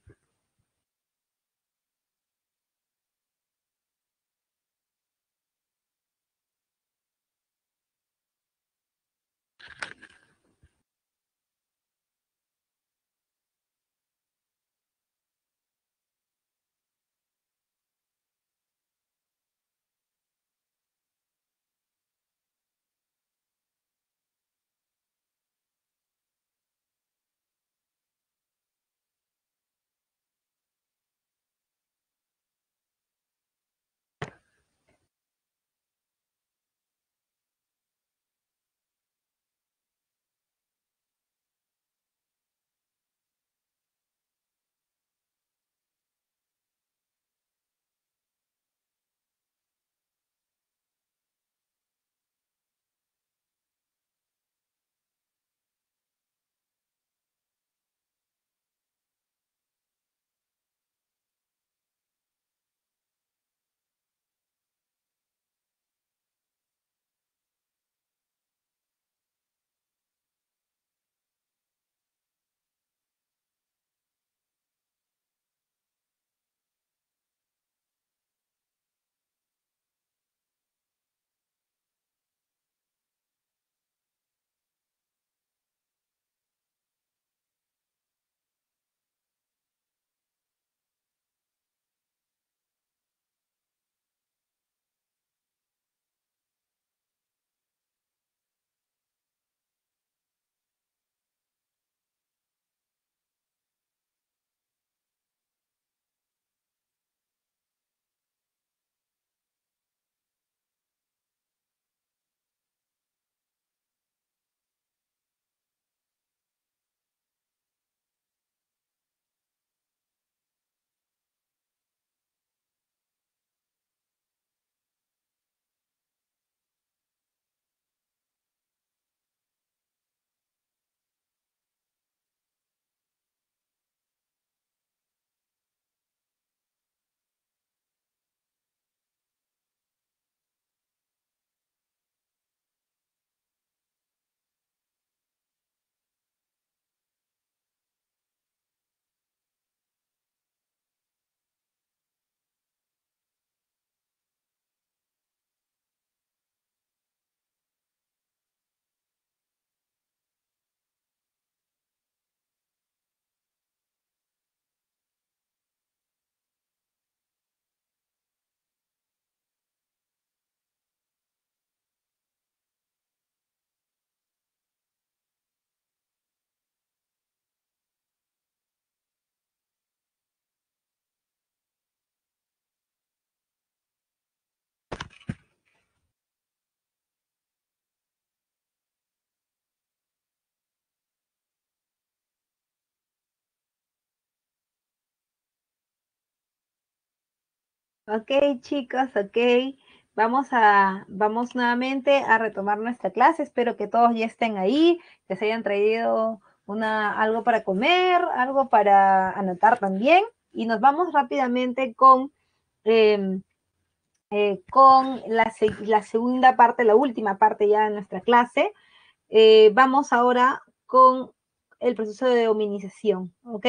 Ok, chicos, ok. Vamos a, vamos nuevamente a retomar nuestra clase. Espero que todos ya estén ahí, que se hayan traído una, algo para comer, algo para anotar también. Y nos vamos rápidamente con, eh, eh, con la, la, segunda parte, la última parte ya de nuestra clase. Eh, vamos ahora con el proceso de hominización, ¿ok?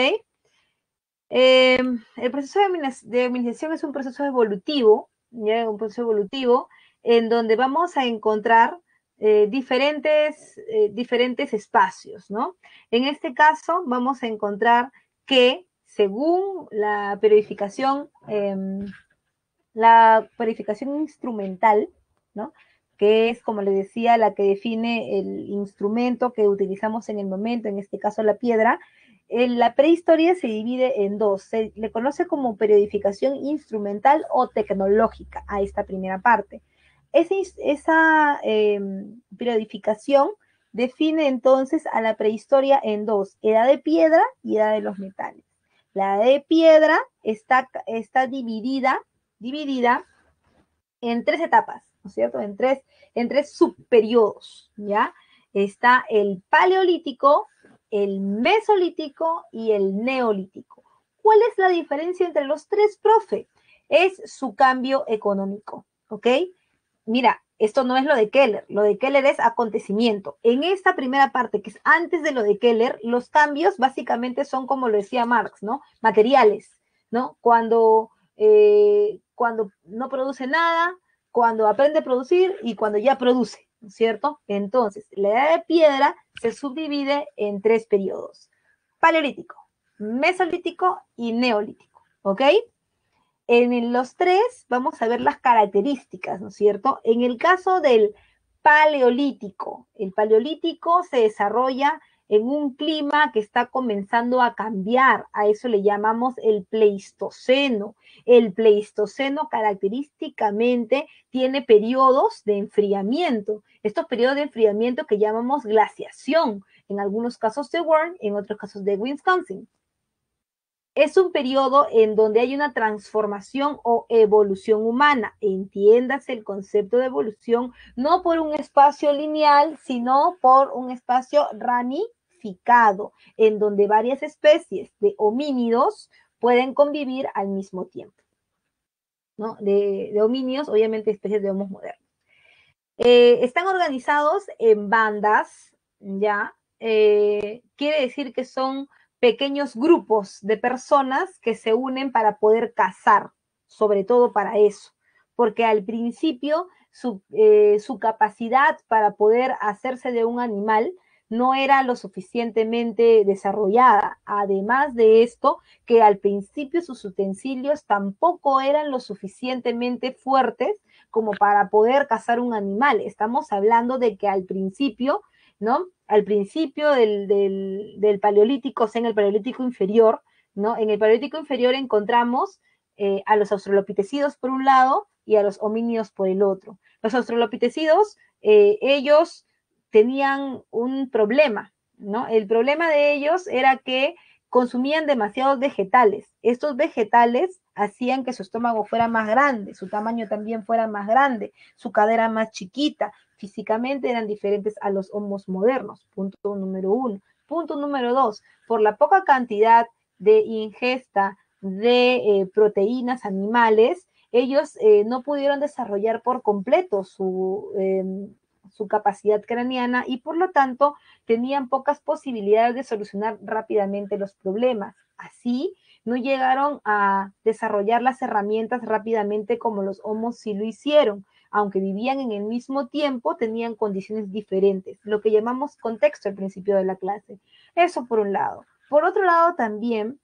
Eh, el proceso de hominización es un proceso evolutivo, ¿ya? Un proceso evolutivo en donde vamos a encontrar eh, diferentes, eh, diferentes espacios, ¿no? En este caso vamos a encontrar que según la periodificación, eh, la periodificación instrumental, ¿no? Que es, como les decía, la que define el instrumento que utilizamos en el momento, en este caso la piedra. En la prehistoria se divide en dos, se le conoce como periodificación instrumental o tecnológica a esta primera parte. Esa, esa eh, periodificación define entonces a la prehistoria en dos, edad de piedra y edad de los metales. La edad de piedra está, está dividida, dividida en tres etapas, ¿no es cierto? En tres, en tres subperiodos, ¿ya? Está el paleolítico, el mesolítico y el neolítico. ¿Cuál es la diferencia entre los tres, profe? Es su cambio económico, ¿ok? Mira, esto no es lo de Keller, lo de Keller es acontecimiento. En esta primera parte, que es antes de lo de Keller, los cambios básicamente son, como lo decía Marx, ¿no? Materiales, ¿no? Cuando, eh, cuando no produce nada, cuando aprende a producir y cuando ya produce, ¿no es cierto? Entonces, la edad de piedra se subdivide en tres periodos: paleolítico, mesolítico y neolítico, ¿ok? En los tres vamos a ver las características, ¿no es cierto? En el caso del paleolítico, el paleolítico se desarrolla en un clima que está comenzando a cambiar, a eso le llamamos el Pleistoceno. El Pleistoceno característicamente tiene periodos de enfriamiento, estos periodos de enfriamiento que llamamos glaciación, en algunos casos de Warren, en otros casos de Wisconsin. Es un periodo en donde hay una transformación o evolución humana. Entiéndase el concepto de evolución no por un espacio lineal, sino por un espacio ramificado, en donde varias especies de homínidos pueden convivir al mismo tiempo, ¿no? De, de homínidos, obviamente especies de homos modernos. Eh, están organizados en bandas, ¿ya? Eh, quiere decir que son pequeños grupos de personas que se unen para poder cazar, sobre todo para eso, porque al principio su, eh, su capacidad para poder hacerse de un animal no era lo suficientemente desarrollada. Además de esto, que al principio sus utensilios tampoco eran lo suficientemente fuertes como para poder cazar un animal. Estamos hablando de que al principio, ¿no? Al principio del, del, del paleolítico, o sea, en el paleolítico inferior, ¿no? En el paleolítico inferior encontramos eh, a los australopitecidos por un lado y a los homínidos por el otro. Los australopitecidos, eh, ellos tenían un problema, ¿no? El problema de ellos era que consumían demasiados vegetales. Estos vegetales hacían que su estómago fuera más grande, su tamaño también fuera más grande, su cadera más chiquita, físicamente eran diferentes a los homos modernos, punto número uno. Punto número dos, por la poca cantidad de ingesta de eh, proteínas animales, ellos eh, no pudieron desarrollar por completo su, eh, su capacidad craneana y por lo tanto tenían pocas posibilidades de solucionar rápidamente los problemas. Así, no llegaron a desarrollar las herramientas rápidamente como los homos sí lo hicieron. Aunque vivían en el mismo tiempo, tenían condiciones diferentes, lo que llamamos contexto al principio de la clase. Eso por un lado. Por otro lado, también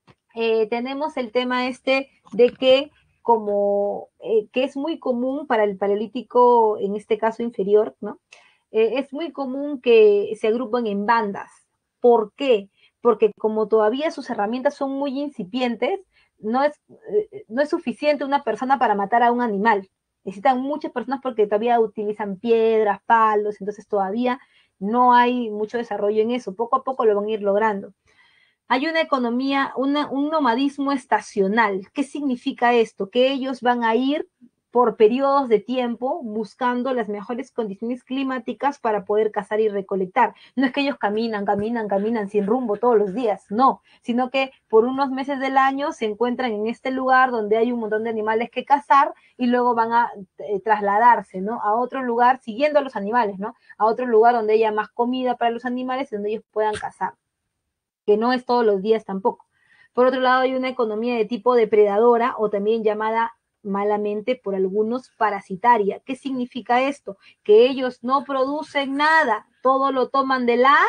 eh, tenemos el tema este de que como eh, que es muy común para el paleolítico, en este caso inferior, ¿no? Eh, es muy común que se agrupen en bandas. ¿Por qué? Porque como todavía sus herramientas son muy incipientes, no es, eh, no es suficiente una persona para matar a un animal. Necesitan muchas personas porque todavía utilizan piedras, palos, entonces todavía no hay mucho desarrollo en eso. Poco a poco lo van a ir logrando. Hay una economía, una, un nomadismo estacional. ¿Qué significa esto? Que ellos van a ir por periodos de tiempo buscando las mejores condiciones climáticas para poder cazar y recolectar. No es que ellos caminan, caminan, caminan sin rumbo todos los días, no, sino que por unos meses del año se encuentran en este lugar donde hay un montón de animales que cazar y luego van a eh, trasladarse, ¿no? A otro lugar, siguiendo a los animales, ¿no? A otro lugar donde haya más comida para los animales y donde ellos puedan cazar, que no es todos los días tampoco. Por otro lado, hay una economía de tipo depredadora o también llamada malamente por algunos parasitaria. ¿Qué significa esto? Que ellos no producen nada, todo lo toman de la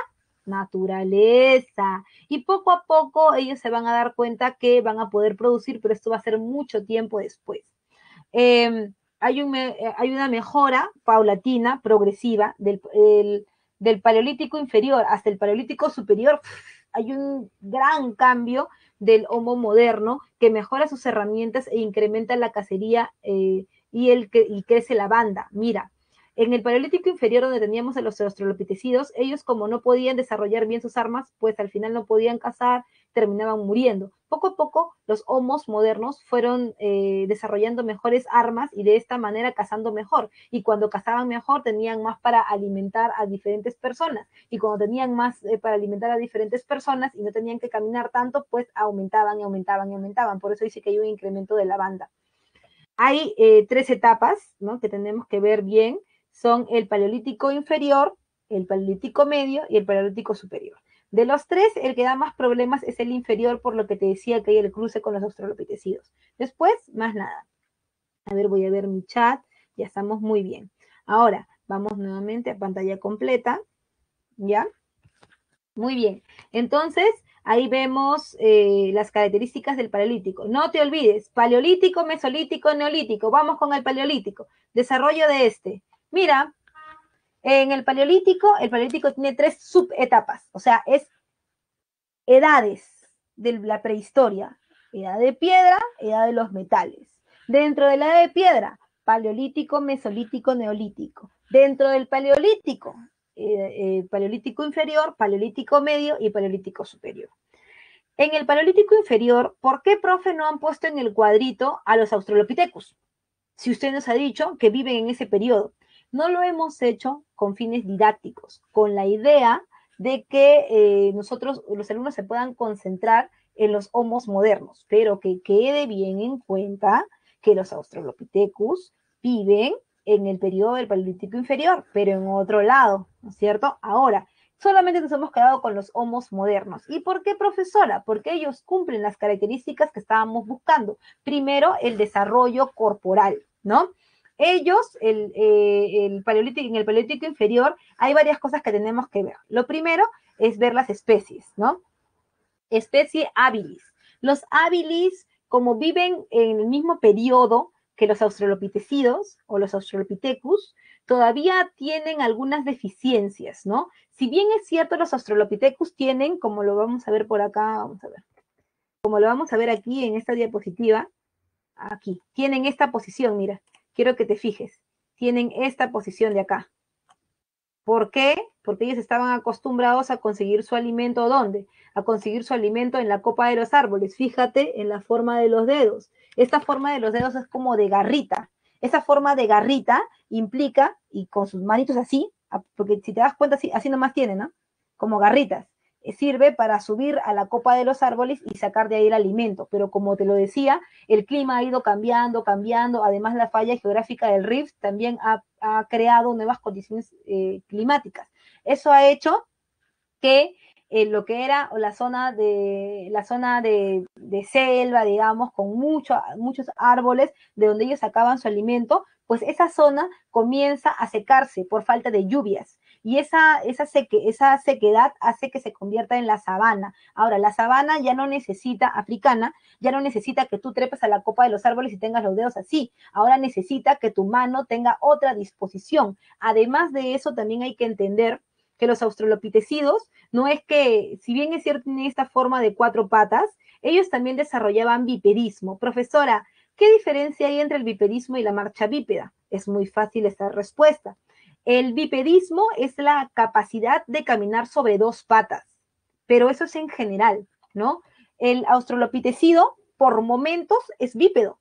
naturaleza. Y poco a poco ellos se van a dar cuenta que van a poder producir, pero esto va a ser mucho tiempo después. Eh, hay, un, hay, una mejora paulatina, progresiva, del, el, del paleolítico inferior hasta el paleolítico superior. Hay un gran cambio del Homo moderno que mejora sus herramientas e incrementa la cacería eh, y, el, y crece la banda. Mira, en el paleolítico inferior, donde teníamos a los australopitecidos, ellos como no podían desarrollar bien sus armas, pues al final no podían cazar, terminaban muriendo. Poco a poco los homos modernos fueron eh, desarrollando mejores armas y de esta manera cazando mejor. Y cuando cazaban mejor tenían más para alimentar a diferentes personas. Y cuando tenían más eh, para alimentar a diferentes personas y no tenían que caminar tanto, pues aumentaban y aumentaban y aumentaban. Por eso dice que hay un incremento de la banda. Hay eh, tres etapas, ¿no?, que tenemos que ver bien. Son el paleolítico inferior, el paleolítico medio y el paleolítico superior. De los tres, el que da más problemas es el inferior, por lo que te decía que hay el cruce con los australopitecidos. Después, más nada. A ver, voy a ver mi chat. Ya estamos muy bien. Ahora, vamos nuevamente a pantalla completa. ¿Ya? Muy bien. Entonces, ahí vemos eh, las características del paleolítico. No te olvides, paleolítico, mesolítico, neolítico. Vamos con el paleolítico. Desarrollo de este. Mira, en el paleolítico, el paleolítico tiene tres subetapas. O sea, es edades de la prehistoria. Edad de piedra, edad de los metales. Dentro de la edad de piedra, paleolítico, mesolítico, neolítico. Dentro del paleolítico, eh, eh, paleolítico inferior, paleolítico medio y paleolítico superior. En el paleolítico inferior, ¿por qué, profe, no han puesto en el cuadrito a los australopithecus? Si usted nos ha dicho que viven en ese periodo. No lo hemos hecho con fines didácticos, con la idea de que eh, nosotros, los alumnos, se puedan concentrar en los homos modernos, pero que quede bien en cuenta que los australopithecus viven en el periodo del paleolítico inferior, pero en otro lado, ¿no es cierto? Ahora, solamente nos hemos quedado con los homos modernos. ¿Y por qué, profesora? Porque ellos cumplen las características que estábamos buscando. Primero, el desarrollo corporal, ¿no? Ellos, el, eh, el paleolítico, en el paleolítico inferior, hay varias cosas que tenemos que ver. Lo primero es ver las especies, ¿no? Especie habilis. Los habilis, como viven en el mismo periodo que los australopitecidos o los australopithecus, todavía tienen algunas deficiencias, ¿no? Si bien es cierto, los australopithecus tienen, como lo vamos a ver por acá, vamos a ver, como lo vamos a ver aquí en esta diapositiva, aquí, tienen esta posición, mira, quiero que te fijes, tienen esta posición de acá. ¿Por qué? Porque ellos estaban acostumbrados a conseguir su alimento, ¿dónde? A conseguir su alimento en la copa de los árboles. Fíjate en la forma de los dedos. Esta forma de los dedos es como de garrita. Esa forma de garrita implica, y con sus manitos así, porque si te das cuenta, así, así nomás tienen, ¿no? Como garritas. Sirve para subir a la copa de los árboles y sacar de ahí el alimento. Pero como te lo decía, el clima ha ido cambiando, cambiando. Además, la falla geográfica del Rift también ha, ha creado nuevas condiciones eh, climáticas. Eso ha hecho que eh, lo que era la zona de la zona de, de selva, digamos, con mucho, muchos árboles de donde ellos sacaban su alimento, pues esa zona comienza a secarse por falta de lluvias. Y esa, esa, seque, esa sequedad hace que se convierta en la sabana. Ahora, la sabana ya no necesita, africana, ya no necesita que tú trepes a la copa de los árboles y tengas los dedos así. Ahora necesita que tu mano tenga otra disposición. Además de eso, también hay que entender que los australopitecidos no es que, si bien es cierto, tienen esta forma de cuatro patas, ellos también desarrollaban bipedismo. Profesora, ¿qué diferencia hay entre el bipedismo y la marcha bípeda? Es muy fácil esta respuesta. El bipedismo es la capacidad de caminar sobre dos patas, pero eso es en general. ¿no? El australopitecido, por momentos, es bípedo.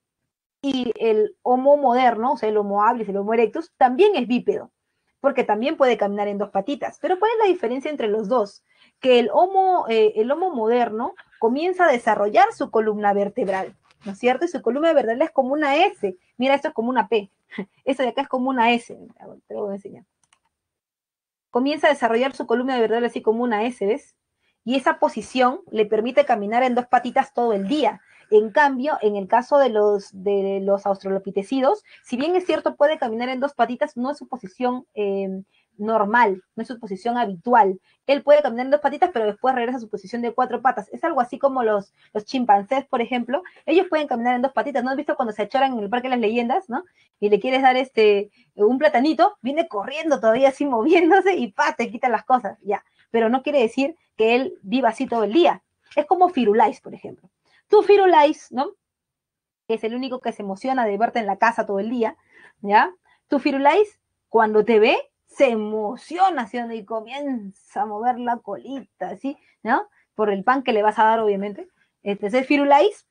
Y el Homo moderno, o sea, el Homo habilis, el Homo erectus, también es bípedo, porque también puede caminar en dos patitas. Pero ¿cuál es la diferencia entre los dos? Que el Homo, eh, el Homo moderno comienza a desarrollar su columna vertebral, ¿no es cierto? Y su columna vertebral es como una S. Mira, esto es como una P. Esto de acá es como una S. Te lo voy a enseñar. Comienza a desarrollar su columna vertebral así como una S, ¿ves? Y esa posición le permite caminar en dos patitas todo el día. En cambio, en el caso de los, de los australopitecidos, si bien es cierto puede caminar en dos patitas, no es su posición eh, normal, no es su posición habitual. Él puede caminar en dos patitas, pero después regresa a su posición de cuatro patas. Es algo así como los, los chimpancés, por ejemplo. Ellos pueden caminar en dos patitas. ¿No has visto cuando se achoran en el Parque de las Leyendas, no? Y le quieres dar este un platanito, viene corriendo todavía así moviéndose y pa, te quitan las cosas, ya. Pero no quiere decir que él viva así todo el día. Es como Firulais, por ejemplo. Tú, Firulais, ¿no? Que es el único que se emociona de verte en la casa todo el día, ¿ya? Tu Firulais, cuando te ve, se emociona, ¿sí? Y comienza a mover la colita, ¿sí? ¿No? Por el pan que le vas a dar, obviamente. Entonces, Firulais,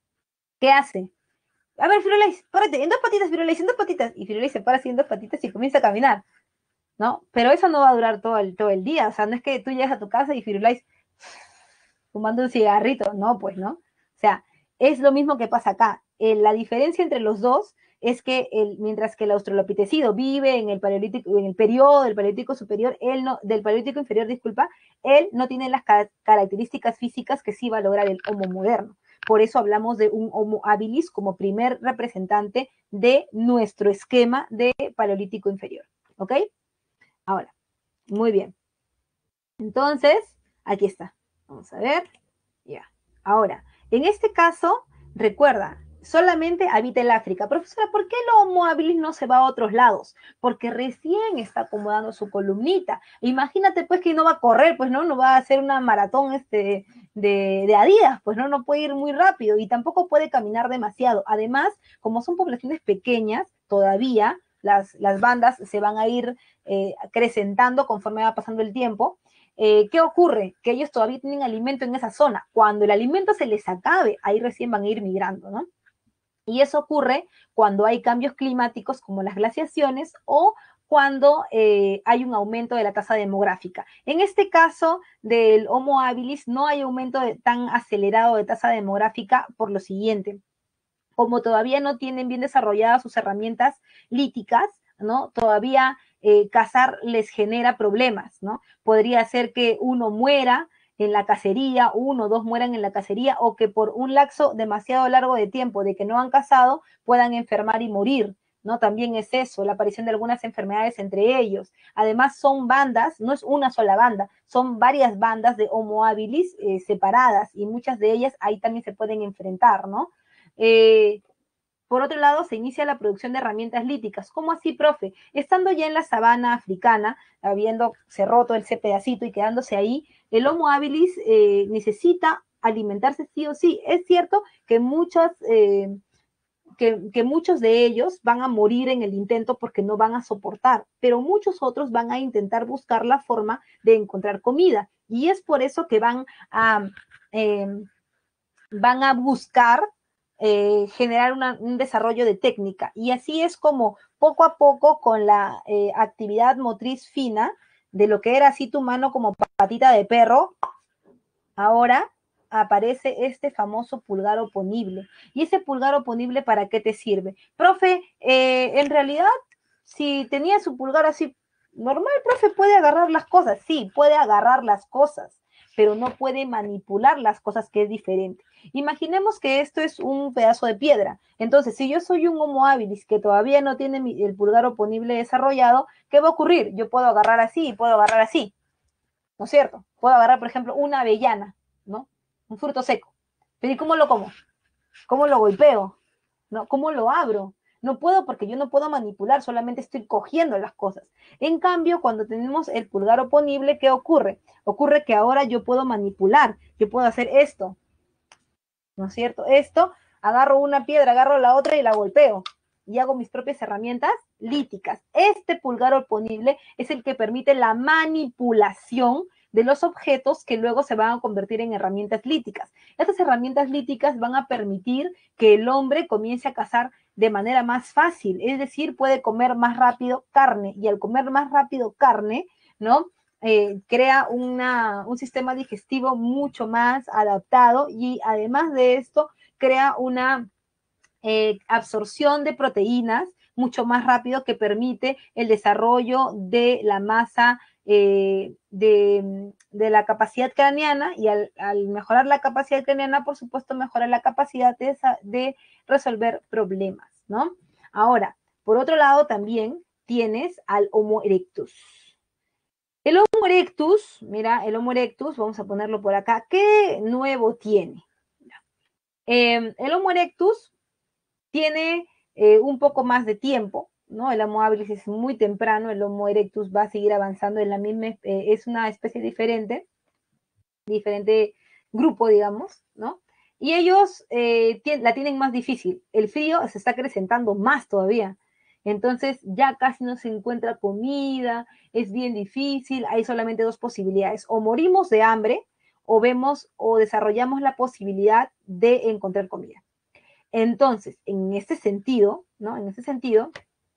¿qué hace? A ver, Firulais, párate, en dos patitas, Firulais, en dos patitas. Y Firulais se para así en dos patitas y comienza a caminar, ¿no? Pero eso no va a durar todo el, todo el día, o sea, no es que tú llegas a tu casa y Firulais fumando un cigarrito, no, pues, ¿no? O sea, es lo mismo que pasa acá. Eh, la diferencia entre los dos es que el, mientras que el australopitecido vive en el paleolítico, en el periodo del paleolítico superior, él no, del paleolítico inferior, disculpa, él no tiene las ca características físicas que sí va a lograr el Homo moderno. Por eso hablamos de un Homo habilis como primer representante de nuestro esquema de paleolítico inferior. ¿Ok? Ahora, muy bien. Entonces, aquí está. Vamos a ver. Ya. Ahora, en este caso, recuerda, solamente habita el África. Profesora, ¿por qué el Homo habilis no se va a otros lados? Porque recién está acomodando su columnita. Imagínate, pues, que no va a correr, pues, ¿no? No va a hacer una maratón este, de, de Adidas, pues, ¿no? No puede ir muy rápido y tampoco puede caminar demasiado. Además, como son poblaciones pequeñas, todavía las, las bandas se van a ir eh, acrecentando conforme va pasando el tiempo. Eh, ¿Qué ocurre? Que ellos todavía tienen alimento en esa zona. Cuando el alimento se les acabe, ahí recién van a ir migrando, ¿no? Y eso ocurre cuando hay cambios climáticos como las glaciaciones o cuando eh, hay un aumento de la tasa demográfica. En este caso del Homo habilis no hay aumento de, tan acelerado de tasa demográfica por lo siguiente. Como todavía no tienen bien desarrolladas sus herramientas líticas, ¿no? Todavía eh, cazar les genera problemas, ¿no? Podría ser que uno muera en la cacería, uno o dos mueran en la cacería, o que por un lapso demasiado largo de tiempo de que no han cazado puedan enfermar y morir, ¿no? También es eso, la aparición de algunas enfermedades entre ellos. Además son bandas, no es una sola banda, son varias bandas de Homo habilis eh, separadas y muchas de ellas ahí también se pueden enfrentar, ¿no? Eh, por otro lado, se inicia la producción de herramientas líticas. ¿Cómo así, profe? Estando ya en la sabana africana, habiéndose roto ese pedacito y quedándose ahí, el Homo habilis eh, necesita alimentarse sí o sí. Es cierto que muchos, eh, que, que muchos de ellos van a morir en el intento porque no van a soportar, pero muchos otros van a intentar buscar la forma de encontrar comida. Y es por eso que van a, eh, van a buscar eh, generar una, un desarrollo de técnica. Y así es como poco a poco con la eh, actividad motriz fina de lo que era así tu mano como patita de perro, ahora aparece este famoso pulgar oponible. ¿Y ese pulgar oponible para qué te sirve? Profe, eh, en realidad, si tenía su pulgar así normal, profe, puede agarrar las cosas. Sí, puede agarrar las cosas, pero no puede manipular las cosas, que es diferente. Imaginemos que esto es un pedazo de piedra. Entonces, si yo soy un Homo habilis que todavía no tiene mi, el pulgar oponible desarrollado, ¿qué va a ocurrir? Yo puedo agarrar así y puedo agarrar así, ¿no es cierto? Puedo agarrar, por ejemplo, una avellana, ¿no? Un fruto seco. Pero ¿y cómo lo como? ¿Cómo lo golpeo? ¿No? ¿Cómo lo abro? No puedo porque yo no puedo manipular, solamente estoy cogiendo las cosas. En cambio, cuando tenemos el pulgar oponible, ¿qué ocurre? Ocurre que ahora yo puedo manipular, yo puedo hacer esto, ¿no es cierto? Esto, agarro una piedra, agarro la otra y la golpeo y hago mis propias herramientas líticas. Este pulgar oponible es el que permite la manipulación de los objetos que luego se van a convertir en herramientas líticas. Estas herramientas líticas van a permitir que el hombre comience a cazar de manera más fácil, es decir, puede comer más rápido carne, y al comer más rápido carne, ¿no? Eh, crea una, un sistema digestivo mucho más adaptado, y además de esto, crea una eh, absorción de proteínas mucho más rápido, que permite el desarrollo de la masa, eh, de, de, la capacidad craneana, y al, al, mejorar la capacidad craneana, por supuesto, mejora la capacidad de, de resolver problemas, ¿no? Ahora, por otro lado, también tienes al Homo erectus. El Homo erectus, mira, el Homo erectus, vamos a ponerlo por acá, ¿qué nuevo tiene? Eh, el Homo erectus tiene eh, un poco más de tiempo, ¿no? El Homo habilis es muy temprano, el Homo erectus va a seguir avanzando en la misma, eh, es una especie diferente, diferente grupo, digamos, ¿no? Y ellos eh, la tienen más difícil. El frío se está acrecentando más todavía. Entonces ya casi no se encuentra comida, es bien difícil, hay solamente dos posibilidades: o morimos de hambre, o vemos o desarrollamos la posibilidad de encontrar comida. Entonces, en este sentido, ¿no? En este sentido,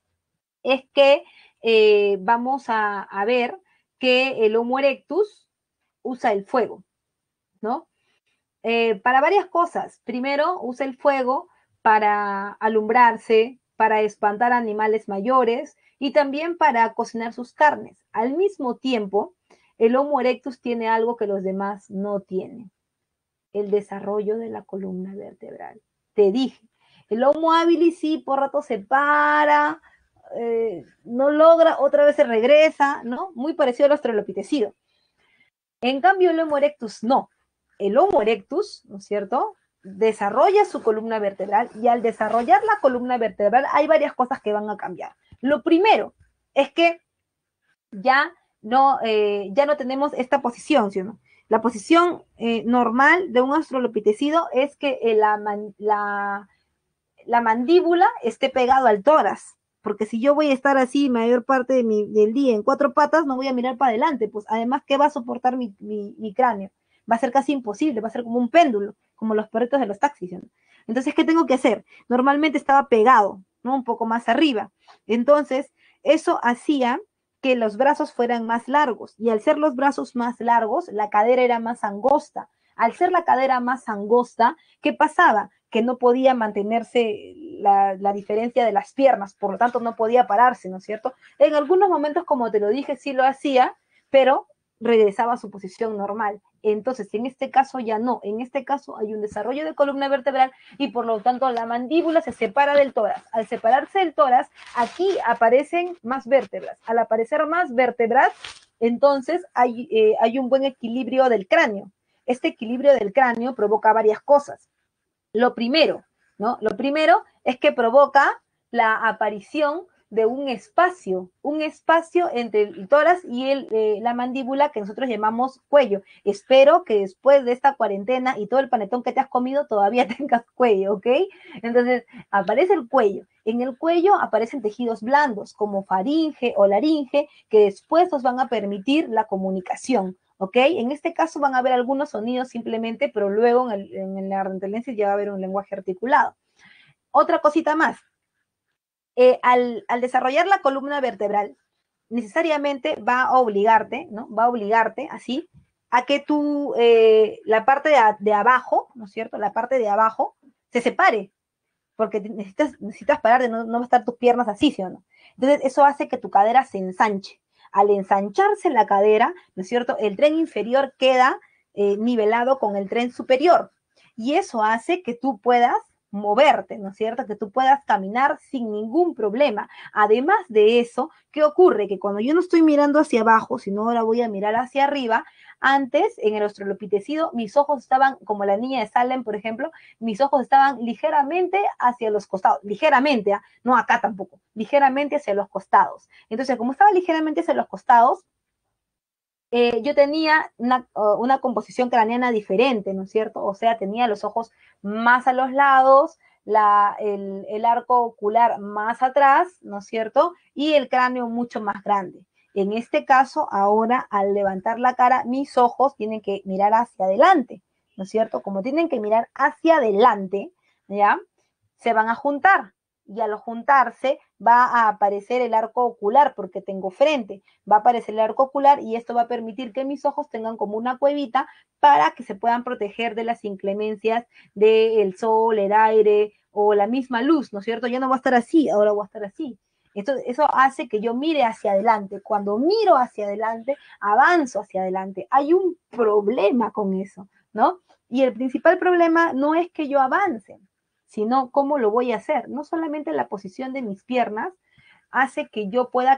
es que eh, vamos a, a ver que el Homo erectus usa el fuego, ¿no? Eh, para varias cosas. Primero, usa el fuego para alumbrarse, para espantar animales mayores y también para cocinar sus carnes. Al mismo tiempo, el Homo erectus tiene algo que los demás no tienen: el desarrollo de la columna vertebral. Te dije, el Homo habilis sí, por rato se para, eh, no logra, otra vez se regresa, ¿no? Muy parecido al australopitecido. En cambio, el Homo erectus no. El Homo erectus, ¿no es cierto?, desarrolla su columna vertebral, y al desarrollar la columna vertebral hay varias cosas que van a cambiar. Lo primero es que ya no, eh, ya no tenemos esta posición, ¿sí o no? La posición eh, normal de un australopitecido es que la, la, la mandíbula esté pegado al tórax, porque si yo voy a estar así mayor parte de mi, del día en cuatro patas, no voy a mirar para adelante, pues además, ¿qué va a soportar mi, mi, mi cráneo? Va a ser casi imposible, va a ser como un péndulo, como los perritos de los taxis, ¿no? Entonces, ¿qué tengo que hacer? Normalmente estaba pegado, ¿no? Un poco más arriba. Entonces, eso hacía que los brazos fueran más largos, y al ser los brazos más largos, la cadera era más angosta. Al ser la cadera más angosta, ¿qué pasaba? Que no podía mantenerse la, la diferencia de las piernas, por lo tanto no podía pararse, ¿no es cierto? En algunos momentos, como te lo dije, sí lo hacía, pero regresaba a su posición normal. Entonces, en este caso ya no, en este caso hay un desarrollo de columna vertebral, y por lo tanto la mandíbula se separa del tórax. Al separarse del tórax, aquí aparecen más vértebras. Al aparecer más vértebras, entonces hay, eh, hay un buen equilibrio del cráneo. Este equilibrio del cráneo provoca varias cosas. Lo primero, ¿no? Lo primero es que provoca la aparición de un espacio, un espacio entre el tórax y el, eh, la mandíbula, que nosotros llamamos cuello. Espero que después de esta cuarentena y todo el panetón que te has comido todavía tengas cuello, ¿ok? Entonces, aparece el cuello. En el cuello aparecen tejidos blandos como faringe o laringe, que después nos van a permitir la comunicación, ¿ok? En este caso van a haber algunos sonidos simplemente, pero luego en, el, en la rentelencia ya va a haber un lenguaje articulado. Otra cosita más. Eh, al, al desarrollar la columna vertebral, necesariamente va a obligarte, ¿no? Va a obligarte, así, a que tú, eh, la parte de, a, de abajo, ¿no es cierto? La parte de abajo se separe, porque necesitas, necesitas parar de no, no estar tus piernas así, ¿sí o no? Entonces, eso hace que tu cadera se ensanche. Al ensancharse la cadera, ¿no es cierto?, el tren inferior queda eh, nivelado con el tren superior. Y eso hace que tú puedas moverte, ¿no es cierto?, que tú puedas caminar sin ningún problema. Además de eso, ¿qué ocurre? Que cuando yo no estoy mirando hacia abajo, sino ahora voy a mirar hacia arriba, antes, en el australopitecido, mis ojos estaban, como la niña de Salem, por ejemplo, mis ojos estaban ligeramente hacia los costados, ligeramente, ¿eh? No acá tampoco, ligeramente hacia los costados. Entonces, como estaba ligeramente hacia los costados, eh, yo tenía una, uh, una composición craneana diferente, ¿no es cierto? O sea, tenía los ojos más a los lados, la, el, el arco ocular más atrás, ¿no es cierto? Y el cráneo mucho más grande. En este caso, ahora al levantar la cara, mis ojos tienen que mirar hacia adelante, ¿no es cierto? Como tienen que mirar hacia adelante, ¿ya? Se van a juntar y al juntarse va a aparecer el arco ocular porque tengo frente, va a aparecer el arco ocular y esto va a permitir que mis ojos tengan como una cuevita para que se puedan proteger de las inclemencias del sol, el aire o la misma luz, ¿no es cierto? Ya no va a estar así, ahora voy a estar así. Entonces, eso hace que yo mire hacia adelante. Cuando miro hacia adelante, avanzo hacia adelante. Hay un problema con eso, ¿no? Y el principal problema no es que yo avance, sino cómo lo voy a hacer. No solamente la posición de mis piernas hace que yo pueda...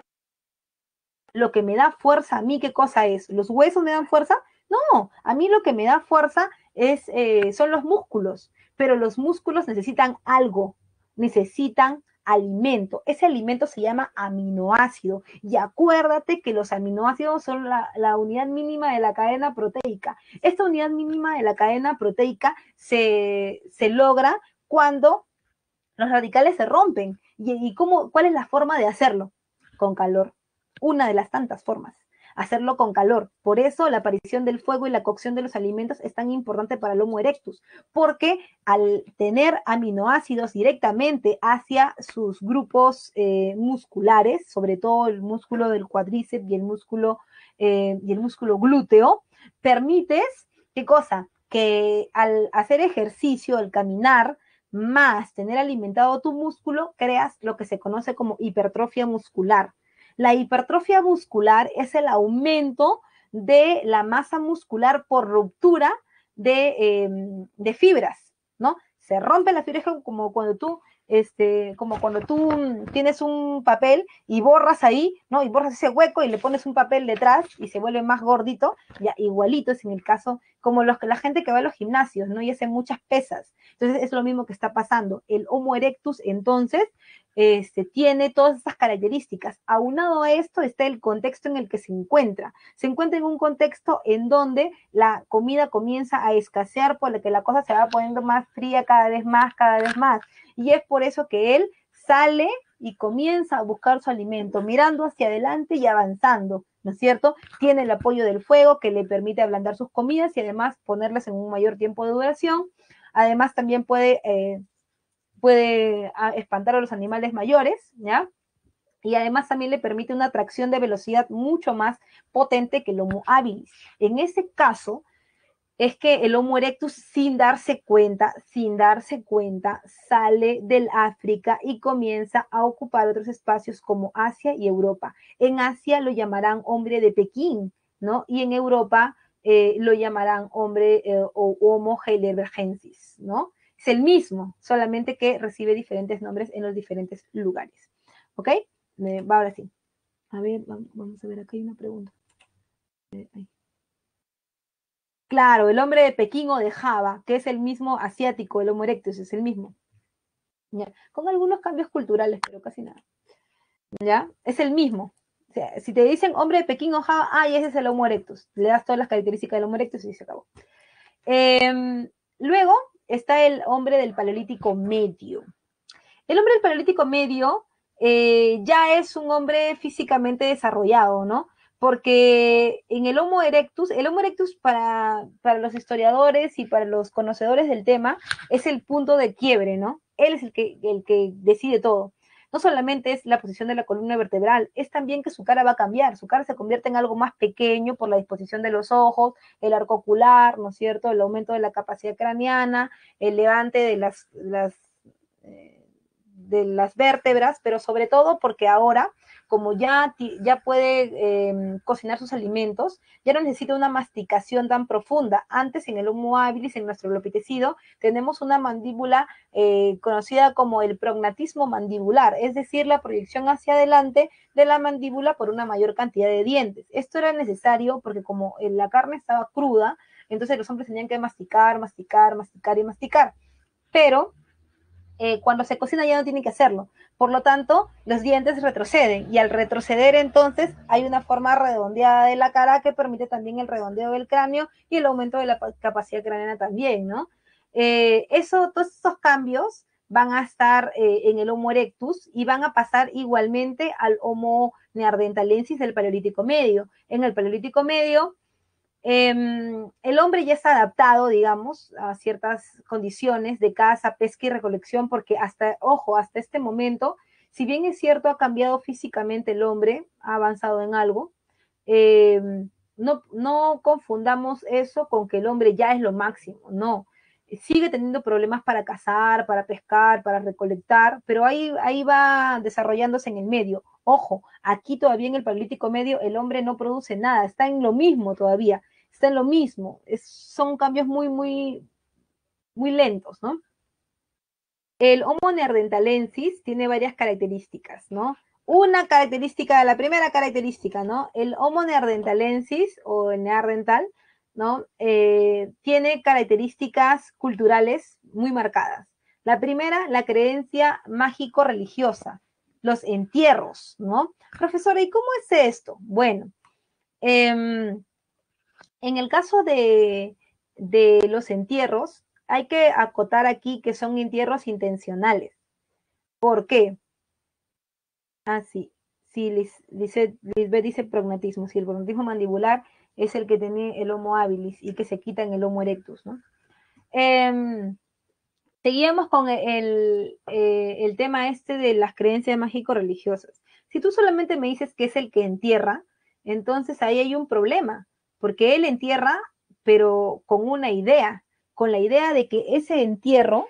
Lo que me da fuerza a mí, ¿qué cosa es? ¿Los huesos me dan fuerza? No, a mí lo que me da fuerza es, eh, son los músculos, pero los músculos necesitan algo, necesitan alimento. Ese alimento se llama aminoácido. Y acuérdate que los aminoácidos son la, la unidad mínima de la cadena proteica. Esta unidad mínima de la cadena proteica se, se logra cuando los radicales se rompen. ¿Y, y cómo, cuál es la forma de hacerlo? Con calor. Una de las tantas formas. Hacerlo con calor. Por eso la aparición del fuego y la cocción de los alimentos es tan importante para el Homo erectus, porque al tener aminoácidos directamente hacia sus grupos eh, musculares, sobre todo el músculo del cuádriceps y el músculo, eh, y el músculo glúteo, permites, ¿qué cosa? Que al hacer ejercicio, al caminar, más tener alimentado tu músculo, creas lo que se conoce como hipertrofia muscular. La hipertrofia muscular es el aumento de la masa muscular por ruptura de, eh, de fibras, ¿no? Se rompe la fibra como cuando tú, este, como cuando tú tienes un papel y borras ahí, ¿no? Y borras ese hueco y le pones un papel detrás y se vuelve más gordito, ya igualito es en el caso, como los, la gente que va a los gimnasios, ¿no? Y hace muchas pesas. Entonces es lo mismo que está pasando. El Homo erectus, entonces, este, tiene todas esas características. Aunado a esto está el contexto en el que se encuentra. Se encuentra en un contexto en donde la comida comienza a escasear, por lo que la cosa se va poniendo más fría cada vez más, cada vez más. Y es por eso que él sale y comienza a buscar su alimento, mirando hacia adelante y avanzando, ¿no es cierto? Tiene el apoyo del fuego que le permite ablandar sus comidas y además ponerlas en un mayor tiempo de duración. Además también puede... Eh, puede espantar a los animales mayores, ¿ya? Y además también le permite una tracción de velocidad mucho más potente que el Homo habilis. En ese caso, es que el Homo erectus, sin darse cuenta, sin darse cuenta, sale del África y comienza a ocupar otros espacios como Asia y Europa. En Asia lo llamarán hombre de Pekín, ¿no? Y en Europa eh, lo llamarán hombre eh, o Homo heidelbergensis, ¿no? Es el mismo, solamente que recibe diferentes nombres en los diferentes lugares. ¿Ok? Eh, ahora sí. A ver, vamos a ver, acá hay una pregunta. Eh, claro, el hombre de Pekín o de Java, que es el mismo asiático, el Homo erectus, es el mismo. ¿Ya? Con algunos cambios culturales, pero casi nada. ¿Ya? Es el mismo. O sea, si te dicen hombre de Pekín o Java, ah, ese es el Homo erectus. Le das todas las características del Homo erectus y se acabó. Eh, luego está el hombre del Paleolítico Medio. El hombre del Paleolítico Medio eh, ya es un hombre físicamente desarrollado, ¿no? Porque en el Homo erectus, el Homo erectus para, para los historiadores y para los conocedores del tema es el punto de quiebre, ¿no? Él es el que, el que decide todo. No solamente es la posición de la columna vertebral, es también que su cara va a cambiar, su cara se convierte en algo más pequeño por la disposición de los ojos, el arco ocular, ¿no es cierto?, el aumento de la capacidad craneana, el levante de las, las eh, de las vértebras, pero sobre todo porque ahora, como ya, ya puede eh, cocinar sus alimentos, ya no necesita una masticación tan profunda. Antes, en el Homo habilis, en nuestro glopitecido, tenemos una mandíbula eh, conocida como el prognatismo mandibular, es decir, la proyección hacia adelante de la mandíbula por una mayor cantidad de dientes. Esto era necesario porque como la carne estaba cruda, entonces los hombres tenían que masticar, masticar, masticar y masticar. Pero Eh, cuando se cocina ya no tienen que hacerlo. Por lo tanto, los dientes retroceden y al retroceder entonces hay una forma redondeada de la cara que permite también el redondeo del cráneo y el aumento de la capacidad craneana también, ¿no? Eh, eso, todos esos cambios van a estar eh, en el Homo erectus y van a pasar igualmente al Homo neanderthalensis del Paleolítico Medio. En el Paleolítico Medio, eh, el hombre ya está adaptado, digamos, a ciertas condiciones de caza, pesca y recolección, porque hasta, ojo, hasta este momento, si bien es cierto, ha cambiado físicamente el hombre, ha avanzado en algo, eh, no, no confundamos eso con que el hombre ya es lo máximo, no. Sigue teniendo problemas para cazar, para pescar, para recolectar, pero ahí, ahí va desarrollándose en el medio. Ojo, aquí todavía en el Paleolítico Medio el hombre no produce nada, está en lo mismo todavía, está en lo mismo. Es, son cambios muy, muy, muy lentos, ¿no? El Homo neanderthalensis tiene varias características, ¿no? Una característica, la primera característica, ¿no? El Homo neanderthalensis o el neandertal, ¿no? Eh, tiene características culturales muy marcadas. La primera, la creencia mágico-religiosa, los entierros, ¿no? Profesora, ¿y cómo es esto? Bueno, eh, en el caso de, de los entierros, hay que acotar aquí que son entierros intencionales. ¿Por qué? Ah, sí. Sí, Lisbeth dice prognatismo. Sí, el prognatismo mandibular es el que tiene el Homo habilis y que se quita en el Homo erectus, ¿no? Eh, seguíamos con el, eh, el tema este de las creencias mágico-religiosas. Si tú solamente me dices que es el que entierra, entonces ahí hay un problema, porque él entierra, pero con una idea, con la idea de que ese entierro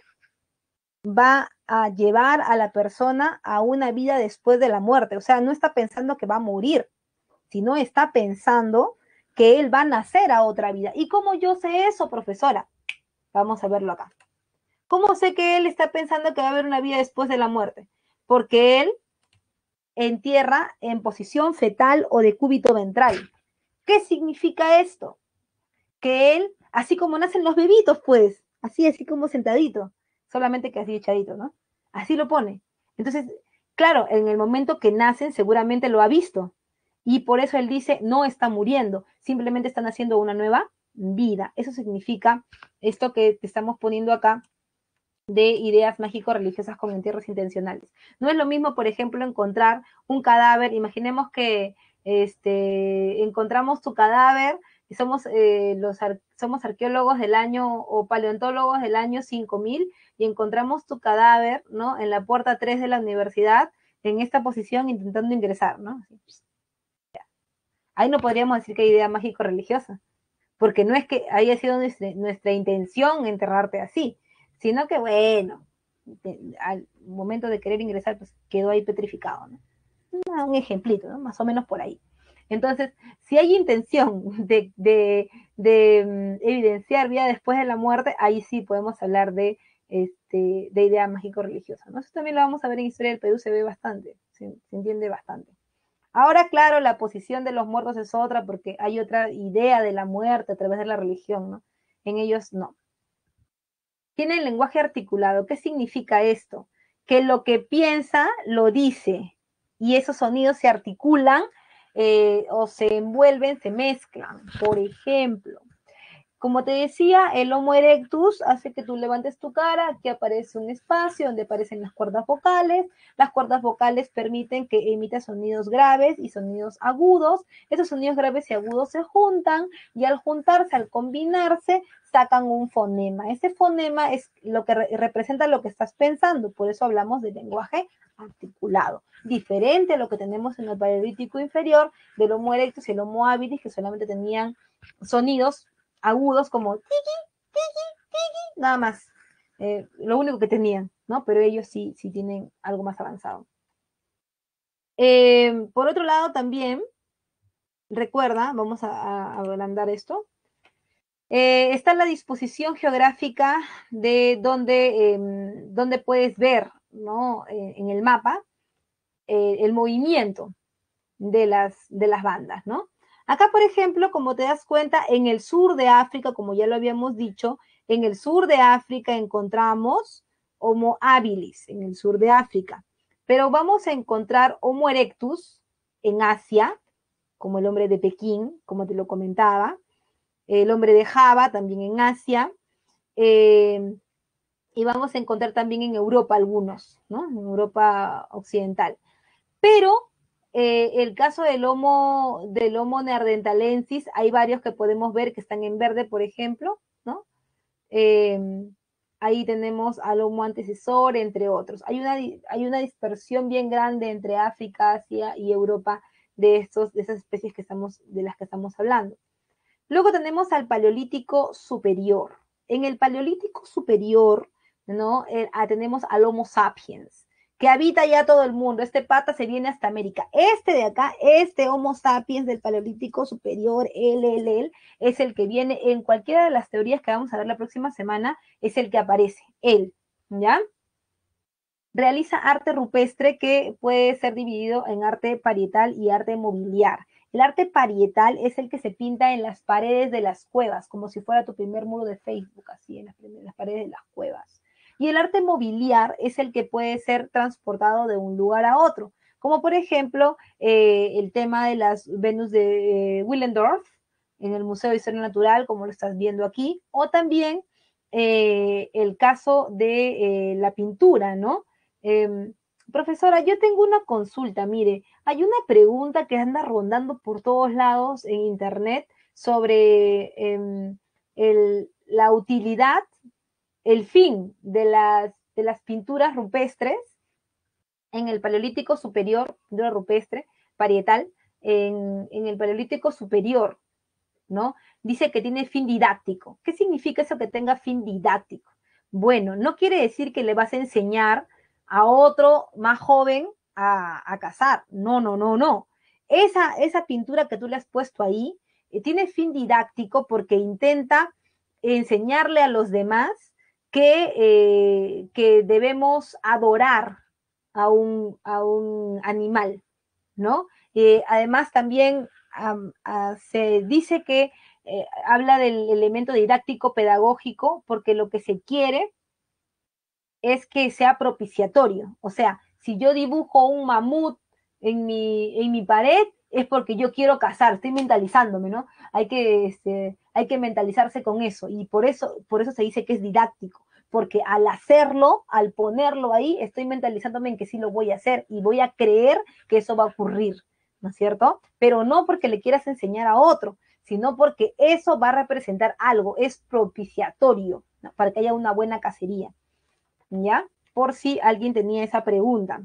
va a llevar a la persona a una vida después de la muerte. O sea, no está pensando que va a morir, sino está pensando que él va a nacer a otra vida. ¿Y cómo yo sé eso, profesora? Vamos a verlo acá. ¿Cómo sé que él está pensando que va a haber una vida después de la muerte? Porque él entierra en posición fetal o de cúbito ventral. ¿Qué significa esto? Que él, así como nacen los bebitos, pues, así, así como sentadito, solamente que así echadito, ¿no? Así lo pone. Entonces, claro, en el momento que nacen seguramente lo ha visto. Y por eso él dice, no está muriendo, simplemente están haciendo una nueva vida. Eso significa esto que te estamos poniendo acá, de ideas mágico-religiosas con entierros intencionales. No es lo mismo, por ejemplo, encontrar un cadáver, imaginemos que este, encontramos tu cadáver y somos, eh, los ar somos arqueólogos del año o paleontólogos del año cinco mil y encontramos tu cadáver, ¿no? En la puerta tres de la universidad, en esta posición intentando ingresar, ¿no? Ahí no podríamos decir que hay idea mágico-religiosa, porque no es que haya sido nuestra, nuestra intención enterrarte así, sino que, bueno, al momento de querer ingresar, pues quedó ahí petrificado, ¿no? Un ejemplito, ¿no? Más o menos por ahí. Entonces, si hay intención de, de, de um, evidenciar vida después de la muerte, ahí sí podemos hablar de, este, de idea mágico-religiosa, ¿no? Eso también lo vamos a ver en Historia del Perú, se ve bastante, se, se entiende bastante. Ahora, claro, la posición de los muertos es otra porque hay otra idea de la muerte a través de la religión, ¿no? En ellos no. Tienen lenguaje articulado. ¿Qué significa esto? Que lo que piensa lo dice y esos sonidos se articulan eh, o se envuelven, se mezclan. Por ejemplo, como te decía, el Homo erectus hace que tú levantes tu cara, aquí aparece un espacio donde aparecen las cuerdas vocales. Las cuerdas vocales permiten que emita sonidos graves y sonidos agudos. Esos sonidos graves y agudos se juntan y al juntarse, al combinarse, sacan un fonema. Ese fonema es lo que re representa lo que estás pensando, por eso hablamos de lenguaje articulado, diferente a lo que tenemos en el Paleolítico inferior del Homo erectus y el Homo habilis, que solamente tenían sonidos agudos como tiki, tiki, tiki, nada más. Eh, lo único que tenían, ¿no? Pero ellos sí, sí tienen algo más avanzado. Eh, por otro lado, también, recuerda, vamos a, a ablandar esto, eh, está la disposición geográfica de donde, eh, donde puedes ver, ¿no? Eh, en el mapa, eh, el movimiento de las, de las bandas, ¿no? Acá, por ejemplo, como te das cuenta, en el sur de África, como ya lo habíamos dicho, en el sur de África encontramos Homo habilis, en el sur de África. Pero vamos a encontrar Homo erectus en Asia, como el hombre de Pekín, como te lo comentaba, el hombre de Java también en Asia, eh, y vamos a encontrar también en Europa algunos, ¿no? En Europa occidental. Pero eh, el caso del Homo, del Homo neanderthalensis, hay varios que podemos ver que están en verde, por ejemplo, ¿no? Eh, ahí tenemos al Homo antecesor, entre otros. Hay una, hay una dispersión bien grande entre África, Asia y Europa de, estos, de esas especies que estamos, de las que estamos hablando. Luego tenemos al Paleolítico Superior. En el Paleolítico Superior, ¿no? Eh, ah, tenemos al Homo sapiens, que habita ya todo el mundo. Este pata se viene hasta América. Este de acá, este Homo sapiens del Paleolítico Superior, él, él, él, es el que viene en cualquiera de las teorías que vamos a ver la próxima semana, es el que aparece, él, ¿ya? Realiza arte rupestre que puede ser dividido en arte parietal y arte mobiliar. El arte parietal es el que se pinta en las paredes de las cuevas, como si fuera tu primer muro de Facebook, así, en las, en las paredes de las cuevas. Y el arte mobiliar es el que puede ser transportado de un lugar a otro, como por ejemplo eh, el tema de las Venus de eh, Willendorf en el Museo de Historia Natural, como lo estás viendo aquí, o también eh, el caso de eh, la pintura, ¿no? Eh, profesora, yo tengo una consulta, mire, hay una pregunta que anda rondando por todos lados en internet sobre eh, el, la utilidad, el fin de las, de las pinturas rupestres en el Paleolítico Superior, pintura rupestre, parietal, en, en el Paleolítico Superior, ¿no? Dice que tiene fin didáctico. ¿Qué significa eso que tenga fin didáctico? Bueno, no quiere decir que le vas a enseñar a otro más joven a, a cazar. No, no, no, no. Esa, esa pintura que tú le has puesto ahí eh, tiene fin didáctico porque intenta enseñarle a los demás que, eh, que debemos adorar a un, a un animal, ¿no? Eh, además, también um, uh, se dice que eh, habla del elemento didáctico pedagógico porque lo que se quiere es que sea propiciatorio. O sea, si yo dibujo un mamut en mi, en mi pared, es porque yo quiero cazar, estoy mentalizándome, ¿no? Hay que, este, hay que mentalizarse con eso. Y por eso, por eso se dice que es didáctico. Porque al hacerlo, al ponerlo ahí, estoy mentalizándome en que sí lo voy a hacer y voy a creer que eso va a ocurrir, ¿no es cierto? Pero no porque le quieras enseñar a otro, sino porque eso va a representar algo, es propiciatorio, ¿no? Para que haya una buena cacería. ¿Ya? Por si alguien tenía esa pregunta.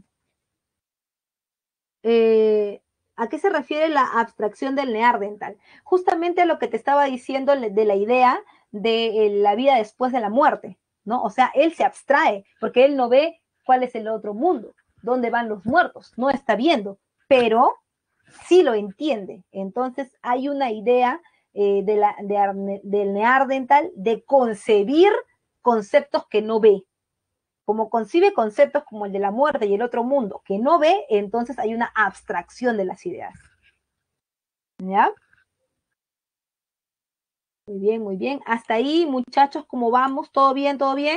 Eh, ¿A qué se refiere la abstracción del neandertal? Justamente a lo que te estaba diciendo de la idea de la vida después de la muerte, ¿no? O sea, él se abstrae porque él no ve cuál es el otro mundo, dónde van los muertos, no está viendo, pero sí lo entiende. Entonces hay una idea eh, de la, de, del neandertal de concebir conceptos que no ve. Como concibe conceptos como el de la muerte y el otro mundo que no ve, entonces hay una abstracción de las ideas. ¿Ya? Muy bien, muy bien. Hasta ahí, muchachos, ¿cómo vamos? ¿Todo bien? ¿Todo bien?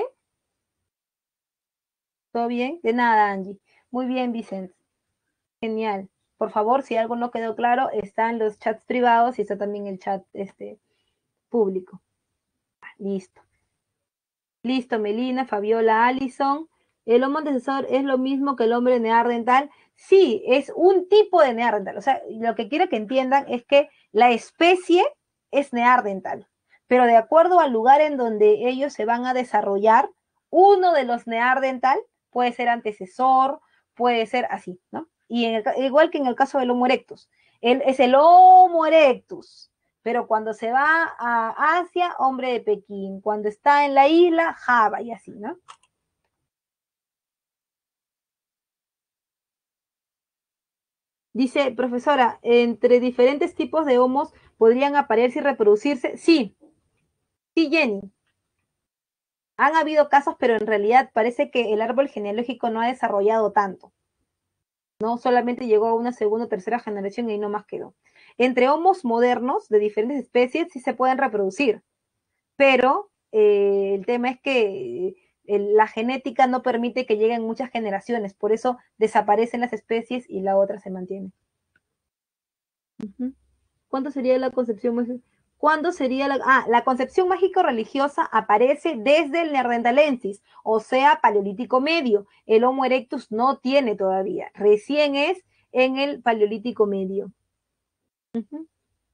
¿Todo bien? De nada, Angie. Muy bien, Vicente. Genial. Por favor, si algo no quedó claro, están los chats privados y está también el chat este, público. Listo. Listo, Melina, Fabiola, Allison. ¿El homo antecesor es lo mismo que el hombre neandertal? Sí, es un tipo de neandertal. O sea, lo que quiero que entiendan es que la especie es neandertal, pero de acuerdo al lugar en donde ellos se van a desarrollar, uno de los neandertal puede ser antecesor, puede ser así, ¿no? Y en el, igual que en el caso del Homo erectus. Él es el Homo erectus, pero cuando se va a Asia, hombre de Pekín, cuando está en la isla, Java y así, ¿no? Dice, profesora, entre diferentes tipos de homos podrían aparearse y reproducirse. Sí, sí, Jenny. Han habido casos, pero en realidad parece que el árbol genealógico no ha desarrollado tanto. No solamente llegó a una segunda o tercera generación y no más quedó. Entre homos modernos de diferentes especies sí se pueden reproducir, pero eh, el tema es que eh, la genética no permite que lleguen muchas generaciones, por eso desaparecen las especies y la otra se mantiene. Uh -huh. ¿Cuánto sería la concepción más? ¿Cuándo sería la, ah, la concepción mágico-religiosa aparece desde el Neanderthalensis, o sea, Paleolítico Medio? El Homo erectus no tiene todavía, recién es en el Paleolítico Medio. Uh-huh.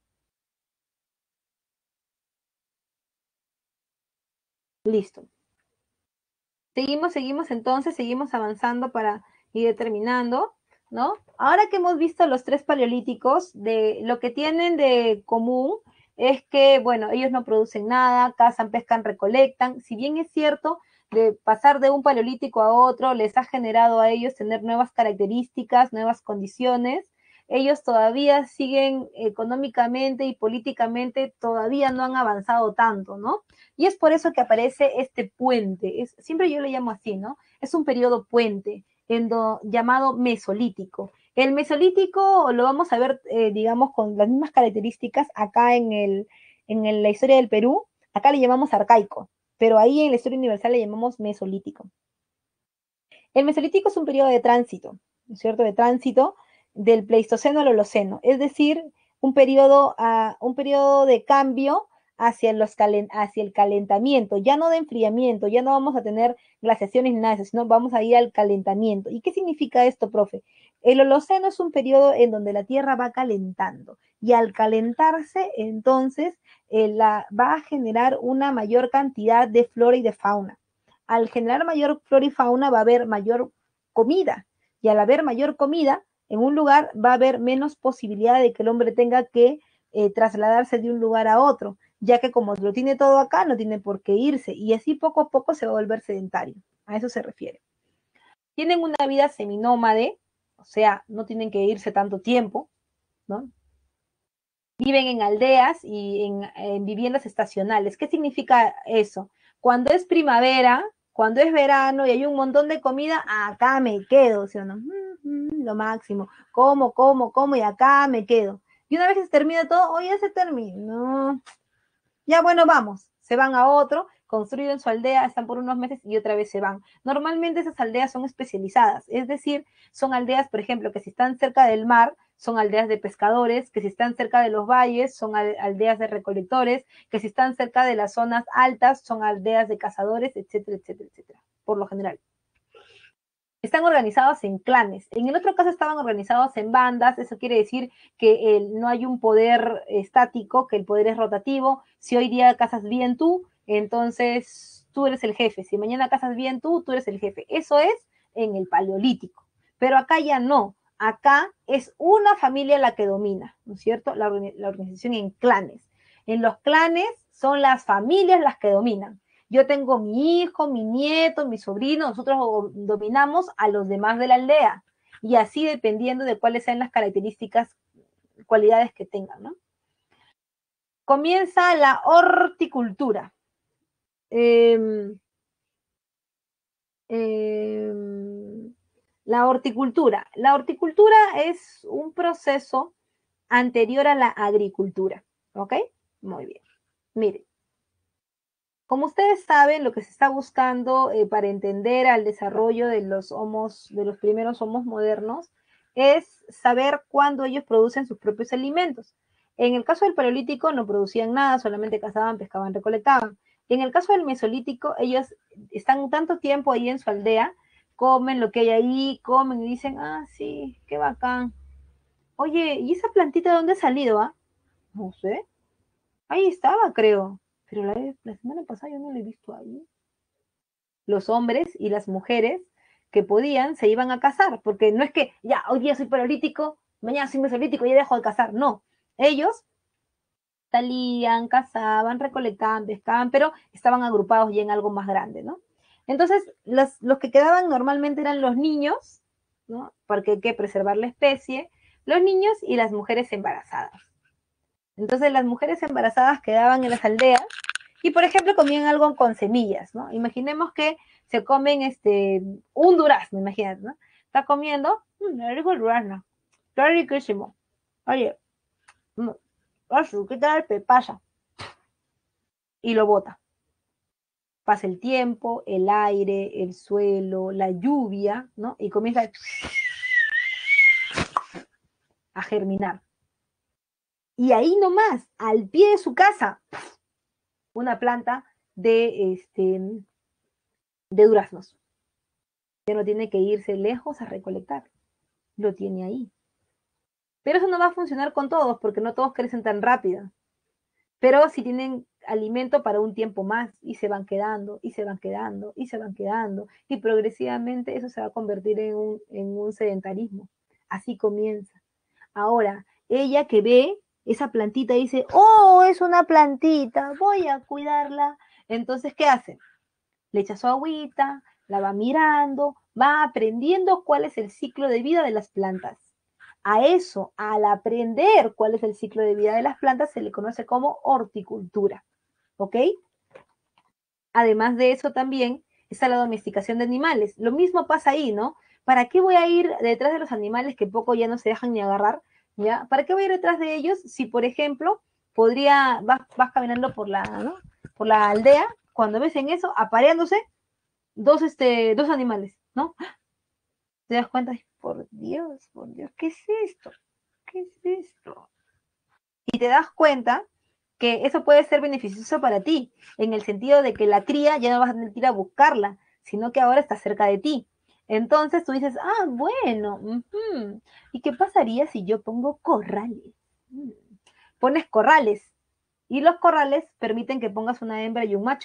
Listo. Seguimos, seguimos entonces, seguimos avanzando para ir terminando, ¿no? Ahora que hemos visto los tres paleolíticos, de lo que tienen de común es que, bueno, ellos no producen nada, cazan, pescan, recolectan. Si bien es cierto, de pasar de un paleolítico a otro les ha generado a ellos tener nuevas características, nuevas condiciones, ellos todavía siguen económicamente y políticamente, todavía no han avanzado tanto, ¿no? Y es por eso que aparece este puente, es, siempre yo le llamo así, ¿no? Es un periodo puente en do, llamado mesolítico. El mesolítico lo vamos a ver, eh, digamos, con las mismas características acá en, el, en el, la historia del Perú, acá le llamamos arcaico, pero ahí en la historia universal le llamamos mesolítico. El mesolítico es un periodo de tránsito, ¿no es cierto? De tránsito del Pleistoceno al Holoceno, es decir, un periodo, uh, un periodo de cambio hacia, los calen hacia el calentamiento, ya no de enfriamiento, ya no vamos a tener glaciaciones ni nada de eso, sino vamos a ir al calentamiento. ¿Y qué significa esto, profe? El Holoceno es un periodo en donde la Tierra va calentando y al calentarse, entonces, eh, la, va a generar una mayor cantidad de flora y de fauna. Al generar mayor flora y fauna va a haber mayor comida y al haber mayor comida en un lugar va a haber menos posibilidad de que el hombre tenga que eh, trasladarse de un lugar a otro, ya que como lo tiene todo acá, no tiene por qué irse y así poco a poco se va a volver sedentario. A eso se refiere. Tienen una vida seminómade, o sea, no tienen que irse tanto tiempo, ¿no? Viven en aldeas y en, en viviendas estacionales. ¿Qué significa eso? Cuando es primavera, cuando es verano y hay un montón de comida, acá me quedo, ¿sí o no? Mm-hmm, lo máximo. Como, como, como y acá me quedo. Y una vez que se termina todo, hoy oh, ya se terminó. Ya bueno, vamos. Se van a otro, construyen su aldea, están por unos meses y otra vez se van. Normalmente esas aldeas son especializadas, es decir, son aldeas, por ejemplo, que si están cerca del mar, son aldeas de pescadores, que si están cerca de los valles, son aldeas de recolectores, que si están cerca de las zonas altas, son aldeas de cazadores, etcétera, etcétera, etcétera, por lo general. Están organizados en clanes. En el otro caso estaban organizados en bandas, eso quiere decir que eh, no hay un poder estático, que el poder es rotativo. Si hoy día cazas bien tú, entonces tú eres el jefe. Si mañana cazas bien tú, tú eres el jefe. Eso es en el paleolítico. Pero acá ya no. Acá es una familia la que domina, ¿no es cierto? La, la organización en clanes. En los clanes son las familias las que dominan. Yo tengo mi hijo, mi nieto, mi sobrino, nosotros dominamos a los demás de la aldea. Y así dependiendo de cuáles sean las características, cualidades que tengan, ¿no? Comienza la horticultura. Eh, eh, la horticultura. La horticultura es un proceso anterior a la agricultura, ¿ok? Muy bien. Miren. Como ustedes saben, lo que se está buscando eh, para entender al desarrollo de los homos, de los primeros homos modernos, es saber cuándo ellos producen sus propios alimentos. En el caso del paleolítico no producían nada, solamente cazaban, pescaban, recolectaban. En el caso del mesolítico, ellos están tanto tiempo ahí en su aldea, comen lo que hay ahí, comen y dicen, ah, sí, qué bacán. Oye, ¿y esa plantita de dónde ha salido, ah? No sé. Ahí estaba, creo. Pero la, la semana pasada yo no la he visto ahí. Los hombres y las mujeres que podían se iban a casar, porque no es que ya hoy día soy paralítico, mañana soy mesolítico y ya dejo de casar, no. Ellos salían, cazaban, recolectaban, pescaban, pero estaban agrupados ya en algo más grande, ¿no? Entonces, los, los que quedaban normalmente eran los niños, ¿no? Porque hay que preservar la especie, los niños y las mujeres embarazadas. Entonces, las mujeres embarazadas quedaban en las aldeas y, por ejemplo, comían algo con semillas, ¿no? Imaginemos que se comen este, un durazno, imagínate, ¿no? Está comiendo, mmm, rico el durazno, está riquísimo. Oye, mmm, ¿qué tal? Pasa. Y lo bota. Pasa el tiempo, el aire, el suelo, la lluvia, ¿no? Y comienza a germinar. Y ahí nomás, al pie de su casa, una planta de, este, de duraznos. Ya no tiene que irse lejos a recolectar, lo tiene ahí. Pero eso no va a funcionar con todos, porque no todos crecen tan rápido. Pero si tienen alimento para un tiempo más y se van quedando, y se van quedando, y se van quedando, y progresivamente eso se va a convertir en un, en un sedentarismo. Así comienza. Ahora, ella que ve esa plantita dice, oh, es una plantita, voy a cuidarla. Entonces, ¿qué hace? Le echa su agüita, la va mirando, va aprendiendo cuál es el ciclo de vida de las plantas. A eso, al aprender cuál es el ciclo de vida de las plantas, se le conoce como horticultura. ¿Ok? Además de eso también está la domesticación de animales. Lo mismo pasa ahí, ¿no? ¿Para qué voy a ir detrás de los animales que poco ya no se dejan ni agarrar? ¿Ya? ¿Para qué voy a ir detrás de ellos si, por ejemplo, podría, vas, vas caminando por la, ¿no? por la aldea, cuando ves en eso, apareándose dos, este, dos animales, ¿no? Te das cuenta, por Dios, por Dios, ¿qué es esto? ¿Qué es esto? Y te das cuenta que eso puede ser beneficioso para ti, en el sentido de que la cría ya no vas a tener que ir a buscarla, sino que ahora está cerca de ti. Entonces tú dices, ah, bueno, uh-huh. ¿Y qué pasaría si yo pongo corrales? Hmm. Pones corrales, y los corrales permiten que pongas una hembra y un macho.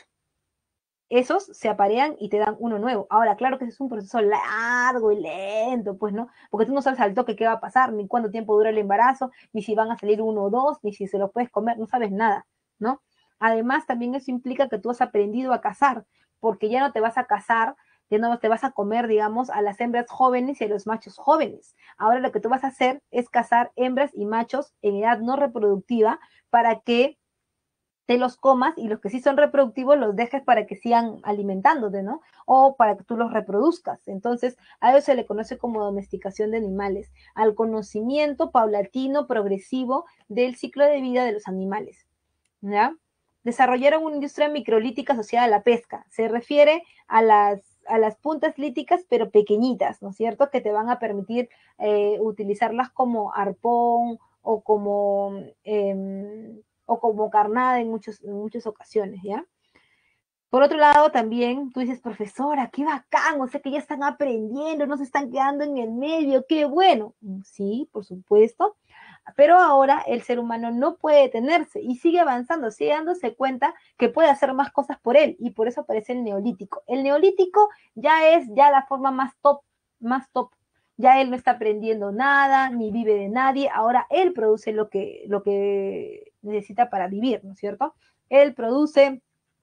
Esos se aparean y te dan uno nuevo. Ahora, claro que ese es un proceso largo y lento, pues, ¿no? Porque tú no sabes al toque qué va a pasar, ni cuánto tiempo dura el embarazo, ni si van a salir uno o dos, ni si se los puedes comer, no sabes nada, ¿no? Además, también eso implica que tú has aprendido a cazar, porque ya no te vas a cazar, ya no te vas a comer, digamos, a las hembras jóvenes y a los machos jóvenes. Ahora lo que tú vas a hacer es cazar hembras y machos en edad no reproductiva para que te los comas y los que sí son reproductivos los dejes para que sigan alimentándote, ¿no? O para que tú los reproduzcas. Entonces, a eso se le conoce como domesticación de animales, al conocimiento paulatino, progresivo del ciclo de vida de los animales, ¿ya? Desarrollaron una industria microlítica asociada a la pesca. Se refiere a las, a las puntas líticas, pero pequeñitas, ¿no es cierto? Que te van a permitir eh, utilizarlas como arpón o como... Eh, o como carnada en, muchos, en muchas ocasiones, ¿ya? Por otro lado, también tú dices, profesora, qué bacán, o sea que ya están aprendiendo, no se están quedando en el medio, qué bueno. Sí, por supuesto, pero ahora el ser humano no puede detenerse y sigue avanzando, sigue dándose cuenta que puede hacer más cosas por él y por eso aparece el neolítico. El neolítico ya es ya la forma más top, más top. Ya él no está aprendiendo nada, ni vive de nadie, ahora él produce lo que, lo que necesita para vivir, ¿no es cierto? Él produce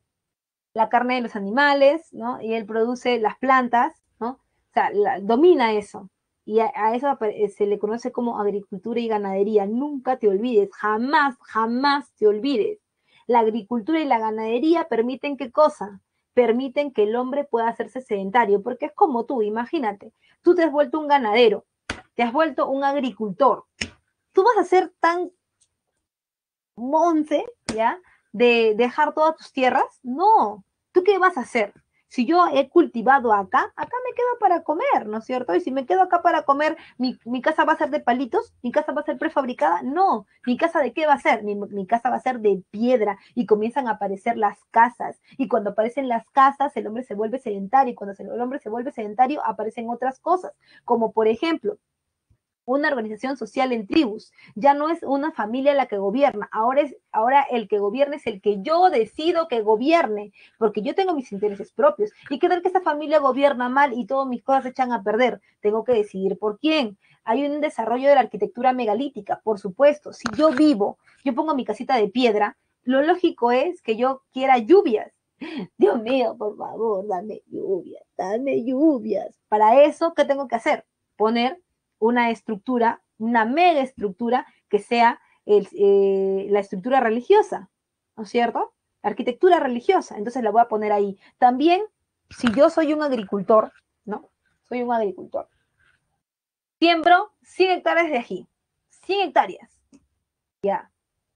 la carne de los animales, ¿no? Y él produce las plantas, ¿no? O sea, la, domina eso. Y a, a, eso se le conoce como agricultura y ganadería. Nunca te olvides, jamás, jamás te olvides. La agricultura y la ganadería permiten qué cosa? Permiten que el hombre pueda hacerse sedentario, porque es como tú, imagínate, tú te has vuelto un ganadero, te has vuelto un agricultor. Tú vas a ser tan monce, ¿ya? De dejar todas tus tierras. No. ¿Tú qué vas a hacer? Si yo he cultivado acá, acá me quedo para comer, ¿no es cierto? Y si me quedo acá para comer, ¿mi, mi casa va a ser de palitos? ¿Mi casa va a ser prefabricada? No. ¿Mi casa de qué va a ser? Mi, mi casa va a ser de piedra y comienzan a aparecer las casas. Y cuando aparecen las casas, el hombre se vuelve sedentario y cuando el hombre se vuelve sedentario, aparecen otras cosas, como por ejemplo, una organización social en tribus. Ya no es una familia la que gobierna, ahora, es, ahora el que gobierna es el que yo decido que gobierne, porque yo tengo mis intereses propios. Y qué tal que esa familia gobierna mal y todas mis cosas se echan a perder. Tengo que decidir por quién. Hay un desarrollo de la arquitectura megalítica, por supuesto. Si yo vivo, yo pongo mi casita de piedra, lo lógico es que yo quiera lluvias. Dios mío, por favor, dame lluvias, dame lluvias. Para eso, ¿qué tengo que hacer? Poner una estructura, una mega estructura que sea el, eh, la estructura religiosa, ¿no es cierto? La arquitectura religiosa, entonces la voy a poner ahí. También, si yo soy un agricultor, ¿no? Soy un agricultor. Siembro cien hectáreas de ají, cien hectáreas. Ya.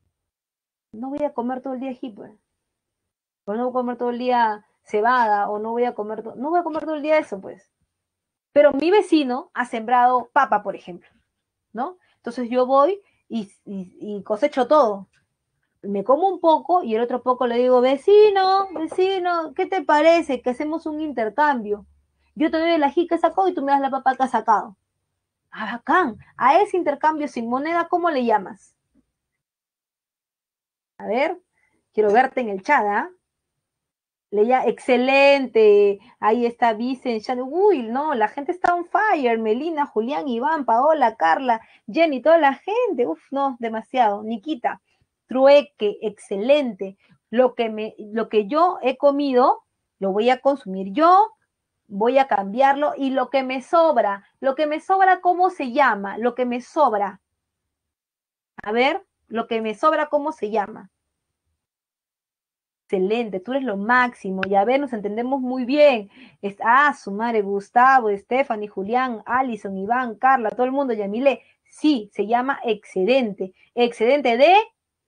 No voy a comer todo el día ají, pues. O no voy a comer todo el día cebada, o no voy a comer, no voy a comer todo el día eso, pues. Pero mi vecino ha sembrado papa, por ejemplo, ¿no? Entonces yo voy y, y, y cosecho todo. Me como un poco y el otro poco le digo, vecino, vecino, ¿qué te parece que hacemos un intercambio? Yo te doy el ají que sacó y tú me das la papa que has sacado. Ah, bacán. A ese intercambio sin moneda, ¿cómo le llamas? A ver, quiero verte en el chat, ¿ah? ¿eh? Leía, excelente. Ahí está Vicen, uy, no, la gente está on fire. Melina, Julián, Iván, Paola, Carla, Jenny, toda la gente. Uf, no, demasiado. Nikita, trueque, excelente. Lo que, me, lo que yo he comido, lo voy a consumir yo, voy a cambiarlo y lo que me sobra, lo que me sobra, ¿cómo se llama? Lo que me sobra. A ver, lo que me sobra, ¿cómo se llama? Excelente, tú eres lo máximo, y a ver, nos entendemos muy bien. Es, ah, su madre, Gustavo, Stephanie, Julián, Alison, Iván, Carla, todo el mundo, Yamile. Sí, se llama excedente. Excedente de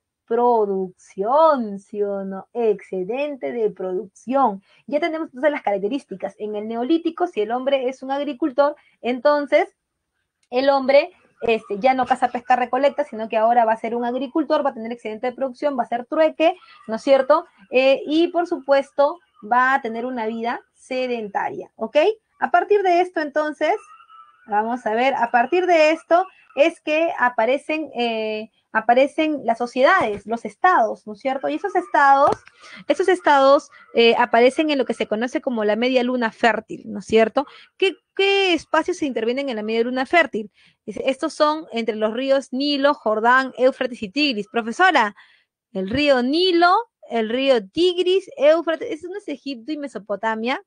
producción, ¿sí o no? Excedente de producción. Ya tenemos entonces las características. En el neolítico, si el hombre es un agricultor, entonces el hombre este, ya no caza, pesca, recolecta, sino que ahora va a ser un agricultor, va a tener excedente de producción, va a ser trueque, ¿no es cierto? Eh, y por supuesto va a tener una vida sedentaria, ¿ok? A partir de esto, entonces, vamos a ver, a partir de esto es que aparecen, eh, aparecen las sociedades, los estados, ¿no es cierto? Y esos estados, esos estados eh, aparecen en lo que se conoce como la media luna fértil, ¿no es cierto? ¿Qué, qué espacios se intervienen en la media luna fértil? Estos son entre los ríos Nilo, Jordán, Éufrates y Tigris. Profesora, el río Nilo, el río Tigris, Éufrates, ¿eso no es Egipto y Mesopotamia?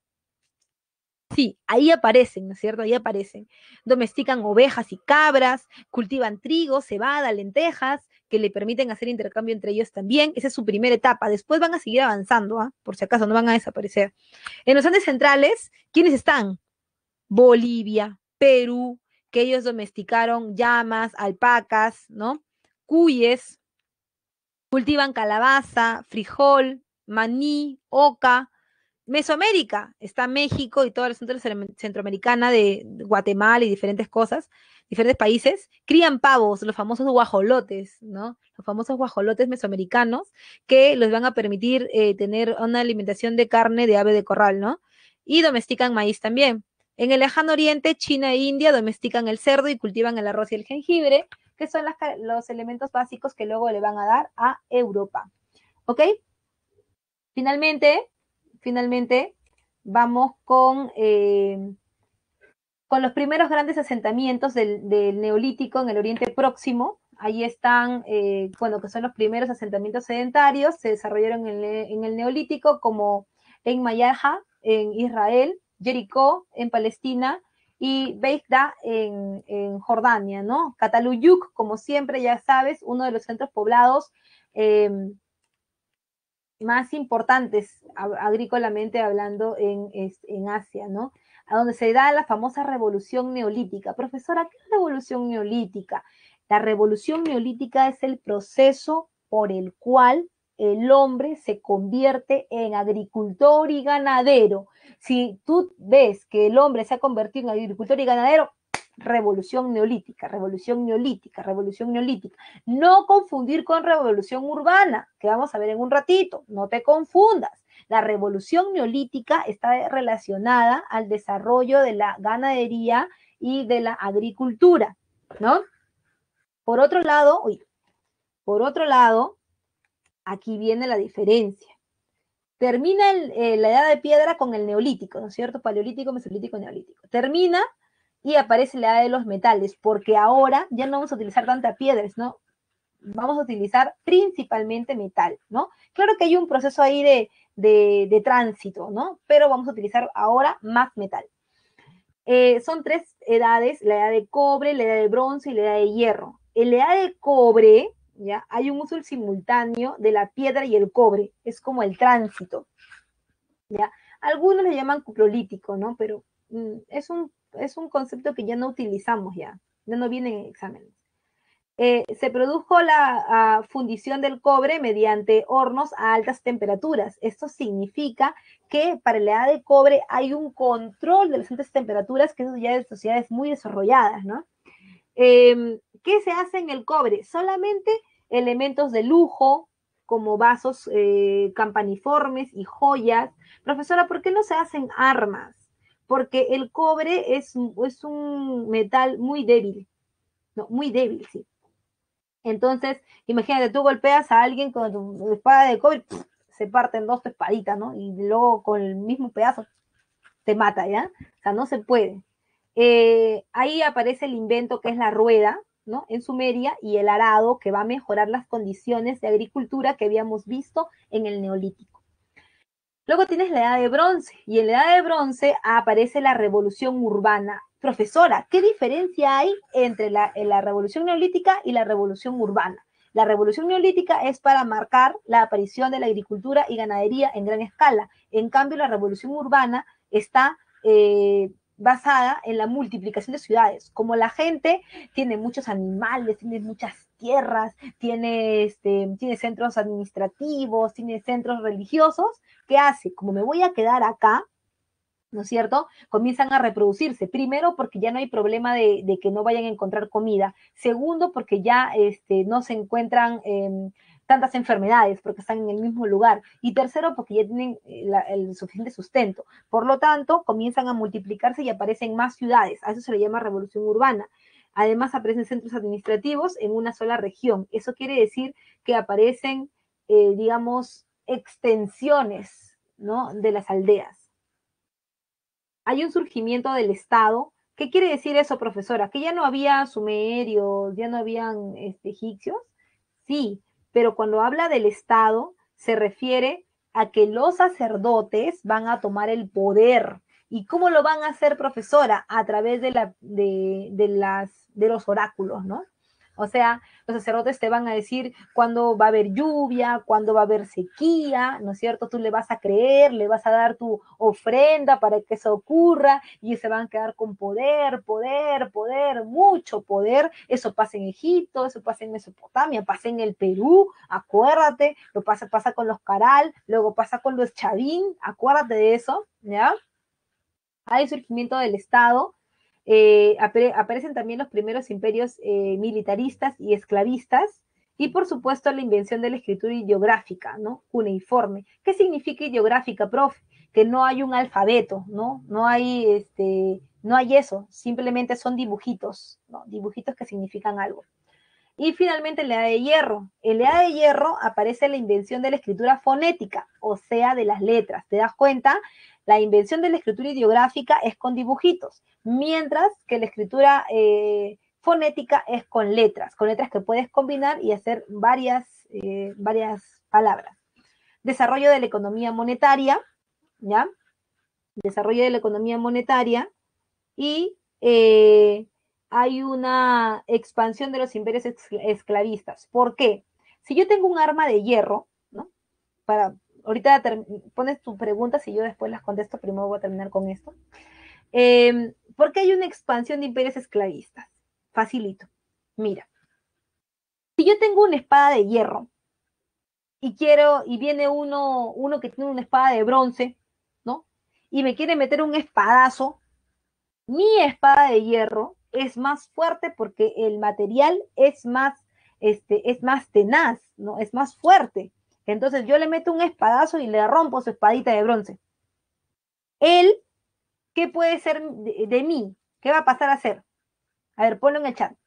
Sí, ahí aparecen, ¿no es cierto? Ahí aparecen. Domestican ovejas y cabras, cultivan trigo, cebada, lentejas, que le permiten hacer intercambio entre ellos también. Esa es su primera etapa. Después van a seguir avanzando, ¿ah? Por si acaso, no van a desaparecer. En los Andes centrales, ¿quiénes están? Bolivia, Perú, que ellos domesticaron llamas, alpacas, ¿no? Cuyes, cultivan calabaza, frijol, maní, oca. Mesoamérica, está México y toda la centro centroamericana de Guatemala y diferentes cosas, diferentes países, crían pavos, los famosos guajolotes, ¿no? Los famosos guajolotes mesoamericanos que les van a permitir eh, tener una alimentación de carne de ave de corral, ¿no? Y domestican maíz también. En el lejano oriente, China e India domestican el cerdo y cultivan el arroz y el jengibre, que son las, los elementos básicos que luego le van a dar a Europa. ¿Ok? Finalmente, finalmente, vamos con, eh, con los primeros grandes asentamientos del, del, Neolítico en el Oriente Próximo. Ahí están, eh, bueno, que son los primeros asentamientos sedentarios, se desarrollaron en, en el Neolítico, como en Mayaha, en Israel, Jericó, en Palestina, y Beitda en, en Jordania, ¿no? Cataluyuk, como siempre, ya sabes, uno de los centros poblados eh, más importantes agrícolamente hablando en, en Asia, ¿no? A donde se da la famosa revolución neolítica. Profesora, ¿qué es revolución neolítica? La revolución neolítica es el proceso por el cual el hombre se convierte en agricultor y ganadero. Si tú ves que el hombre se ha convertido en agricultor y ganadero, revolución neolítica, revolución neolítica, revolución neolítica. No confundir con revolución urbana, que vamos a ver en un ratito, no te confundas. La revolución neolítica está relacionada al desarrollo de la ganadería y de la agricultura, ¿no? Por otro lado, uy, por otro lado, aquí viene la diferencia. Termina el, eh, la edad de piedra con el neolítico, ¿no es cierto? Paleolítico, mesolítico, neolítico. Termina y aparece la edad de los metales, porque ahora ya no vamos a utilizar tanta piedras, ¿no? Vamos a utilizar principalmente metal, ¿no? Claro que hay un proceso ahí de, de, de tránsito, ¿no? Pero vamos a utilizar ahora más metal. Eh, son tres edades, la edad de cobre, la edad de bronce y la edad de hierro. En la edad de cobre, ¿ya? Hay un uso simultáneo de la piedra y el cobre, es como el tránsito, ¿ya? Algunos le llaman cuprolítico, ¿no? Pero mm, es, un, es un concepto que ya no utilizamos ya, ya no viene en exámenes. Eh, se produjo la uh, fundición del cobre mediante hornos a altas temperaturas. Esto significa que para la edad de cobre hay un control de las altas temperaturas, que eso ya es de sociedades muy desarrolladas, ¿no? Eh, ¿Qué se hace en el cobre? Solamente elementos de lujo, como vasos eh, campaniformes y joyas. Profesora, ¿por qué no se hacen armas? Porque el cobre es, es un metal muy débil, no, muy débil, sí. Entonces, imagínate, tú golpeas a alguien con tu espada de cobre, ¡puf! Se parten dos tu espadita, ¿no? Y luego con el mismo pedazo te mata, ¿ya? O sea, no se puede. Eh, ahí aparece el invento que es la rueda, ¿no? En Sumeria, y el arado, que va a mejorar las condiciones de agricultura que habíamos visto en el Neolítico. Luego tienes la Edad de Bronce, y en la Edad de Bronce aparece la revolución urbana. Profesora, ¿qué diferencia hay entre la, la revolución neolítica y la revolución urbana? La revolución neolítica es para marcar la aparición de la agricultura y ganadería en gran escala. En cambio, la revolución urbana está eh, basada en la multiplicación de ciudades. Como la gente tiene muchos animales, tiene muchas tierras, tiene, este, tiene centros administrativos, tiene centros religiosos, ¿qué hace? Como me voy a quedar acá, ¿no es cierto? Comienzan a reproducirse. Primero, porque ya no hay problema de, de que no vayan a encontrar comida. Segundo, porque ya este, no se encuentran eh, tantas enfermedades, porque están en el mismo lugar. Y tercero, porque ya tienen la, el suficiente sustento. Por lo tanto, comienzan a multiplicarse y aparecen más ciudades. A eso se le llama revolución urbana. Además, aparecen centros administrativos en una sola región. Eso quiere decir que aparecen, eh, digamos, extensiones, ¿no?, de las aldeas. Hay un surgimiento del Estado. ¿Qué quiere decir eso, profesora? ¿Que ya no había sumerios, ya no habían este, egipcios? Sí, pero cuando habla del Estado se refiere a que los sacerdotes van a tomar el poder. ¿Y cómo lo van a hacer, profesora? A través de, la, de, de, las, de los oráculos, ¿no? O sea, los sacerdotes te van a decir cuándo va a haber lluvia, cuándo va a haber sequía, ¿no es cierto? Tú le vas a creer, le vas a dar tu ofrenda para que eso ocurra y se van a quedar con poder, poder, poder, mucho poder. Eso pasa en Egipto, eso pasa en Mesopotamia, pasa en el Perú, acuérdate, lo pasa, pasa con los Caral, luego pasa con los Chavín, acuérdate de eso, ¿ya? Hay surgimiento del Estado. Eh, apare aparecen también los primeros imperios eh, militaristas y esclavistas, y por supuesto la invención de la escritura ideográfica, ¿no? Cuneiforme. ¿Qué significa ideográfica, profe? Que no hay un alfabeto, ¿no? No hay, este, no hay eso, simplemente son dibujitos, ¿no? Dibujitos que significan algo. Y finalmente en la Edad de Hierro. En la Edad de Hierro aparece la invención de la escritura fonética, o sea, de las letras. ¿Te das cuenta? La invención de la escritura ideográfica es con dibujitos, mientras que la escritura eh, fonética es con letras, con letras que puedes combinar y hacer varias, eh, varias palabras. Desarrollo de la economía monetaria, ¿ya? Desarrollo de la economía monetaria y eh, hay una expansión de los imperios esclavistas. ¿Por qué? Si yo tengo un arma de hierro, ¿no? Para, ahorita pones tu pregunta, si yo después las contesto, primero voy a terminar con esto. Eh, ¿Por qué hay una expansión de imperios esclavistas? Facilito. Mira, si yo tengo una espada de hierro y quiero, y viene uno, uno que tiene una espada de bronce, ¿no? Y me quiere meter un espadazo, mi espada de hierro es más fuerte porque el material es más, este, es más tenaz, ¿no? Es más fuerte. Entonces yo le meto un espadazo y le rompo su espadita de bronce. Él, ¿qué puede ser de, de mí? ¿Qué va a pasar a ser? A ver, ponlo en el chat.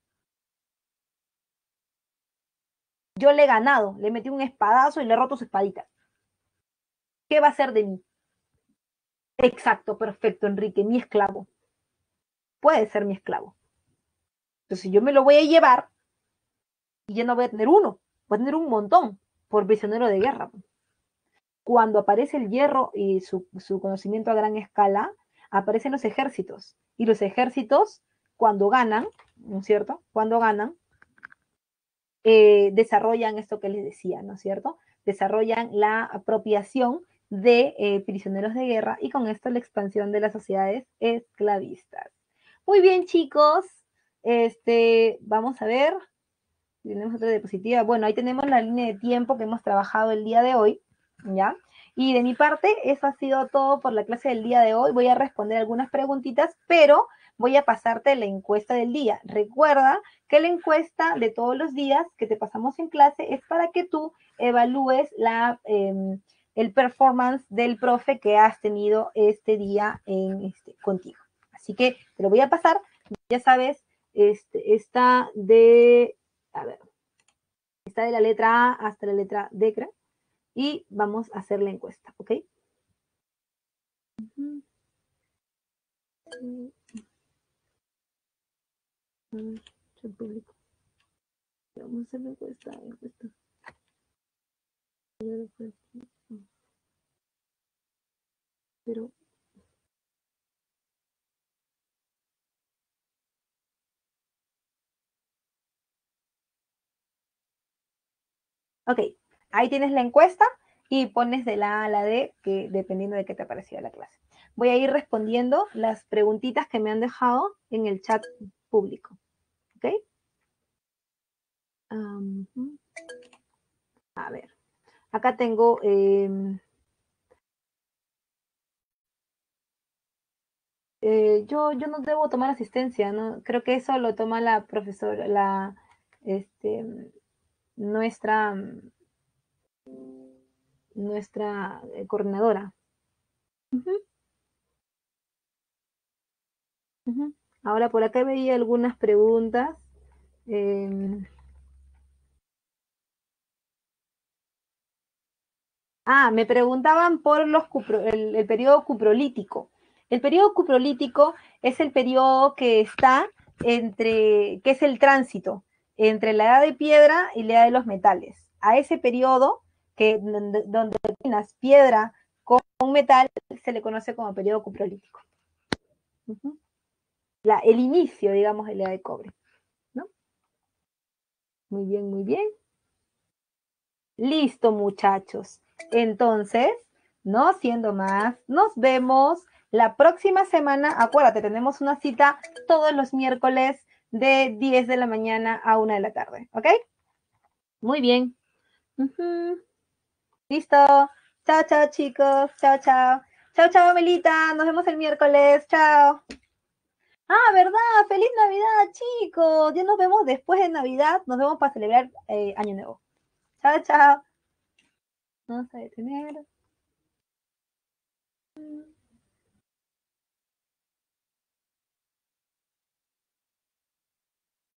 Yo le he ganado, le metí un espadazo y le he roto su espadita. ¿Qué va a ser de mí? Exacto, perfecto, Enrique, mi esclavo. Puede ser mi esclavo. Entonces yo me lo voy a llevar y ya no voy a tener uno, voy a tener un montón por prisionero de guerra. Cuando aparece el hierro y su, su conocimiento a gran escala, aparecen los ejércitos. Y los ejércitos, cuando ganan, ¿no es cierto? Cuando ganan, eh, desarrollan esto que les decía, ¿no es cierto? Desarrollan la apropiación de eh, prisioneros de guerra y con esto la expansión de las sociedades esclavistas. Muy bien, chicos. Este, vamos a ver. Tenemos otra diapositiva. Bueno, ahí tenemos la línea de tiempo que hemos trabajado el día de hoy, ¿ya? Y de mi parte, eso ha sido todo por la clase del día de hoy. Voy a responder algunas preguntitas, pero voy a pasarte la encuesta del día. Recuerda que la encuesta de todos los días que te pasamos en clase es para que tú evalúes la, eh, el performance del profe que has tenido este día en, este, contigo. Así que te lo voy a pasar. Ya sabes, este, está de, a ver, está de la letra A hasta la letra D, creo. Y vamos a hacer la encuesta, ¿ok? Uh-huh. A ver, yo publico. Vamos a hacer la encuesta, encuesta. Pero ok, ahí tienes la encuesta y pones de la A a la D, que dependiendo de qué te pareció la clase. Voy a ir respondiendo las preguntitas que me han dejado en el chat público. ¿Ok? Um, a ver, acá tengo... Eh, eh, yo, yo no debo tomar asistencia, ¿no? Creo que eso lo toma la profesora, la, este, nuestra, nuestra eh, coordinadora. Uh-huh. Uh-huh. Ahora por acá veía algunas preguntas. Eh, ah, me preguntaban por los cupro, el, el periodo cuprolítico. El periodo cuprolítico es el periodo que está entre, que es el tránsito entre la edad de piedra y la edad de los metales. A ese periodo, que donde, donde tienes piedra con metal, se le conoce como periodo cuprolítico. Uh-huh. La, el inicio, digamos, de la edad de cobre, ¿no? Muy bien, muy bien. Listo, muchachos. Entonces, no siendo más, nos vemos la próxima semana. Acuérdate, tenemos una cita todos los miércoles de diez de la mañana a una de la tarde, ¿ok? Muy bien. Uh-huh. Listo. Chao, chao, chicos. Chao, chao. Chao, chao, Melita. Nos vemos el miércoles. Chao. Ah, ¿verdad? ¡Feliz Navidad, chicos! Ya nos vemos después de Navidad. Nos vemos para celebrar eh, Año Nuevo. Chao, chao. Vamos a detener.